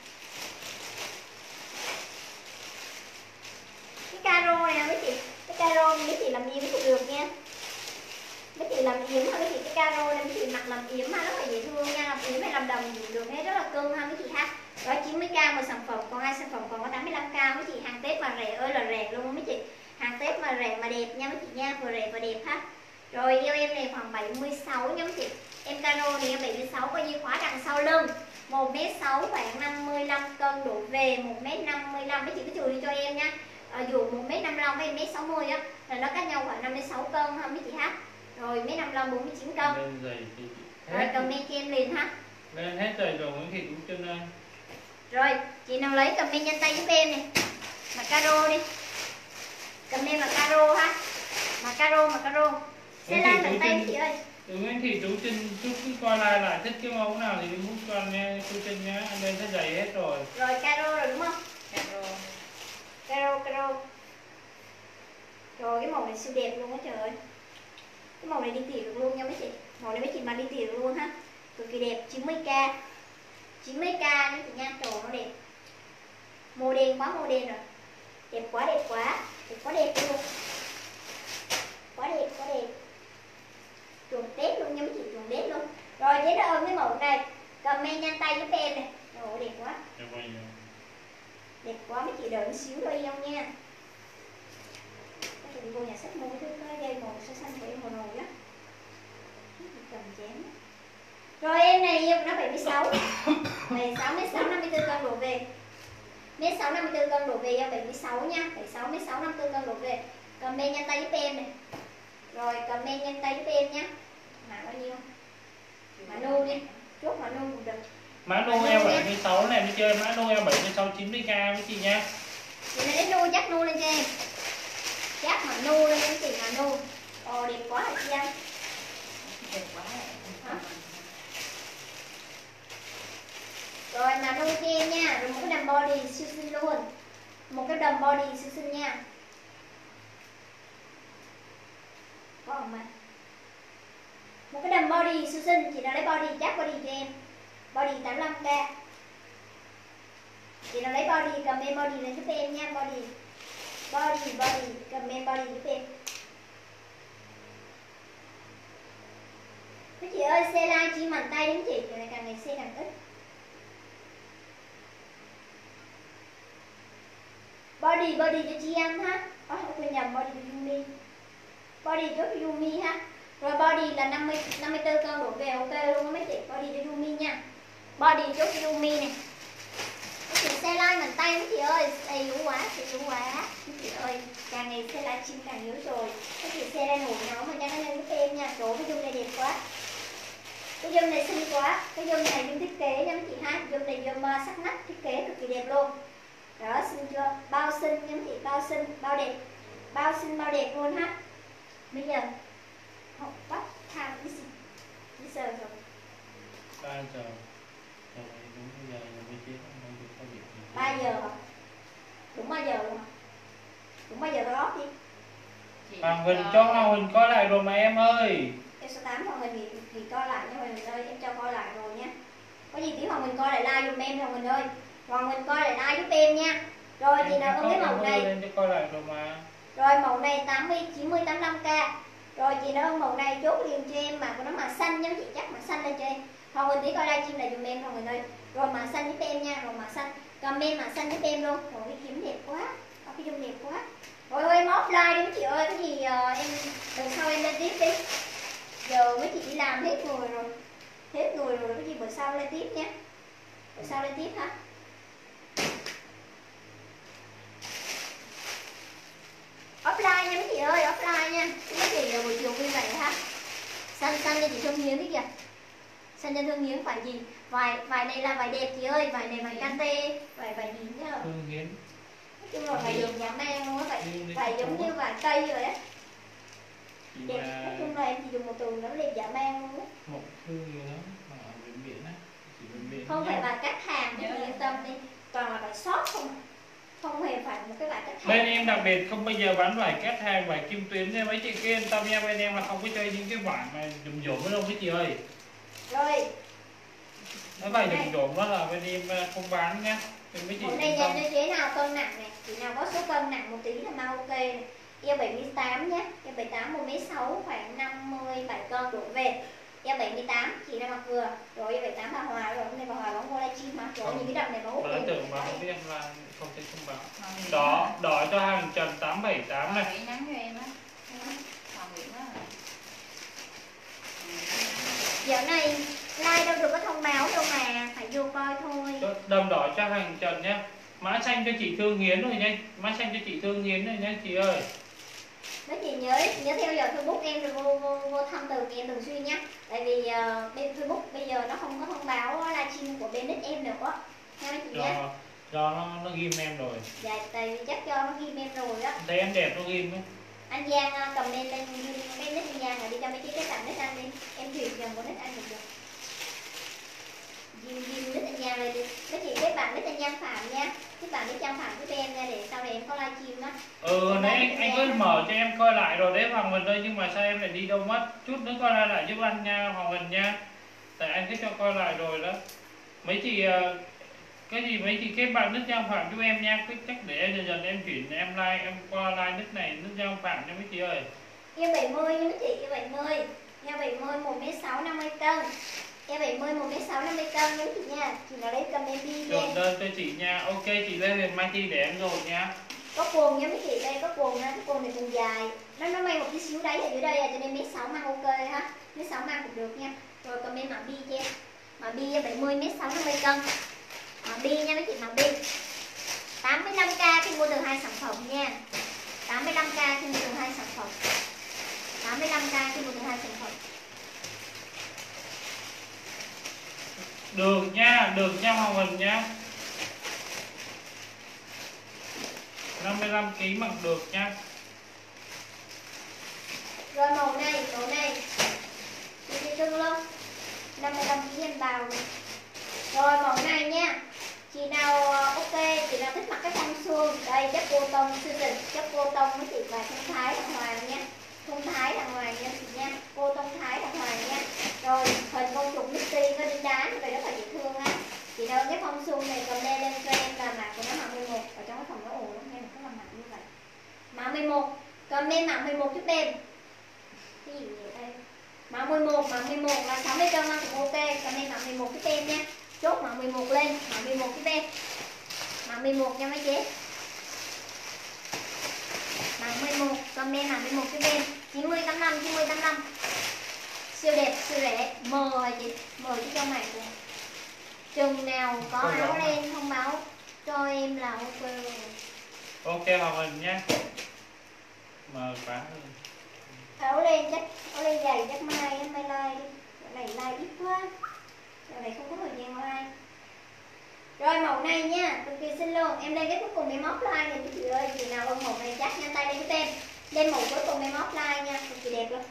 Cái caro này nè mấy chị. Cái caro mấy chị làm yếm cũng được nha. Mấy chị làm yếm ha mấy chị, cái caro này mấy chị mặc làm yếm ha, rất là dễ thương nha, làm yếm hay làm đầm cũng được hết, rất là cưng ha mấy chị ha. Đó 90k một sản phẩm, còn hai sản phẩm còn có 85k mấy chị, hàng Tết mà rẻ ơi là rẻ luôn mấy chị. Hàng Tết mà rẻ mà đẹp nha mấy chị nha, vừa rẻ vừa đẹp ha. Rồi eo em này khoảng 76 nha mấy chị. Em caro này em 76 coi như khóa đằng sau lưng. 1m6 khoảng 55 cân đổ về, 1m55 mấy chị cứ trừ đi cho em nha. Dù 1m55 với 1m60 á là nó cách nhau khoảng 56 cân ha mấy chị ha. Rồi 1m55 49 cân. Rồi comment cho em liền ha. Lên hết rồi rồi Nguyễn Thị cũng chân ơi. Rồi, chị nào lấy comment nhanh tay giúp em này. Mặc caro đi. Comment mặc caro ha. Mặc caro. Xe lai mạnh tay chị ơi. Nguyễn Thị chú Trinh, chú cứ coi lại thích cái mẫu nào thì muốn con nha, chú Trinh nhá, anh lên thấy giày hết rồi. Rồi caro rồi đúng không? Caro. Rồi cái màu này siêu đẹp luôn á trời ơi. Cái màu này đi tỉa được luôn nha mấy chị. Màu này mấy chị mặc đi tỉa được luôn ha. Cực kỳ đẹp, 90k. 90k nha chị nha, trời nó đẹp. Màu đen quá rồi. Đẹp quá luôn. Quá đẹp. Chuồng Tết luôn nha mấy chị, chuồng Tết luôn. Rồi giấy đã ơn cái mẫu này. vô nhà sách mua cái dây màu xanh của em màu nồi đó. Cầm chén. Rồi em này nó 76. 76 m6 54 cân đổ về. Mét 6 54 cân đổ về, 76 nha. 76 m6 54 cân đổ về. Comment nhanh tay giúp em này. Rồi comment nhanh tay giúp em nhé. Mã bao nhiêu? Mã nu đi. Chốt mã nu cũng được. Mã Noel 76 này mới chơi mã Noel 76 90k với chị nha. Chị này đến nu chắc nu lên cho em. Chắc mà nu lên em chị mà nu. Ồ đẹp quá hả chị anh? Đẹp quá. Hả? Rồi mà nu cho em nha. Rồi một cái đầm body siêu xinh luôn. Một cái đầm body siêu xinh nha. Có không mà? Một cái đầm body siêu xinh. Chị nào lấy body chắc body cho em. Body 85k. Chị nào lấy body comment body lên giúp em nha. Body comment body giúp em. Mấy chị ơi xe like chỉ mạnh tay đến chị. Này càng ngày xe càng ít. Body cho chị em ha. Quên nhầm body cho Yumi. Body cho Yumi ha. Rồi body là 54 cân đổ về ok luôn á mấy chị. Body cho Yumi nha. Body cho Yumi này. Mấy chị xe like mạnh tay mấy chị ơi. Yếu quá. Mấy chị ơi càng ngày xe like chim càng yếu rồi. Mấy chị xe đang ngủ nóng mà nhanh lên giúp em nha. Trời cái dung này đẹp quá. Cái dung này xinh quá. Cái dung này dung thiết kế nha mấy chị ha. Dung này dung sắc nách thiết kế cực kỳ đẹp luôn. Đó xinh chưa? Bao xinh nha mấy chị. Bao xinh, bao đẹp. Bao xinh, bao đẹp luôn ha. Bây giờ học bắt tham cái gì? Bây giờ rồi 3 giờ. Rồi đúng bây giờ mới chết không được có việc gì. 3 giờ hả? Đúng 3 giờ luôn hả? Đúng 3 giờ tao lót đi. Hoàng Huỳnh cho Hoàng Huỳnh coi lại rồi mà em ơi. Em số 8 Hoàng Huỳnh thì coi lại nha Hoàng Huỳnh ơi. Em cho coi lại rồi nha. Có gì tí Hoàng Huỳnh coi lại like giùm em Hoàng Huỳnh ơi. Hoàng Huỳnh coi lại like giúp em nha. Rồi chị nào ưng cái màu này. Lên cho coi lại rồi mà. Rồi màu này 80, 90, 85k. Rồi chị nào ưng màu này chốt liền cho em mà của nó mà xanh nha chị, chắc mà xanh lên cho em. Hoàng Huỳnh tí coi livestream lại giùm em Hoàng Huỳnh ơi. Rồi mà xanh giúp em nha, rồi mà xanh. Comment mà xanh giúp em luôn. Rồi cái kiếm đẹp quá. Có cái dung đẹp quá. Rồi ơi em offline đi mấy chị ơi, cái gì em lần sau em lên tiếp đi. Giờ mấy chị đi làm hết người rồi. Hết người rồi, cái gì bữa sau lên tiếp nhé. Bữa sau lên tiếp ha. Offline nha mấy chị ơi, offline nha. Mấy chị buổi chiều vui vẻ ha. Xanh cho chị Thương Hiến đi kìa. Xanh cho Thương Hiến phải gì? Vải này là vải đẹp chị ơi, vải này vải kante, vải gì nhá. Thương Hiến. Nói chung là vải đường dã man luôn á, vải giống như vải cây rồi á. Đẹp, nói chung là em chỉ dùng một từ nó đẹp dã man luôn á. Một thương gì đó mà ở bệnh viện á. Chỉ bệnh viện. Không phải vải cắt hàng, chị yên tâm đi. Toàn là vải short không. Không hề phải một cái vải cắt hàng. Bên em đặc biệt không bao giờ bán vải cắt hàng, vải kim tuyến nên mấy chị kia yên tâm nha, bên em là không có chơi những cái vải mà dùm đâu mấy chị ơi. Rồi. Cái vải dùm đó là bên em không bán nhá. Mấy chị hôm nay nhận cho chế nào cân nặng này, chị nào có số cân nặng một tí là mau ok này. Eo 78 nhé, eo 78 1m6 khoảng 57 cân đổ về. Eo 78 chị đang mặc vừa. Rồi eo 78 bà Hòa rồi, hôm nay bà Hòa bóng vô livestream mà. Rồi những cái đầm này bà hút tiền. Tưởng mà không biết là không thấy thông báo. Đỏ cho hàng Trần 878 này. Nguyễn nhắn cho em á. Hoàng Nguyễn á. Dạo này like đâu được có thông báo đâu mà, phải vô coi thôi. Đầm đỏ cho hàng Trần nhé. Mã xanh cho chị Thương Hiến rồi nha. Mã xanh cho chị Thương Hiến rồi nha chị ơi. Mấy chị nhớ theo dõi Facebook em rồi vô thăm từ em thường xuyên nhé. Tại vì bên Facebook bây giờ nó không có thông báo livestream của bên nick em nữa. Nha mấy chị nhé. Do nó ghim em rồi. Dạ tại vì chắc cho nó ghim em rồi đó. Thấy em đẹp nó ghim ấy. Anh Giang comment lên cái nick anh Giang rồi đi cho mấy cái bạn nick anh đi. Em chuyển dần của nick anh được. Ghim nick anh Giang lên đi. Mấy chị kết bạn nick anh Giang Phạm nha. Các bạn nick Giang Phạm giúp em nha để sau này em có livestream á. Nãy anh cứ mở cho em coi lại rồi đấy Hoàng Huỳnh ơi, nhưng mà sao em lại đi đâu mất? Chút nữa coi lại giúp anh nha Hoàng Huỳnh nha. Tại anh cứ cho coi lại rồi đó. Mấy chị cái gì mấy chị kết bạn nick Giang Phạm giúp em nha. Chắc để dần dần em chuyển em like, em qua like nick này nick Giang Phạm nha mấy chị ơi. Eo 70 nha mấy chị, eo 70. Eo 70 1m6 50 cân. Eo 70 1m6 50 cân nha chị nha. Chị nào lấy comment đi Chọn đơn cho chị nha. Ok chị lên liền Mai Thi để em rồi nha. Có quần nha mấy chị, đây có quần nha, cái quần này quần dài. váy ở dưới đây cho nên mét 6 mang ok ha, mét 6 mang cũng được nha. Rồi comment mã bi cho em, mã bi 70 mét 6 50 cân, mã bi nha mấy chị, mã bi 85k khi mua từ 2 sản phẩm nha, 85k khi mua từ 2 sản phẩm, 85k khi mua từ 2 sản phẩm. Được nha Hoàng Huỳnh nha. 55 kg mặc được nha. Rồi màu này chị cưng luôn, 55 kg em bào. Rồi màu này nha, chị nào ok, chị nào thích mặc cái phong suông, đây chất cô tông siêu tình, chất cô tông với chị và thông thái đàng hoàng nha, thông thái đàng hoàng nha chị nha, cô tông thái đàng hoàng nha. Rồi hình con chuột Mickey có đính đá vậy rất là dễ thương á. Chị nào cái phong suông này cầm lên cho em là mã của nó mã 11, ở trong cái phòng nó ồn lắm nên nó làm mã như vậy. Mã 11, comment mã 11 giúp em. Cái gì vậy đây? Mã 11 là 60 cân cũng ok, comment mã 11 giúp em nha. Chốt mã 11 lên, mã 11 giúp em. Mã 11 nha mấy chị. Mã 11, comment mã 11 giúp em. 9085. Siêu đẹp, siêu rẻ, mờ hả chị? Mờ chứ cho mày rồi. Chừng nào có áo len thông báo cho em là ok. Ok Hoàng Huỳnh nha. Mờ quá. Áo len dày chắc mai like đi. Cái này like ít quá. Cái này không có thời gian like. Rồi màu này nha, cực kỳ xinh luôn. Em lên cái cuối cùng em offline này chị ơi, chị nào ưng màu này chắc nhanh tay lên giúp em. Lên màu cuối cùng em offline nha, cực kỳ đẹp luôn.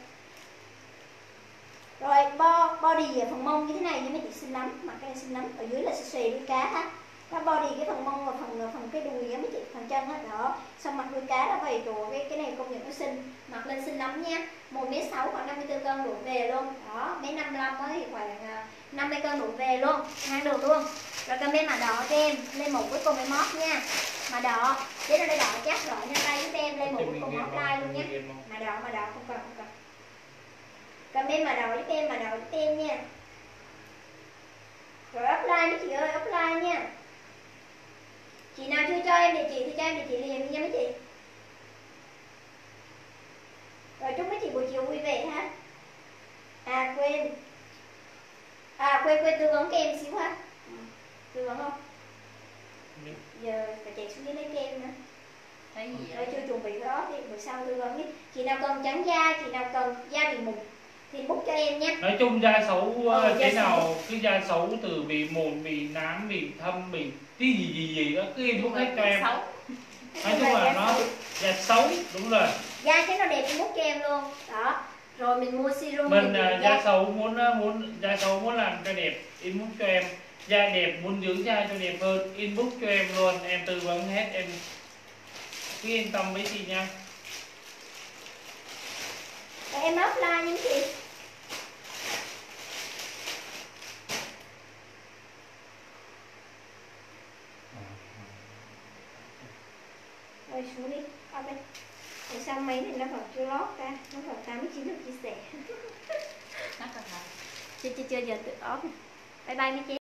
Rồi body ở phần mông như thế này nhưng mấy chị xinh lắm, mặc cái này xinh lắm. Ở dưới là xòe đuôi cá ha. Nó body cái phần mông và phần cái đùi á mấy chị, phần chân hết đó. Xong mặc đuôi cá là vậy rồi, cái này công nhận nó xinh, mặc lên xinh lắm nha. 1m6 khoảng 54 cân đổ về luôn. Đó, mấy 55 thì khoảng 50 cân đổ về luôn, mang được luôn. Rồi comment mã đỏ cho em, lên mẫu cuối cùng em mót nha. Mã đỏ, đến đây đỏ chắc rồi nhanh tay giúp em, lên mẫu cuối cùng mót like luôn nhé. Mã đỏ không cần. Comment mã đỏ giúp em nha. Rồi offline mấy chị ơi, offline nha. Chị nào chưa cho em địa chỉ thì cho em địa chỉ liền nha mấy chị. Rồi chúc mấy chị buổi chiều vui vẻ ha. Quên tư vấn kem xíu ha. Tư vấn không? Giờ phải chạy xuống dưới lấy kem nữa. Thấy gì Rồi vậy? chưa chuẩn bị cái đó thì bữa sau tư vấn đi. Chị nào cần trắng da, chị nào cần da bị mụn thì book cho em nhé. Nói chung da xấu thế da nào cứ da xấu từ bị mụn, bị nám, bị thâm, bị cái gì đó cứ inbox hết cho em. Nói chung là nó da xấu, đúng rồi. Da cái nó đẹp em book cho em luôn. Đó. Rồi mình mua serum Mình da xấu muốn làm cho đẹp inbox cho em. Da đẹp muốn dưỡng da cho đẹp hơn inbox cho em luôn, em tư vấn hết, em cứ yên tâm với chị nha. Rồi em offline nha chị. Rồi xuống đi, ở đây. Rồi sao mấy này nó còn chưa lót ra, nó còn 89 được chia sẻ. Nát rồi hả? Chưa giờ tự off. Bye bye mấy chị.